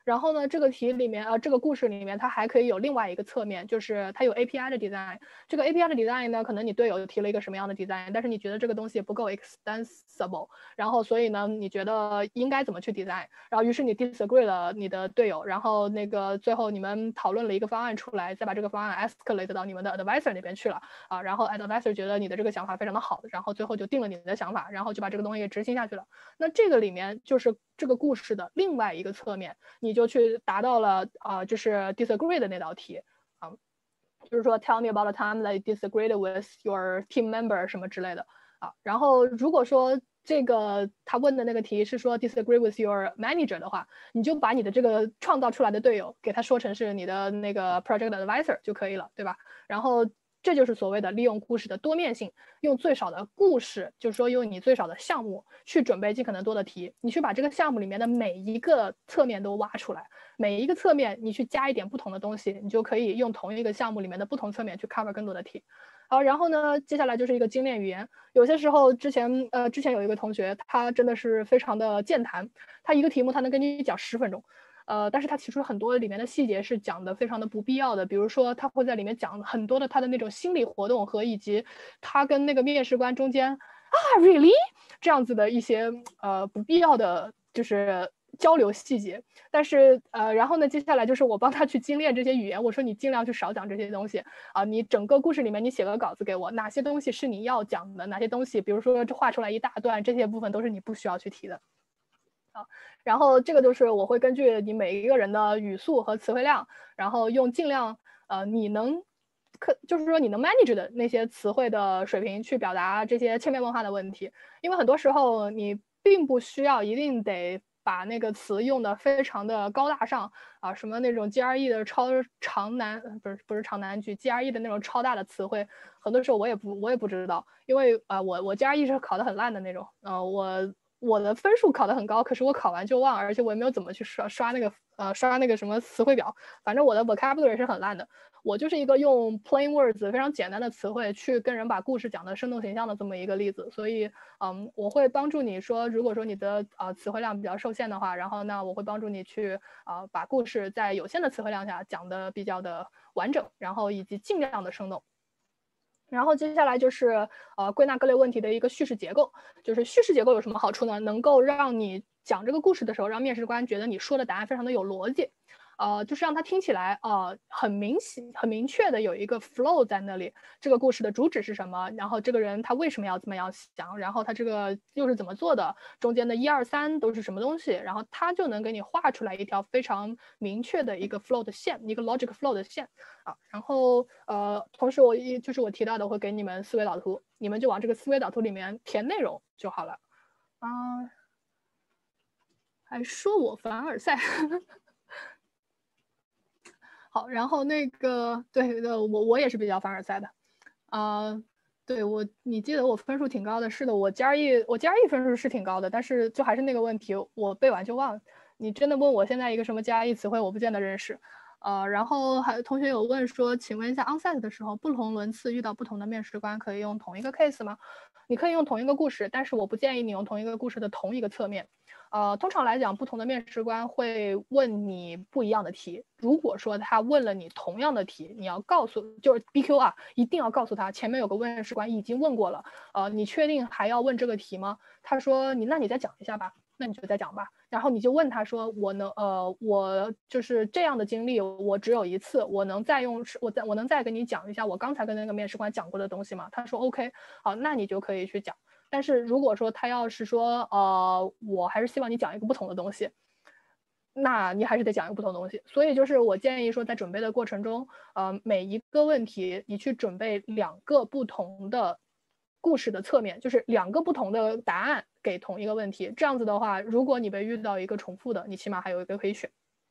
C: 然后呢，这个题里面，呃，这个故事里面，它还可以有另外一个侧面，就是它有 A P I 的 design。这个 A P I 的 design 呢，可能你队友提了一个什么样的 design，但是你觉得这个东西不够 extensible，然后所以呢，你觉得应该怎么去 design，然后于是你 disagree 了你的队友，然后那个最后你们讨论了一个方案出来，再把这个方案 escalate 到你们的 advisor 那边去了啊，然后 advisor 觉得你的这个想法非常的好，然后最后就定了你的想法，然后就把这个东西给执行下去了。那这个里面就是这个故事的另外一个侧面，你就去达到了啊、呃，就是 disagree 的那道题啊，就是说 tell me about a time that you disagreed with your team member 什么之类的啊。然后如果说这个他问的那个题是说 disagree with your manager 的话，你就把你的这个创造出来的队友给他说成是你的那个 project advisor 就可以了，对吧？然后这就是所谓的利用故事的多面性，用最少的故事，就是说用你最少的项目去准备尽可能多的题，你去把这个项目里面的每一个侧面都挖出来，每一个侧面你去加一点不同的东西，你就可以用同一个项目里面的不同侧面去 cover 更多的题。好，然后呢，接下来就是一个精炼语言。有些时候之前呃之前有一个同学，他真的是非常的健谈，他一个题目他能跟你讲十分钟。呃，但是他提出很多里面的细节是讲的非常的不必要的，比如说他会在里面讲很多的他的那种心理活动和以及他跟那个面试官中间啊 really 这样子的一些呃不必要的就是交流细节。但是呃，然后呢，接下来就是我帮他去精炼这些语言，我说你尽量去少讲这些东西啊、呃，你整个故事里面你写个稿子给我，哪些东西是你要讲的，哪些东西，比如说这画出来一大段，这些部分都是你不需要去提的。啊，然后这个就是我会根据你每一个人的语速和词汇量，然后用尽量呃你能可就是说你能 manage 的那些词汇的水平去表达这些千变万化的问题，因为很多时候你并不需要一定得把那个词用的非常的高大上啊，什么那种 G R E 的超长难不是不是长难句 G R E 的那种超大的词汇，很多时候我也不我也不知道，因为啊、呃、我我 G R E 是考得很烂的那种，呃我。我的分数考得很高，可是我考完就忘，而且我也没有怎么去刷刷那个呃刷那个什么词汇表，反正我的 vocabulary 是很烂的。我就是一个用 plain words 非常简单的词汇去跟人把故事讲得生动形象的这么一个例子，所以嗯，我会帮助你说，如果说你的啊、呃、词汇量比较受限的话，然后那我会帮助你去啊、呃、把故事在有限的词汇量下讲得比较的完整，然后以及尽量的生动。然后接下来就是呃归纳各类问题的一个叙事结构，就是叙事结构有什么好处呢？能够让你讲这个故事的时候，让面试官觉得你说的答案非常的有逻辑，呃，就是让他听起来呃很明显、很明确的有一个 flow 在那里。这个故事的主旨是什么？然后这个人他为什么要这么样想？然后他这个又是怎么做的？中间的一二三都是什么东西？然后他就能给你画出来一条非常明确的一个 flow 的线，一个 logic flow 的线啊。然后呃，同时我一就是我提到的，我会给你们思维导图，你们就往这个思维导图里面填内容就好了啊。还说我凡尔赛。好，然后那个对的，我我也是比较凡尔赛的，啊、呃，对我，你记得我分数挺高的，是的，我 G R E 我 G R E 分数是挺高的，但是就还是那个问题，我背完就忘了。你真的问我现在一个什么 G R E 词汇，我不见得认识。呃，然后还有同学有问说，请问一下 onsite 的时候，不同轮次遇到不同的面试官，可以用同一个 case 吗？你可以用同一个故事，但是我不建议你用同一个故事的同一个侧面。呃，通常来讲，不同的面试官会问你不一样的题。如果说他问了你同样的题，你要告诉，就是 B Q 啊，一定要告诉他前面有个面试官已经问过了。呃，你确定还要问这个题吗？他说你那你再讲一下吧，那你就再讲吧。然后你就问他说，我能呃，我就是这样的经历，我只有一次，我能再用，我再我能再跟你讲一下我刚才跟那个面试官讲过的东西吗？他说 OK， 好，那你就可以去讲。但是如果说他要是说，呃，我还是希望你讲一个不同的东西，那你还是得讲一个不同的东西。所以就是我建议说，在准备的过程中，呃，每一个问题你去准备两个不同的故事的侧面，就是两个不同的答案给同一个问题。这样子的话，如果你被遇到一个重复的，你起码还有一个可以选。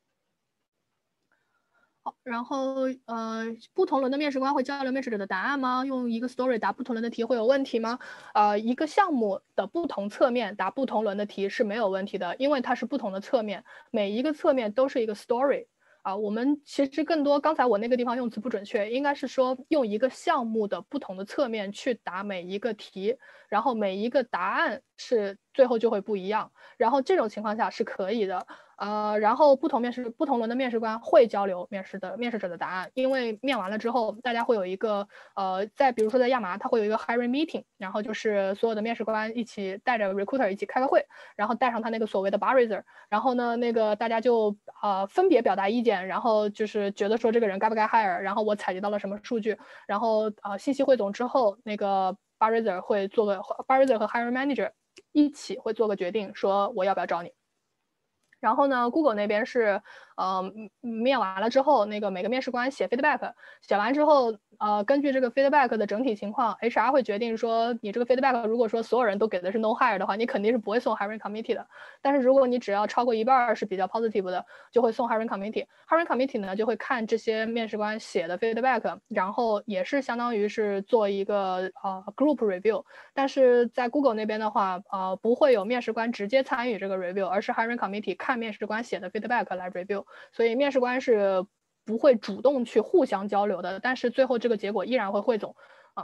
C: 好，然后呃，不同轮的面试官会交流面试者的答案吗？用一个 story 答不同轮的题会有问题吗？呃，一个项目的不同侧面答不同轮的题是没有问题的，因为它是不同的侧面，每一个侧面都是一个 story。啊，我们其实更多，刚才我那个地方用词不准确，应该是说用一个项目的不同的侧面去答每一个题，然后每一个答案是最后就会不一样。然后这种情况下是可以的。呃，然后不同面试不同轮的面试官会交流面试的面试者的答案，因为面完了之后，大家会有一个呃，在比如说在亚麻，它会有一个 hiring meeting， 然后就是所有的面试官一起带着 recruiter 一起开个会，然后带上他那个所谓的 barizer， 然后呢，那个大家就呃分别表达意见，然后就是觉得说这个人该不该 hire， 然后我采集到了什么数据，然后呃信息汇总之后，那个 barizer 会做个 barizer 和 hiring manager 一起会做个决定，说我要不要招你。然后呢 ，Google 那边是，呃，面完了之后，那个每个面试官写 feedback， 写完之后，呃，根据这个 feedback 的整体情况 ，H R 会决定说，你这个 feedback 如果说所有人都给的是 no hire 的话，你肯定是不会送 hiring committee 的。但是如果你只要超过一半是比较 positive 的，就会送 hiring committee。hiring committee 呢就会看这些面试官写的 feedback， 然后也是相当于是做一个呃 group review。但是在 Google 那边的话，呃，不会有面试官直接参与这个 review， 而是 hiring committee 看面试官写的 feedback 来 review， 所以面试官是不会主动去互相交流的，但是最后这个结果依然会汇总啊。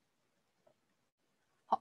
C: 好，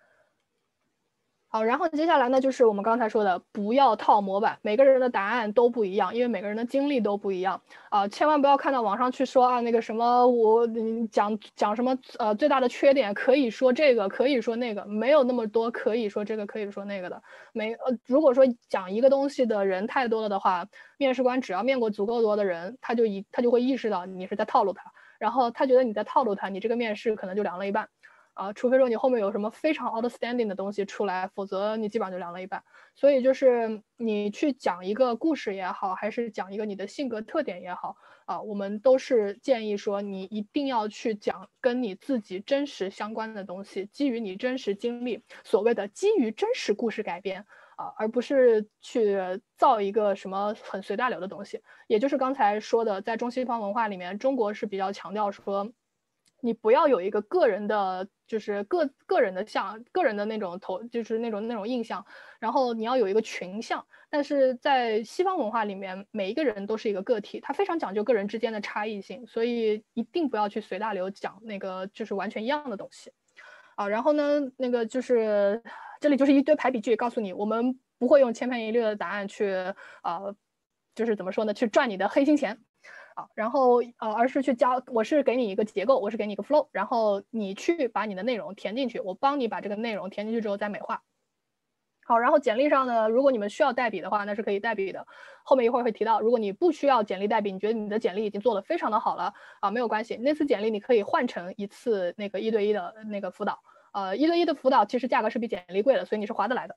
C: 好，然后接下来呢，就是我们刚才说的，不要套模板，每个人的答案都不一样，因为每个人的经历都不一样啊、呃，千万不要看到网上去说啊那个什么我讲讲什么呃最大的缺点可以说这个可以说那个，没有那么多可以说这个可以说那个的。没呃，如果说讲一个东西的人太多了的话，面试官只要面过足够多的人，他就一他就会意识到你是在套路他，然后他觉得你在套路他，你这个面试可能就凉了一半。啊，除非说你后面有什么非常 outstanding 的东西出来，否则你基本上就凉了一半。所以就是你去讲一个故事也好，还是讲一个你的性格特点也好，啊，我们都是建议说你一定要去讲跟你自己真实相关的东西，基于你真实经历，所谓的基于真实故事改编啊，而不是去造一个什么很随大流的东西。也就是刚才说的，在中西方文化里面，中国是比较强调说，你不要有一个个人的，就是个个人的像个人的那种头，就是那种那种印象，然后你要有一个群像。但是在西方文化里面，每一个人都是一个个体，他非常讲究个人之间的差异性，所以一定不要去随大流讲那个就是完全一样的东西啊。然后呢，那个就是这里就是一堆排比句，告诉你我们不会用千篇一律的答案去啊、呃，就是怎么说呢，去赚你的黑心钱。啊，然后呃，而是去教，我是给你一个结构，我是给你一个 flow， 然后你去把你的内容填进去，我帮你把这个内容填进去之后再美化。好，然后简历上呢，如果你们需要代笔的话，那是可以代笔的。后面一会儿会提到，如果你不需要简历代笔，你觉得你的简历已经做得非常的好了啊，没有关系，那次简历你可以换成一次那个一对一的那个辅导，呃，一对一的辅导其实价格是比简历贵的，所以你是划得来的。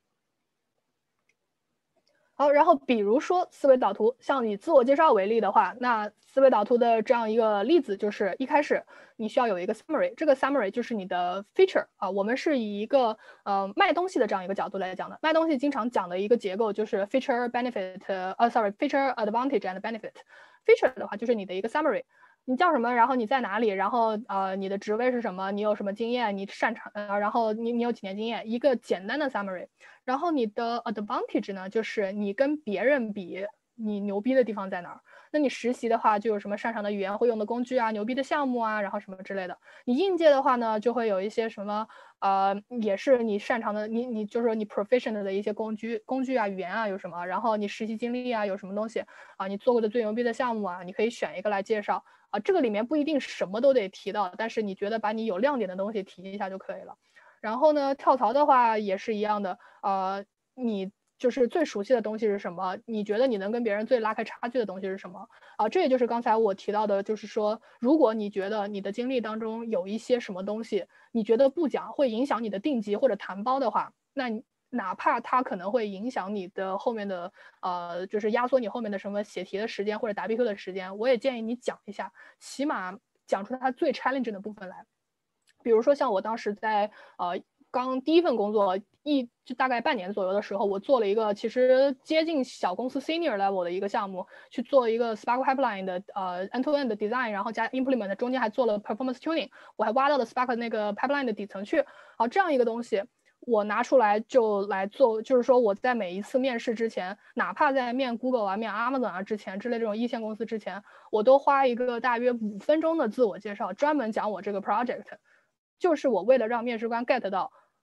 C: 好，然后比如说思维导图，像以自我介绍为例的话，那思维导图的这样一个例子就是一开始你需要有一个 summary， 这个 summary 就是你的 feature 啊，我们是以一个呃卖东西的这样一个角度来讲的，卖东西经常讲的一个结构就是 feature benefit， 呃 sorry feature advantage and benefit。feature 的话就是你的一个 summary。你叫什么？然后你在哪里？然后呃，你的职位是什么？你有什么经验？你擅长呃，然后你你有几年经验？一个简单的 summary。然后你的 advantage 呢，就是你跟别人比，你牛逼的地方在哪儿？那你实习的话，就有什么擅长的语言、会用的工具啊、牛逼的项目啊，然后什么之类的。你应届的话呢，就会有一些什么呃，也是你擅长的，你你就是说你 proficient 的一些工具、工具啊、语言啊有什么？然后你实习经历啊有什么东西啊？你做过的最牛逼的项目啊，你可以选一个来介绍。啊，这个里面不一定什么都得提到，但是你觉得把你有亮点的东西提一下就可以了。然后呢，跳槽的话也是一样的，呃，你就是最熟悉的东西是什么？你觉得你能跟别人最拉开差距的东西是什么？啊，这也就是刚才我提到的，就是说，如果你觉得你的经历当中有一些什么东西，你觉得不讲会影响你的定级或者谈包的话，那你哪怕它可能会影响你的后面的呃，就是压缩你后面的什么写题的时间或者答 B Q 的时间，我也建议你讲一下，起码讲出它最 challenging 的部分来。比如说像我当时在呃刚第一份工作一就大概半年左右的时候，我做了一个其实接近小公司 senior level 的一个项目，去做一个 Spark pipeline 的呃 end to end 的 design， 然后加 implement， 中间还做了 performance tuning， 我还挖到了 Spark 那个 pipeline 的底层去。好，这样一个东西我拿出来就来做，就是说我在每一次面试之前，哪怕在面 Google 啊、面 Amazon 啊之前之类这种一线公司之前，我都花一个大约五分钟的自我介绍，专门讲我这个 project。就是我为了让面试官 get 到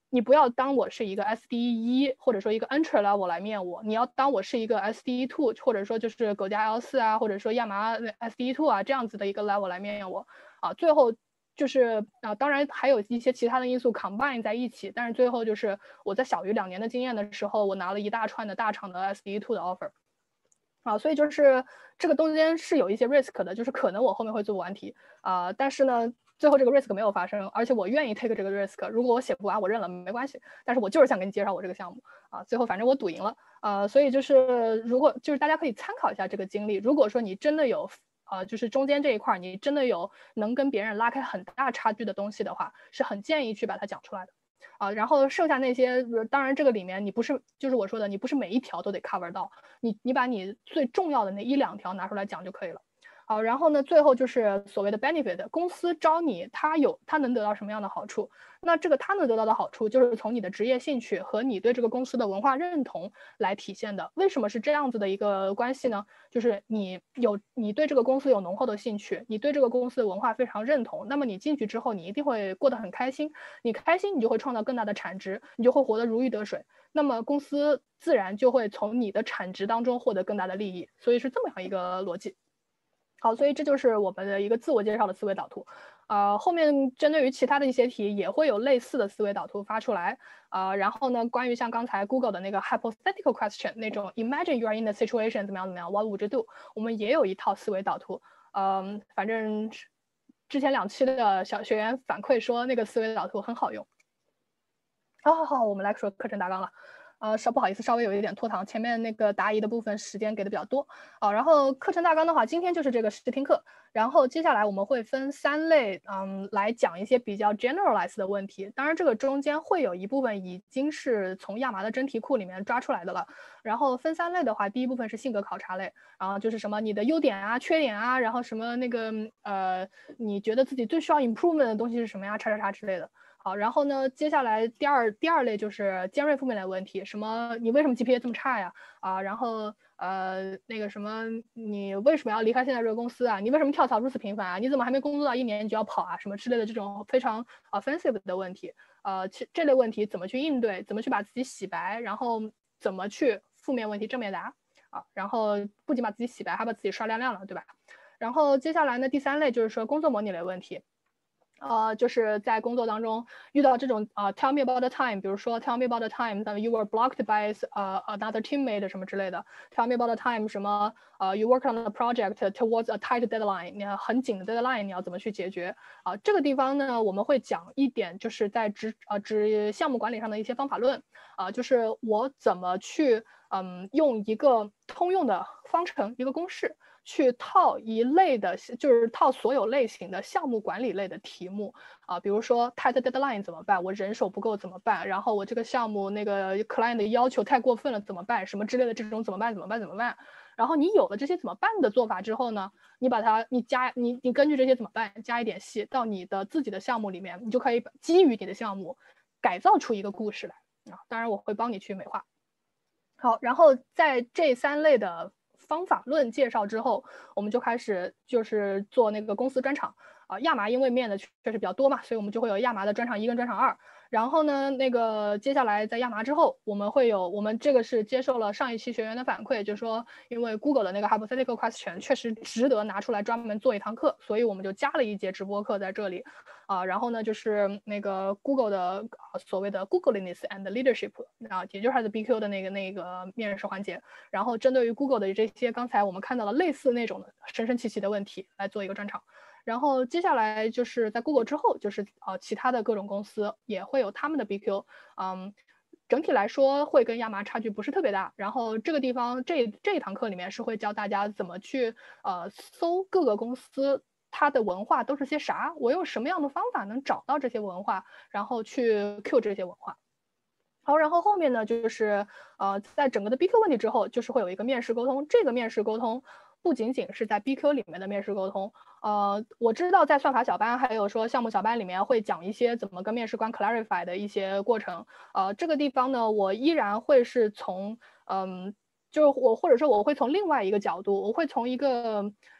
C: 你不要当我是一个 S D E 一或者说一个 entry level 来面我，你要当我是一个 S D E 二或者说就是狗家 L 四啊，或者说亚麻 S D E 二啊这样子的一个 level 来面我啊。最后就是啊，当然还有一些其他的因素 combine 在一起，但是最后就是我在小于两年的经验的时候，我拿了一大串的大厂的 S D E 二的 offer。啊，所以就是这个中间是有一些 risk 的，就是可能我后面会做不完题啊、呃，但是呢，最后这个 risk 没有发生，而且我愿意 take 这个 risk。如果我写不完，我认了没关系，但是我就是想给你介绍我这个项目啊，最后反正我赌赢了啊、呃，所以就是如果就是大家可以参考一下这个经历，如果说你真的有呃，就是中间这一块你真的有能跟别人拉开很大差距的东西的话，是很建议去把它讲出来的。啊，然后剩下那些，当然这个里面你不是，就是我说的，你不是每一条都得 cover 到，你你把你最重要的那一两条拿出来讲就可以了。好，然后呢，最后就是所谓的 benefit， 公司招你，他有他能得到什么样的好处？那这个他能得到的好处，就是从你的职业兴趣和你对这个公司的文化认同来体现的。为什么是这样子的一个关系呢？就是你有你对这个公司有浓厚的兴趣，你对这个公司的文化非常认同，那么你进去之后，你一定会过得很开心。你开心，你就会创造更大的产值，你就会活得如鱼得水。那么公司自然就会从你的产值当中获得更大的利益。所以是这么样一个逻辑。好，所以这就是我们的一个自我介绍的思维导图，呃，后面针对于其他的一些题也会有类似的思维导图发出来，呃，然后呢，关于像刚才 Google 的那个 hypothetical question 那种 imagine you are in the situation 怎么样怎么样 what would you do， 我们也有一套思维导图，嗯、呃，反正之前两期的小学员反馈说那个思维导图很好用。好好好，我们来说课程大纲了。呃，稍不好意思，稍微有一点拖堂，前面那个答疑的部分时间给的比较多啊。然后课程大纲的话，今天就是这个试听课，然后接下来我们会分三类，嗯，来讲一些比较 generalized 的问题。当然，这个中间会有一部分已经是从亚麻的真题库里面抓出来的了。然后分三类的话，第一部分是性格考察类，然后就是什么你的优点啊、缺点啊，然后什么那个呃，你觉得自己最需要 improvement 的东西是什么呀，叉叉叉之类的。好，然后呢，接下来第二第二类就是尖锐负面的问题，什么你为什么 G P A 这么差呀？啊，然后呃那个什么你为什么要离开现在这个公司啊？你为什么跳槽如此频繁啊？你怎么还没工作到一年你就要跑啊？什么之类的这种非常 offensive 的问题，呃，其这类问题怎么去应对？怎么去把自己洗白？然后怎么去负面问题正面答啊？然后不仅把自己洗白，还把自己刷亮亮了，对吧？然后接下来呢，第三类就是说工作模拟类问题。呃，就是在工作当中遇到这种啊、呃、，tell me about the time， 比如说 tell me about the time that you were blocked by 呃、uh, another teammate 什么之类的 ，tell me about the time 什么呃、uh, you worked on a project towards a tight deadline， 你很紧的 deadline 你要怎么去解决啊、呃？这个地方呢，我们会讲一点，就是在职呃职项目管理上的一些方法论啊、呃，就是我怎么去嗯用一个通用的方程一个公式。去套一类的，就是套所有类型的项目管理类的题目啊，比如说 tight deadline 怎么办？我人手不够怎么办？然后我这个项目那个 client 的要求太过分了怎么办？什么之类的这种怎么办？怎么办？怎么办？然后你有了这些怎么办的做法之后呢，你把它你加你你根据这些怎么办加一点戏到你的自己的项目里面，你就可以基于你的项目改造出一个故事来啊。当然我会帮你去美化。好，然后在这三类的方法论介绍之后，我们就开始就是做那个公司专场啊、呃。亚麻因为面的确实比较多嘛，所以我们就会有亚麻的专场一跟专场二。然后呢，那个接下来在亚麻之后，我们会有我们这个是接受了上一期学员的反馈，就是说因为 Google 的那个 hypothetical question 确实值得拿出来专门做一堂课，所以我们就加了一节直播课在这里啊。然后呢，就是那个 Google 的、呃、所谓的 Googliness and Leadership 啊，也就是它的 B Q 的那个那个面试环节。然后针对于 Google 的这些刚才我们看到了类似那种的神神奇奇的问题来做一个专场。然后接下来就是在 Google 之后，就是呃其他的各种公司也会有他们的 B Q， 嗯，整体来说会跟亚麻差距不是特别大。然后这个地方这这一堂课里面是会教大家怎么去呃搜各个公司它的文化都是些啥，我用什么样的方法能找到这些文化，然后去 Q 这些文化。好，然后后面呢，就是呃，在整个的 B Q 问题之后，就是会有一个面试沟通。这个面试沟通不仅仅是在 B Q 里面的面试沟通，呃，我知道在算法小班还有说项目小班里面会讲一些怎么跟面试官 clarify 的一些过程。呃，这个地方呢，我依然会是从嗯，就是我或者说我会从另外一个角度，我会从一个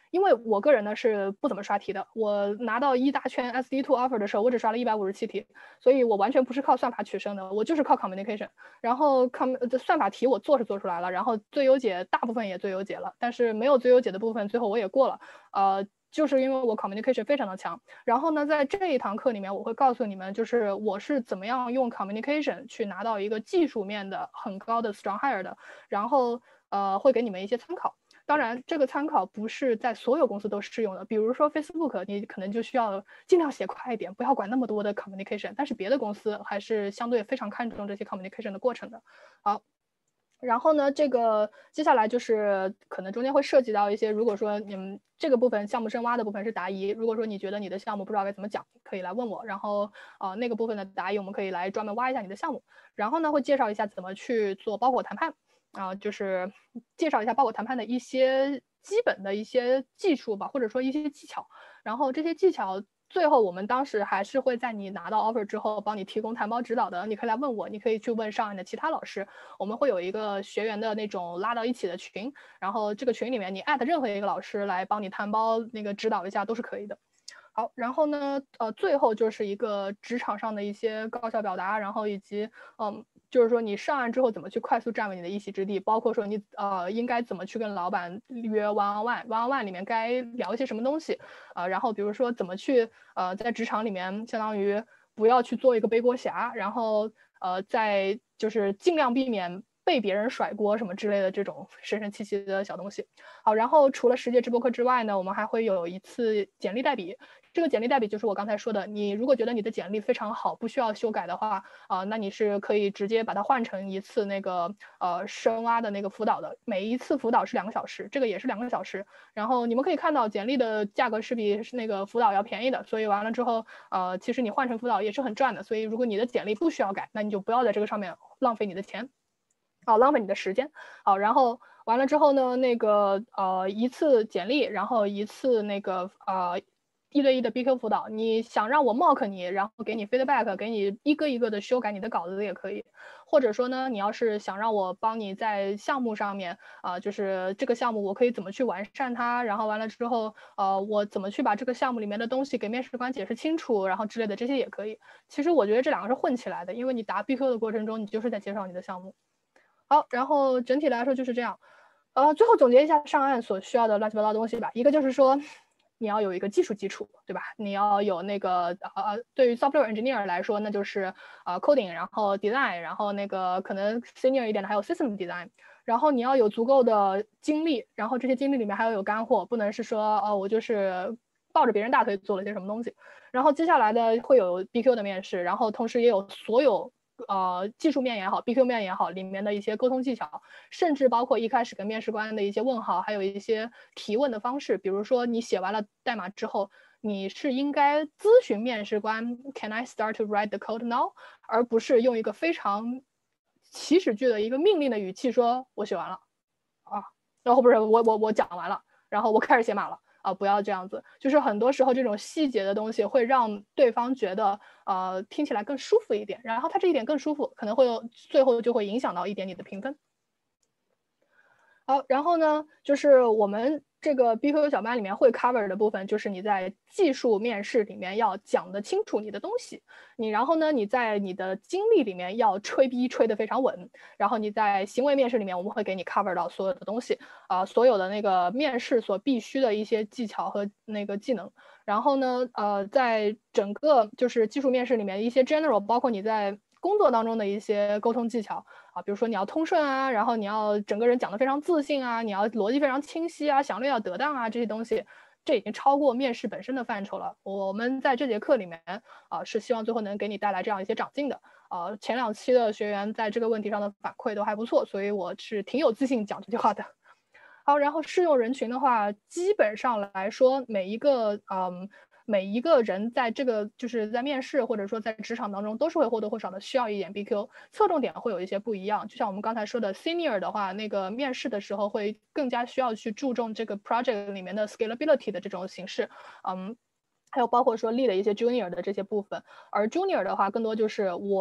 C: 因为我个人呢是不怎么刷题的，我拿到一大圈 S D two offer 的时候，我只刷了一百五十七题，所以我完全不是靠算法取胜的，我就是靠 communication。然后 com 算法题我做是做出来了，然后最优解大部分也最优解了，但是没有最优解的部分，最后我也过了。呃，就是因为我 communication 非常的强。然后呢，在这一堂课里面，我会告诉你们，就是我是怎么样用 communication 去拿到一个技术面的很高的 strong hire 的，然后呃会给你们一些参考。当然，这个参考不是在所有公司都适用的。比如说 Facebook， 你可能就需要尽量写快一点，不要管那么多的 communication。但是别的公司还是相对非常看重这些 communication 的过程的。好，然后呢，这个接下来就是可能中间会涉及到一些，如果说你们这个部分项目深挖的部分是答疑，如果说你觉得你的项目不知道该怎么讲，可以来问我。然后呃那个部分的答疑，我们可以来专门挖一下你的项目。然后呢，会介绍一下怎么去做包裹谈判。啊、呃，就是介绍一下包裹谈判的一些基本的一些技术吧，或者说一些技巧。然后这些技巧最后我们当时还是会在你拿到 offer 之后帮你提供谈包指导的，你可以来问我，你可以去问上岸的其他老师。我们会有一个学员的那种拉到一起的群，然后这个群里面你 add 任何一个老师来帮你谈包那个指导一下都是可以的。好，然后呢，呃，最后就是一个职场上的一些高效表达，然后以及嗯。就是说你上岸之后怎么去快速站稳你的一席之地，包括说你呃应该怎么去跟老板约 one on one one on one 里面该聊一些什么东西，呃，然后比如说怎么去呃在职场里面相当于不要去做一个背锅侠，然后呃在就是尽量避免被别人甩锅什么之类的这种神神奇奇的小东西。好，然后除了十节直播课之外呢，我们还会有一次简历代笔。这个简历代笔就是我刚才说的，你如果觉得你的简历非常好，不需要修改的话，啊、呃，那你是可以直接把它换成一次那个呃深挖的那个辅导的，每一次辅导是两个小时，这个也是两个小时。然后你们可以看到简历的价格是比那个辅导要便宜的，所以完了之后，呃，其实你换成辅导也是很赚的。所以如果你的简历不需要改，那你就不要在这个上面浪费你的钱。好，浪费你的时间。好，然后完了之后呢，那个呃一次简历，然后一次那个呃一对一的 B Q 辅导。你想让我 mock 你，然后给你 feedback， 给你一个一个的修改你的稿子也可以。或者说呢，你要是想让我帮你在项目上面啊、呃，就是这个项目我可以怎么去完善它，然后完了之后呃我怎么去把这个项目里面的东西给面试官解释清楚，然后之类的这些也可以。其实我觉得这两个是混起来的，因为你答 B Q 的过程中，你就是在介绍你的项目。好，然后整体来说就是这样。呃，最后总结一下上岸所需要的乱七八糟的东西吧。一个就是说，你要有一个技术基础，对吧？你要有那个呃，对于 software engineer 来说，那就是呃 coding， 然后 design， 然后那个可能 senior 一点的还有 system design。然后你要有足够的经历，然后这些经历里面还要有干货，不能是说哦我就是抱着别人大腿做了些什么东西。然后接下来的会有 B Q 的面试，然后同时也有所有。呃，技术面也好 ，B Q 面也好，里面的一些沟通技巧，甚至包括一开始跟面试官的一些问号，还有一些提问的方式。比如说，你写完了代码之后，你是应该咨询面试官 ，Can I start to write the code now？ 而不是用一个非常祈使句的一个命令的语气说“我写完了”啊，然后不是我我我讲完了，然后我开始写码了。啊、呃，不要这样子，就是很多时候这种细节的东西会让对方觉得，呃，听起来更舒服一点，然后他这一点更舒服，可能会有最后就会影响到一点你的评分。好，然后呢，就是我们这个 B Q 小班里面会 cover 的部分，就是你在技术面试里面要讲得清楚你的东西，你然后呢，你在你的经历里面要吹逼吹得非常稳，然后你在行为面试里面，我们会给你 cover 到所有的东西，啊、呃，所有的那个面试所必须的一些技巧和那个技能，然后呢，呃，在整个就是技术面试里面一些 general， 包括你在工作当中的一些沟通技巧啊，比如说你要通顺啊，然后你要整个人讲得非常自信啊，你要逻辑非常清晰啊，想略要得当啊，这些东西，这已经超过面试本身的范畴了。我们在这节课里面啊，是希望最后能给你带来这样一些长进的。啊，前两期的学员在这个问题上的反馈都还不错，所以我是挺有自信讲这句话的。好，然后适用人群的话，基本上来说，每一个嗯。每一个人在这个就是在面试或者说在职场当中都是会或多或少的需要一点 B Q， 侧重点会有一些不一样。就像我们刚才说的 senior 的话，那个面试的时候会更加需要去注重这个 project 里面的 scalability 的这种形式，嗯，还有包括说 lead 一些 junior 的这些部分。而 junior 的话，更多就是我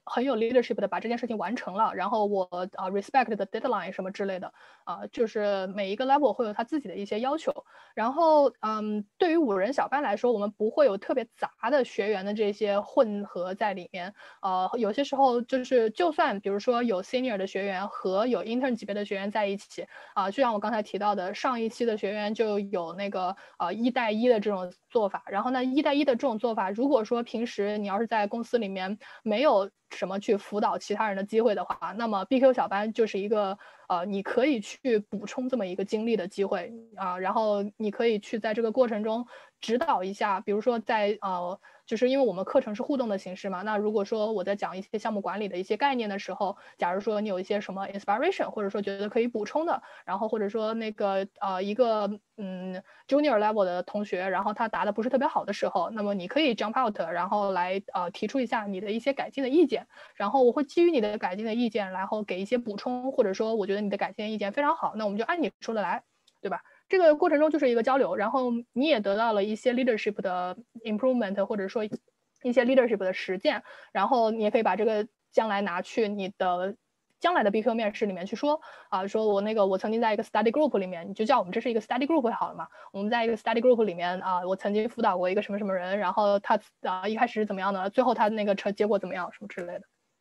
C: 很有 leadership 的把这件事情完成了，然后我啊、uh, respect the deadline 什么之类的啊、呃，就是每一个 level 会有他自己的一些要求。然后嗯，对于五人小班来说，我们不会有特别杂的学员的这些混合在里面。呃，有些时候就是就算比如说有 senior 的学员和有 intern 级别的学员在一起啊、呃，就像我刚才提到的，上一期的学员就有那个呃一带一的这种做法。然后呢，一带一的这种做法，如果说平时你要是在公司里面没有什么去辅导其他人的机会的话，那么 B Q 小班就是一个呃你可以去补充这么一个经历的机会啊、呃，然后你可以去在这个过程中指导一下，比如说在呃就是因为我们课程是互动的形式嘛，那如果说我在讲一些项目管理的一些概念的时候，假如说你有一些什么 inspiration 或者说觉得可以补充的，然后或者说那个呃一个嗯 junior level 的同学，然后他答的不是特别好的时候，那么你可以 jump out， 然后来呃提出一下你的一些改进的意见，然后我会基于你的改进的意见，然后给一些补充，或者说我觉得你的改进意见非常好，那我们就按你说的来，对吧？这个过程中就是一个交流，然后你也得到了一些 leadership 的 improvement， 或者说一些 leadership 的实践，然后你也可以把这个将来拿去你的将来的 B Q 面试里面去说啊，说我那个我曾经在一个 study group 里面，你就叫我们这是一个 study group 会好了嘛？我们在一个 study group 里面啊，我曾经辅导过一个什么什么人，然后他啊一开始是怎么样的，最后他那个成结果怎么样，什么之类的。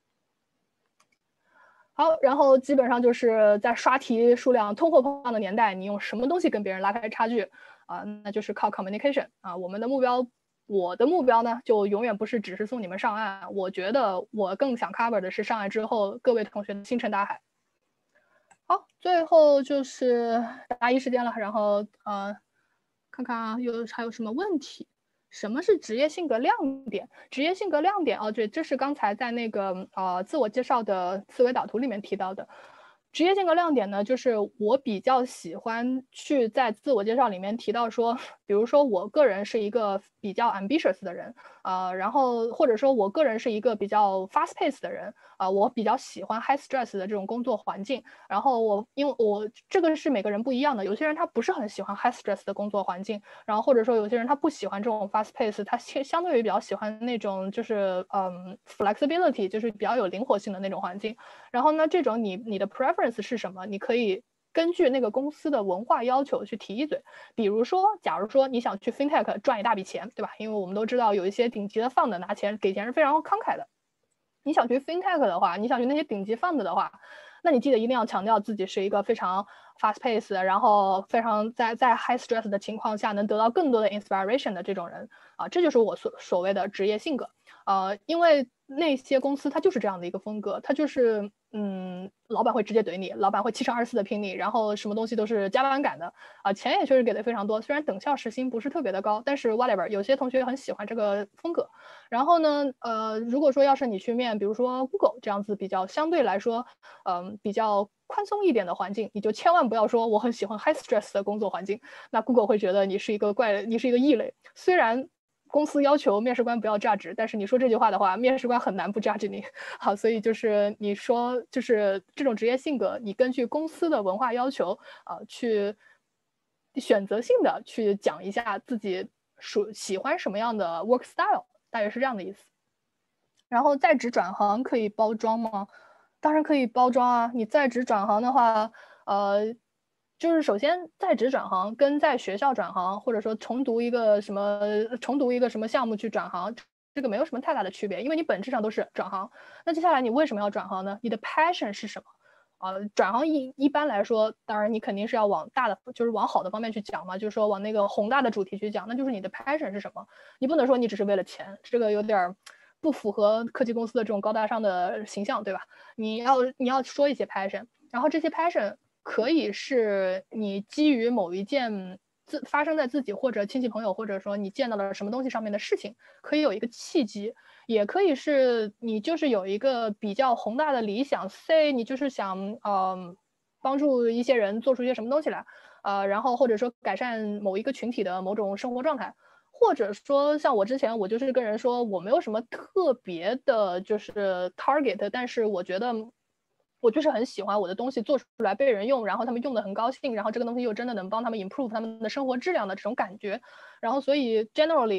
C: 好，然后基本上就是在刷题数量通货膨胀的年代，你用什么东西跟别人拉开差距啊、呃？那就是靠 communication 啊。我们的目标，我的目标呢，就永远不是只是送你们上岸。我觉得我更想 cover 的是上岸之后各位同学的星辰大海。好，最后就是答疑时间了，然后呃，看看啊，有还有什么问题？什么是职业性格亮点？职业性格亮点哦，对，这是刚才在那个呃自我介绍的思维导图里面提到的。职业性格亮点呢，就是我比较喜欢去在自我介绍里面提到说，比如说我个人是一个比较 ambitious 的人，呃，然后或者说我个人是一个比较 fast pace 的人，啊、呃，我比较喜欢 high stress 的这种工作环境。然后我因为我这个是每个人不一样的，有些人他不是很喜欢 high stress 的工作环境，然后或者说有些人他不喜欢这种 fast pace，他相对于比较喜欢那种就是嗯 flexibility， 就是比较有灵活性的那种环境。然后呢，这种你你的 preference 是什么？你可以根据那个公司的文化要求去提一嘴。比如说，假如说你想去 fintech 赚一大笔钱，对吧？因为我们都知道有一些顶级的 fund 拿钱给钱是非常慷慨的。你想去 fintech 的话，你想去那些顶级 fund 的话，那你记得一定要强调自己是一个非常 fast pace， 然后非常在在 high stress 的情况下能得到更多的 inspiration 的这种人啊，这就是我所所谓的职业性格。呃，因为那些公司它就是这样的一个风格，它就是嗯，老板会直接怼你，老板会七乘二十四的拼你，然后什么东西都是加班赶的啊、呃，钱也确实给的非常多，虽然等效时薪不是特别的高，但是 whatever， 有些同学很喜欢这个风格。然后呢，呃，如果说要是你去面，比如说 Google 这样子比较相对来说，嗯、呃，比较宽松一点的环境，你就千万不要说我很喜欢 high stress 的工作环境，那 Google 会觉得你是一个怪，你是一个异类。虽然公司要求面试官不要 judge， 但是你说这句话的话，面试官很难不 judge 你。好，所以就是你说就是这种职业性格，你根据公司的文化要求啊、呃，去选择性的去讲一下自己属喜欢什么样的 work style， 大约是这样的意思。然后在职转行可以包装吗？当然可以包装啊！你在职转行的话，呃。就是首先在职转行跟在学校转行，或者说重读一个什么重读一个什么项目去转行，这个没有什么太大的区别，因为你本质上都是转行。那接下来你为什么要转行呢？你的 passion 是什么？啊、呃，转行一一般来说，当然你肯定是要往大的，就是往好的方面去讲嘛，就是说往那个宏大的主题去讲，那就是你的 passion 是什么？你不能说你只是为了钱，这个有点不符合科技公司的这种高大上的形象，对吧？你要你要说一些 passion， 然后这些 passion。可以是你基于某一件自发生在自己或者亲戚朋友，或者说你见到了什么东西上面的事情，可以有一个契机，也可以是你就是有一个比较宏大的理想 ，say 你就是想嗯、呃、帮助一些人做出一些什么东西来，呃，然后或者说改善某一个群体的某种生活状态。或者说像我之前我就是跟人说我没有什么特别的就是 target， 但是我觉得我就是很喜欢我的东西做出来被人用，然后他们用的很高兴，然后这个东西又真的能帮他们 improve 他们的生活质量的这种感觉。然后所以 generally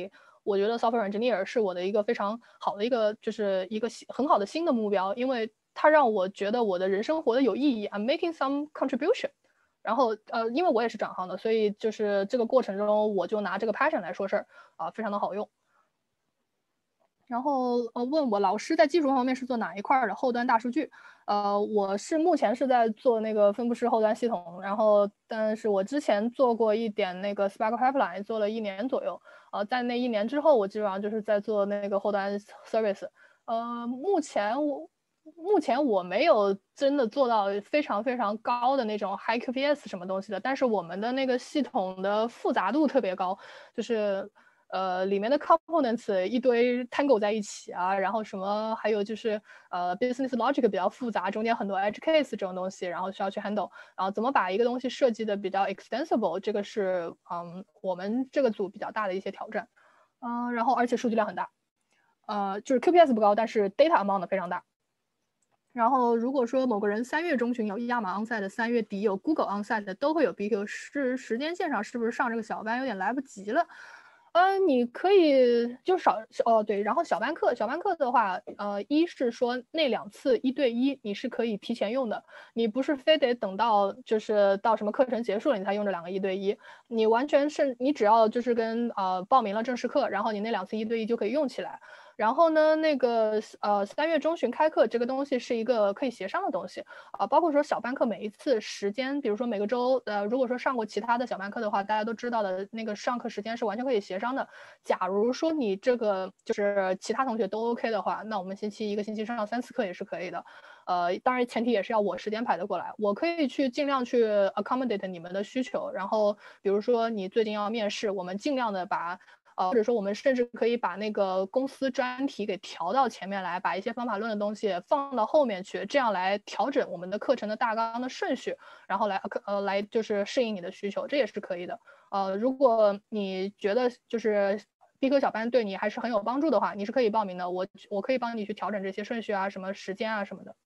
C: 我觉得 software engineer 是我的一个非常好的一个就是一个很好的新的目标，因为它让我觉得我的人生活得有意义 ，I'm making some contribution。然后呃，因为我也是转行的，所以就是这个过程中我就拿这个 passion 来说事儿啊，非常的好用。然后呃，问我老师在技术方面是做哪一块的？后端大数据。呃，我是目前是在做那个分布式后端系统，然后但是我之前做过一点那个 Spark Pipeline， 做了一年左右。呃，在那一年之后，我基本上就是在做那个后端 service。呃，目前我目前我没有真的做到非常非常高的那种 high Q P S 什么东西的，但是我们的那个系统的复杂度特别高，就是呃里面的 components 一堆 tangle 在一起啊，然后什么还有就是呃 business logic 比较复杂，中间很多 edge case 这种东西，然后需要去 handle， 然后怎么把一个东西设计的比较 extensible， 这个是嗯我们这个组比较大的一些挑战。嗯，然后而且数据量很大，呃就是 Q P S 不高，但是 data amount 非常大。然后如果说某个人三月中旬有亚马 onsite， 三月底有 Google onsite， 都会有 B Q， 是时间线上是不是上这个小班有点来不及了？呃，你可以就少哦对，然后小班课，小班课的话，呃，一是说那两次一对一你是可以提前用的，你不是非得等到就是到什么课程结束了你才用这两个一对一，你完全是你只要就是跟呃报名了正式课，然后你那两次一对一就可以用起来。然后呢，那个呃三月中旬开课这个东西是一个可以协商的东西啊、呃，包括说小班课每一次时间，比如说每个周，呃，如果说上过其他的小班课的话，大家都知道的那个上课时间是完全可以协商的。假如说你这个就是其他同学都 OK 的话，那我们星期一个星期上三次课也是可以的。呃，当然前提也是要我时间排得过来，我可以去尽量去 accommodate 你们的需求。然后比如说你最近要面试，我们尽量的把。呃，或者说我们甚至可以把那个公司专题给调到前面来，把一些方法论的东西放到后面去，这样来调整我们的课程的大纲的顺序，然后来呃来就是适应你的需求，这也是可以的。呃，如果你觉得就是B Q小班对你还是很有帮助的话，你是可以报名的，我我可以帮你去调整这些顺序啊，什么时间啊什么的。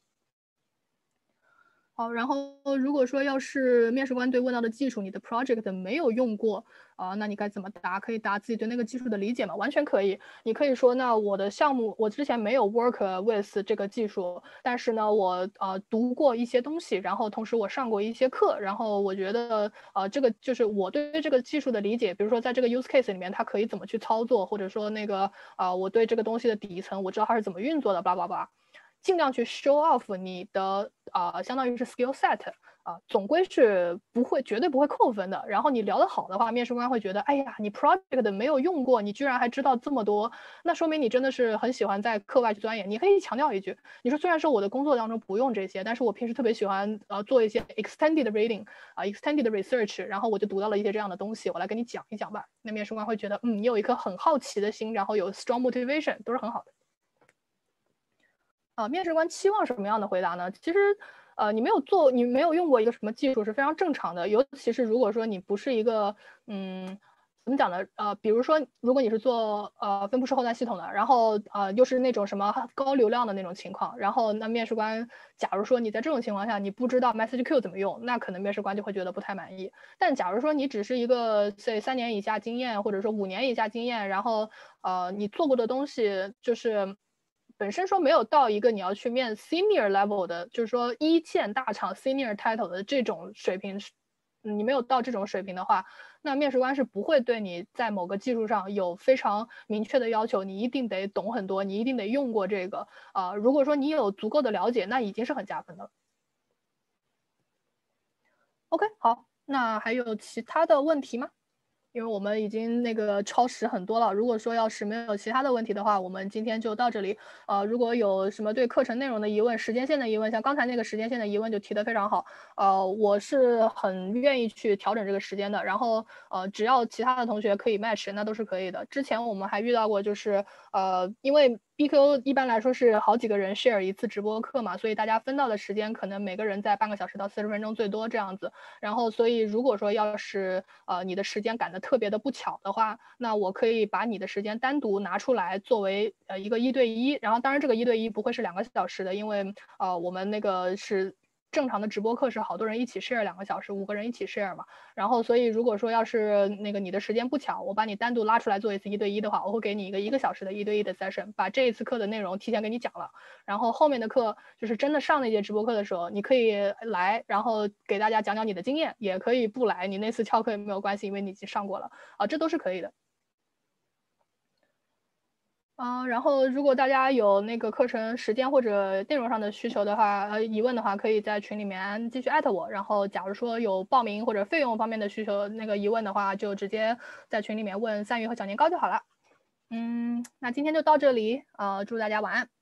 C: 好，然后如果说要是面试官对问到的技术你的 project 没有用过啊、呃，那你该怎么答？可以答自己对那个技术的理解吗？完全可以，你可以说那我的项目我之前没有 work with 这个技术，但是呢我呃读过一些东西，然后同时我上过一些课，然后我觉得呃这个就是我对这个技术的理解，比如说在这个 use case 里面它可以怎么去操作，或者说那个啊、呃、我对这个东西的底层我知道它是怎么运作的，巴拉巴拉。尽量去 show off 你的啊、呃，相当于是 skill set 啊、呃，总归是不会绝对不会扣分的。然后你聊得好的话，面试官会觉得，哎呀，你 project 没有用过，你居然还知道这么多，那说明你真的是很喜欢在课外去钻研。你可以强调一句，你说虽然说我的工作当中不用这些，但是我平时特别喜欢呃做一些 extended reading 啊、呃、，extended research， 然后我就读到了一些这样的东西，我来跟你讲一讲吧。那面试官会觉得，嗯，你有一颗很好奇的心，然后有 strong motivation， 都是很好的。啊，面试官期望什么样的回答呢？其实，呃，你没有做，你没有用过一个什么技术是非常正常的。尤其是如果说你不是一个，嗯，怎么讲呢？呃，比如说，如果你是做呃分布式后端系统的，然后呃又是那种什么高流量的那种情况，然后那面试官，假如说你在这种情况下你不知道 message queue 怎么用，那可能面试官就会觉得不太满意。但假如说你只是一个在三年以下经验，或者说五年以下经验，然后呃你做过的东西就是。本身说没有到一个你要去面 senior level 的，就是说一线大厂 senior title 的这种水平，你没有到这种水平的话，那面试官是不会对你在某个技术上有非常明确的要求，你一定得懂很多，你一定得用过这个啊、呃。如果说你有足够的了解，那已经是很加分的了。OK， 好，那还有其他的问题吗？因为我们已经那个超时很多了，如果说要是没有其他的问题的话，我们今天就到这里。呃，如果有什么对课程内容的疑问、时间线的疑问，像刚才那个时间线的疑问就提得非常好。呃，我是很愿意去调整这个时间的。然后呃，只要其他的同学可以 match， 那都是可以的。之前我们还遇到过，就是呃，因为 B Q 一般来说是好几个人 share 一次直播课嘛，所以大家分到的时间可能每个人在半个小时到四十分钟最多这样子。然后所以如果说要是呃你的时间赶得特别的不巧的话，那我可以把你的时间单独拿出来作为呃一个一对一，然后当然这个一对一不会是两个小时的，因为呃我们那个是正常的直播课是好多人一起 share 两个小时，五个人一起 share 嘛。然后所以如果说要是那个你的时间不巧，我把你单独拉出来做一次一对一的话，我会给你一个一个小时的一对一的 session， 把这一次课的内容提前给你讲了。然后后面的课就是真的上那节直播课的时候，你可以来，然后给大家讲讲你的经验，也可以不来，你那次翘课也没有关系，因为你已经上过了啊，这都是可以的。嗯，然后如果大家有那个课程时间或者内容上的需求的话，呃，疑问的话，可以在群里面继续艾特我。然后，假如说有报名或者费用方面的需求，那个疑问的话，就直接在群里面问三鱼和小年糕就好了。嗯，那今天就到这里，呃，祝大家晚安。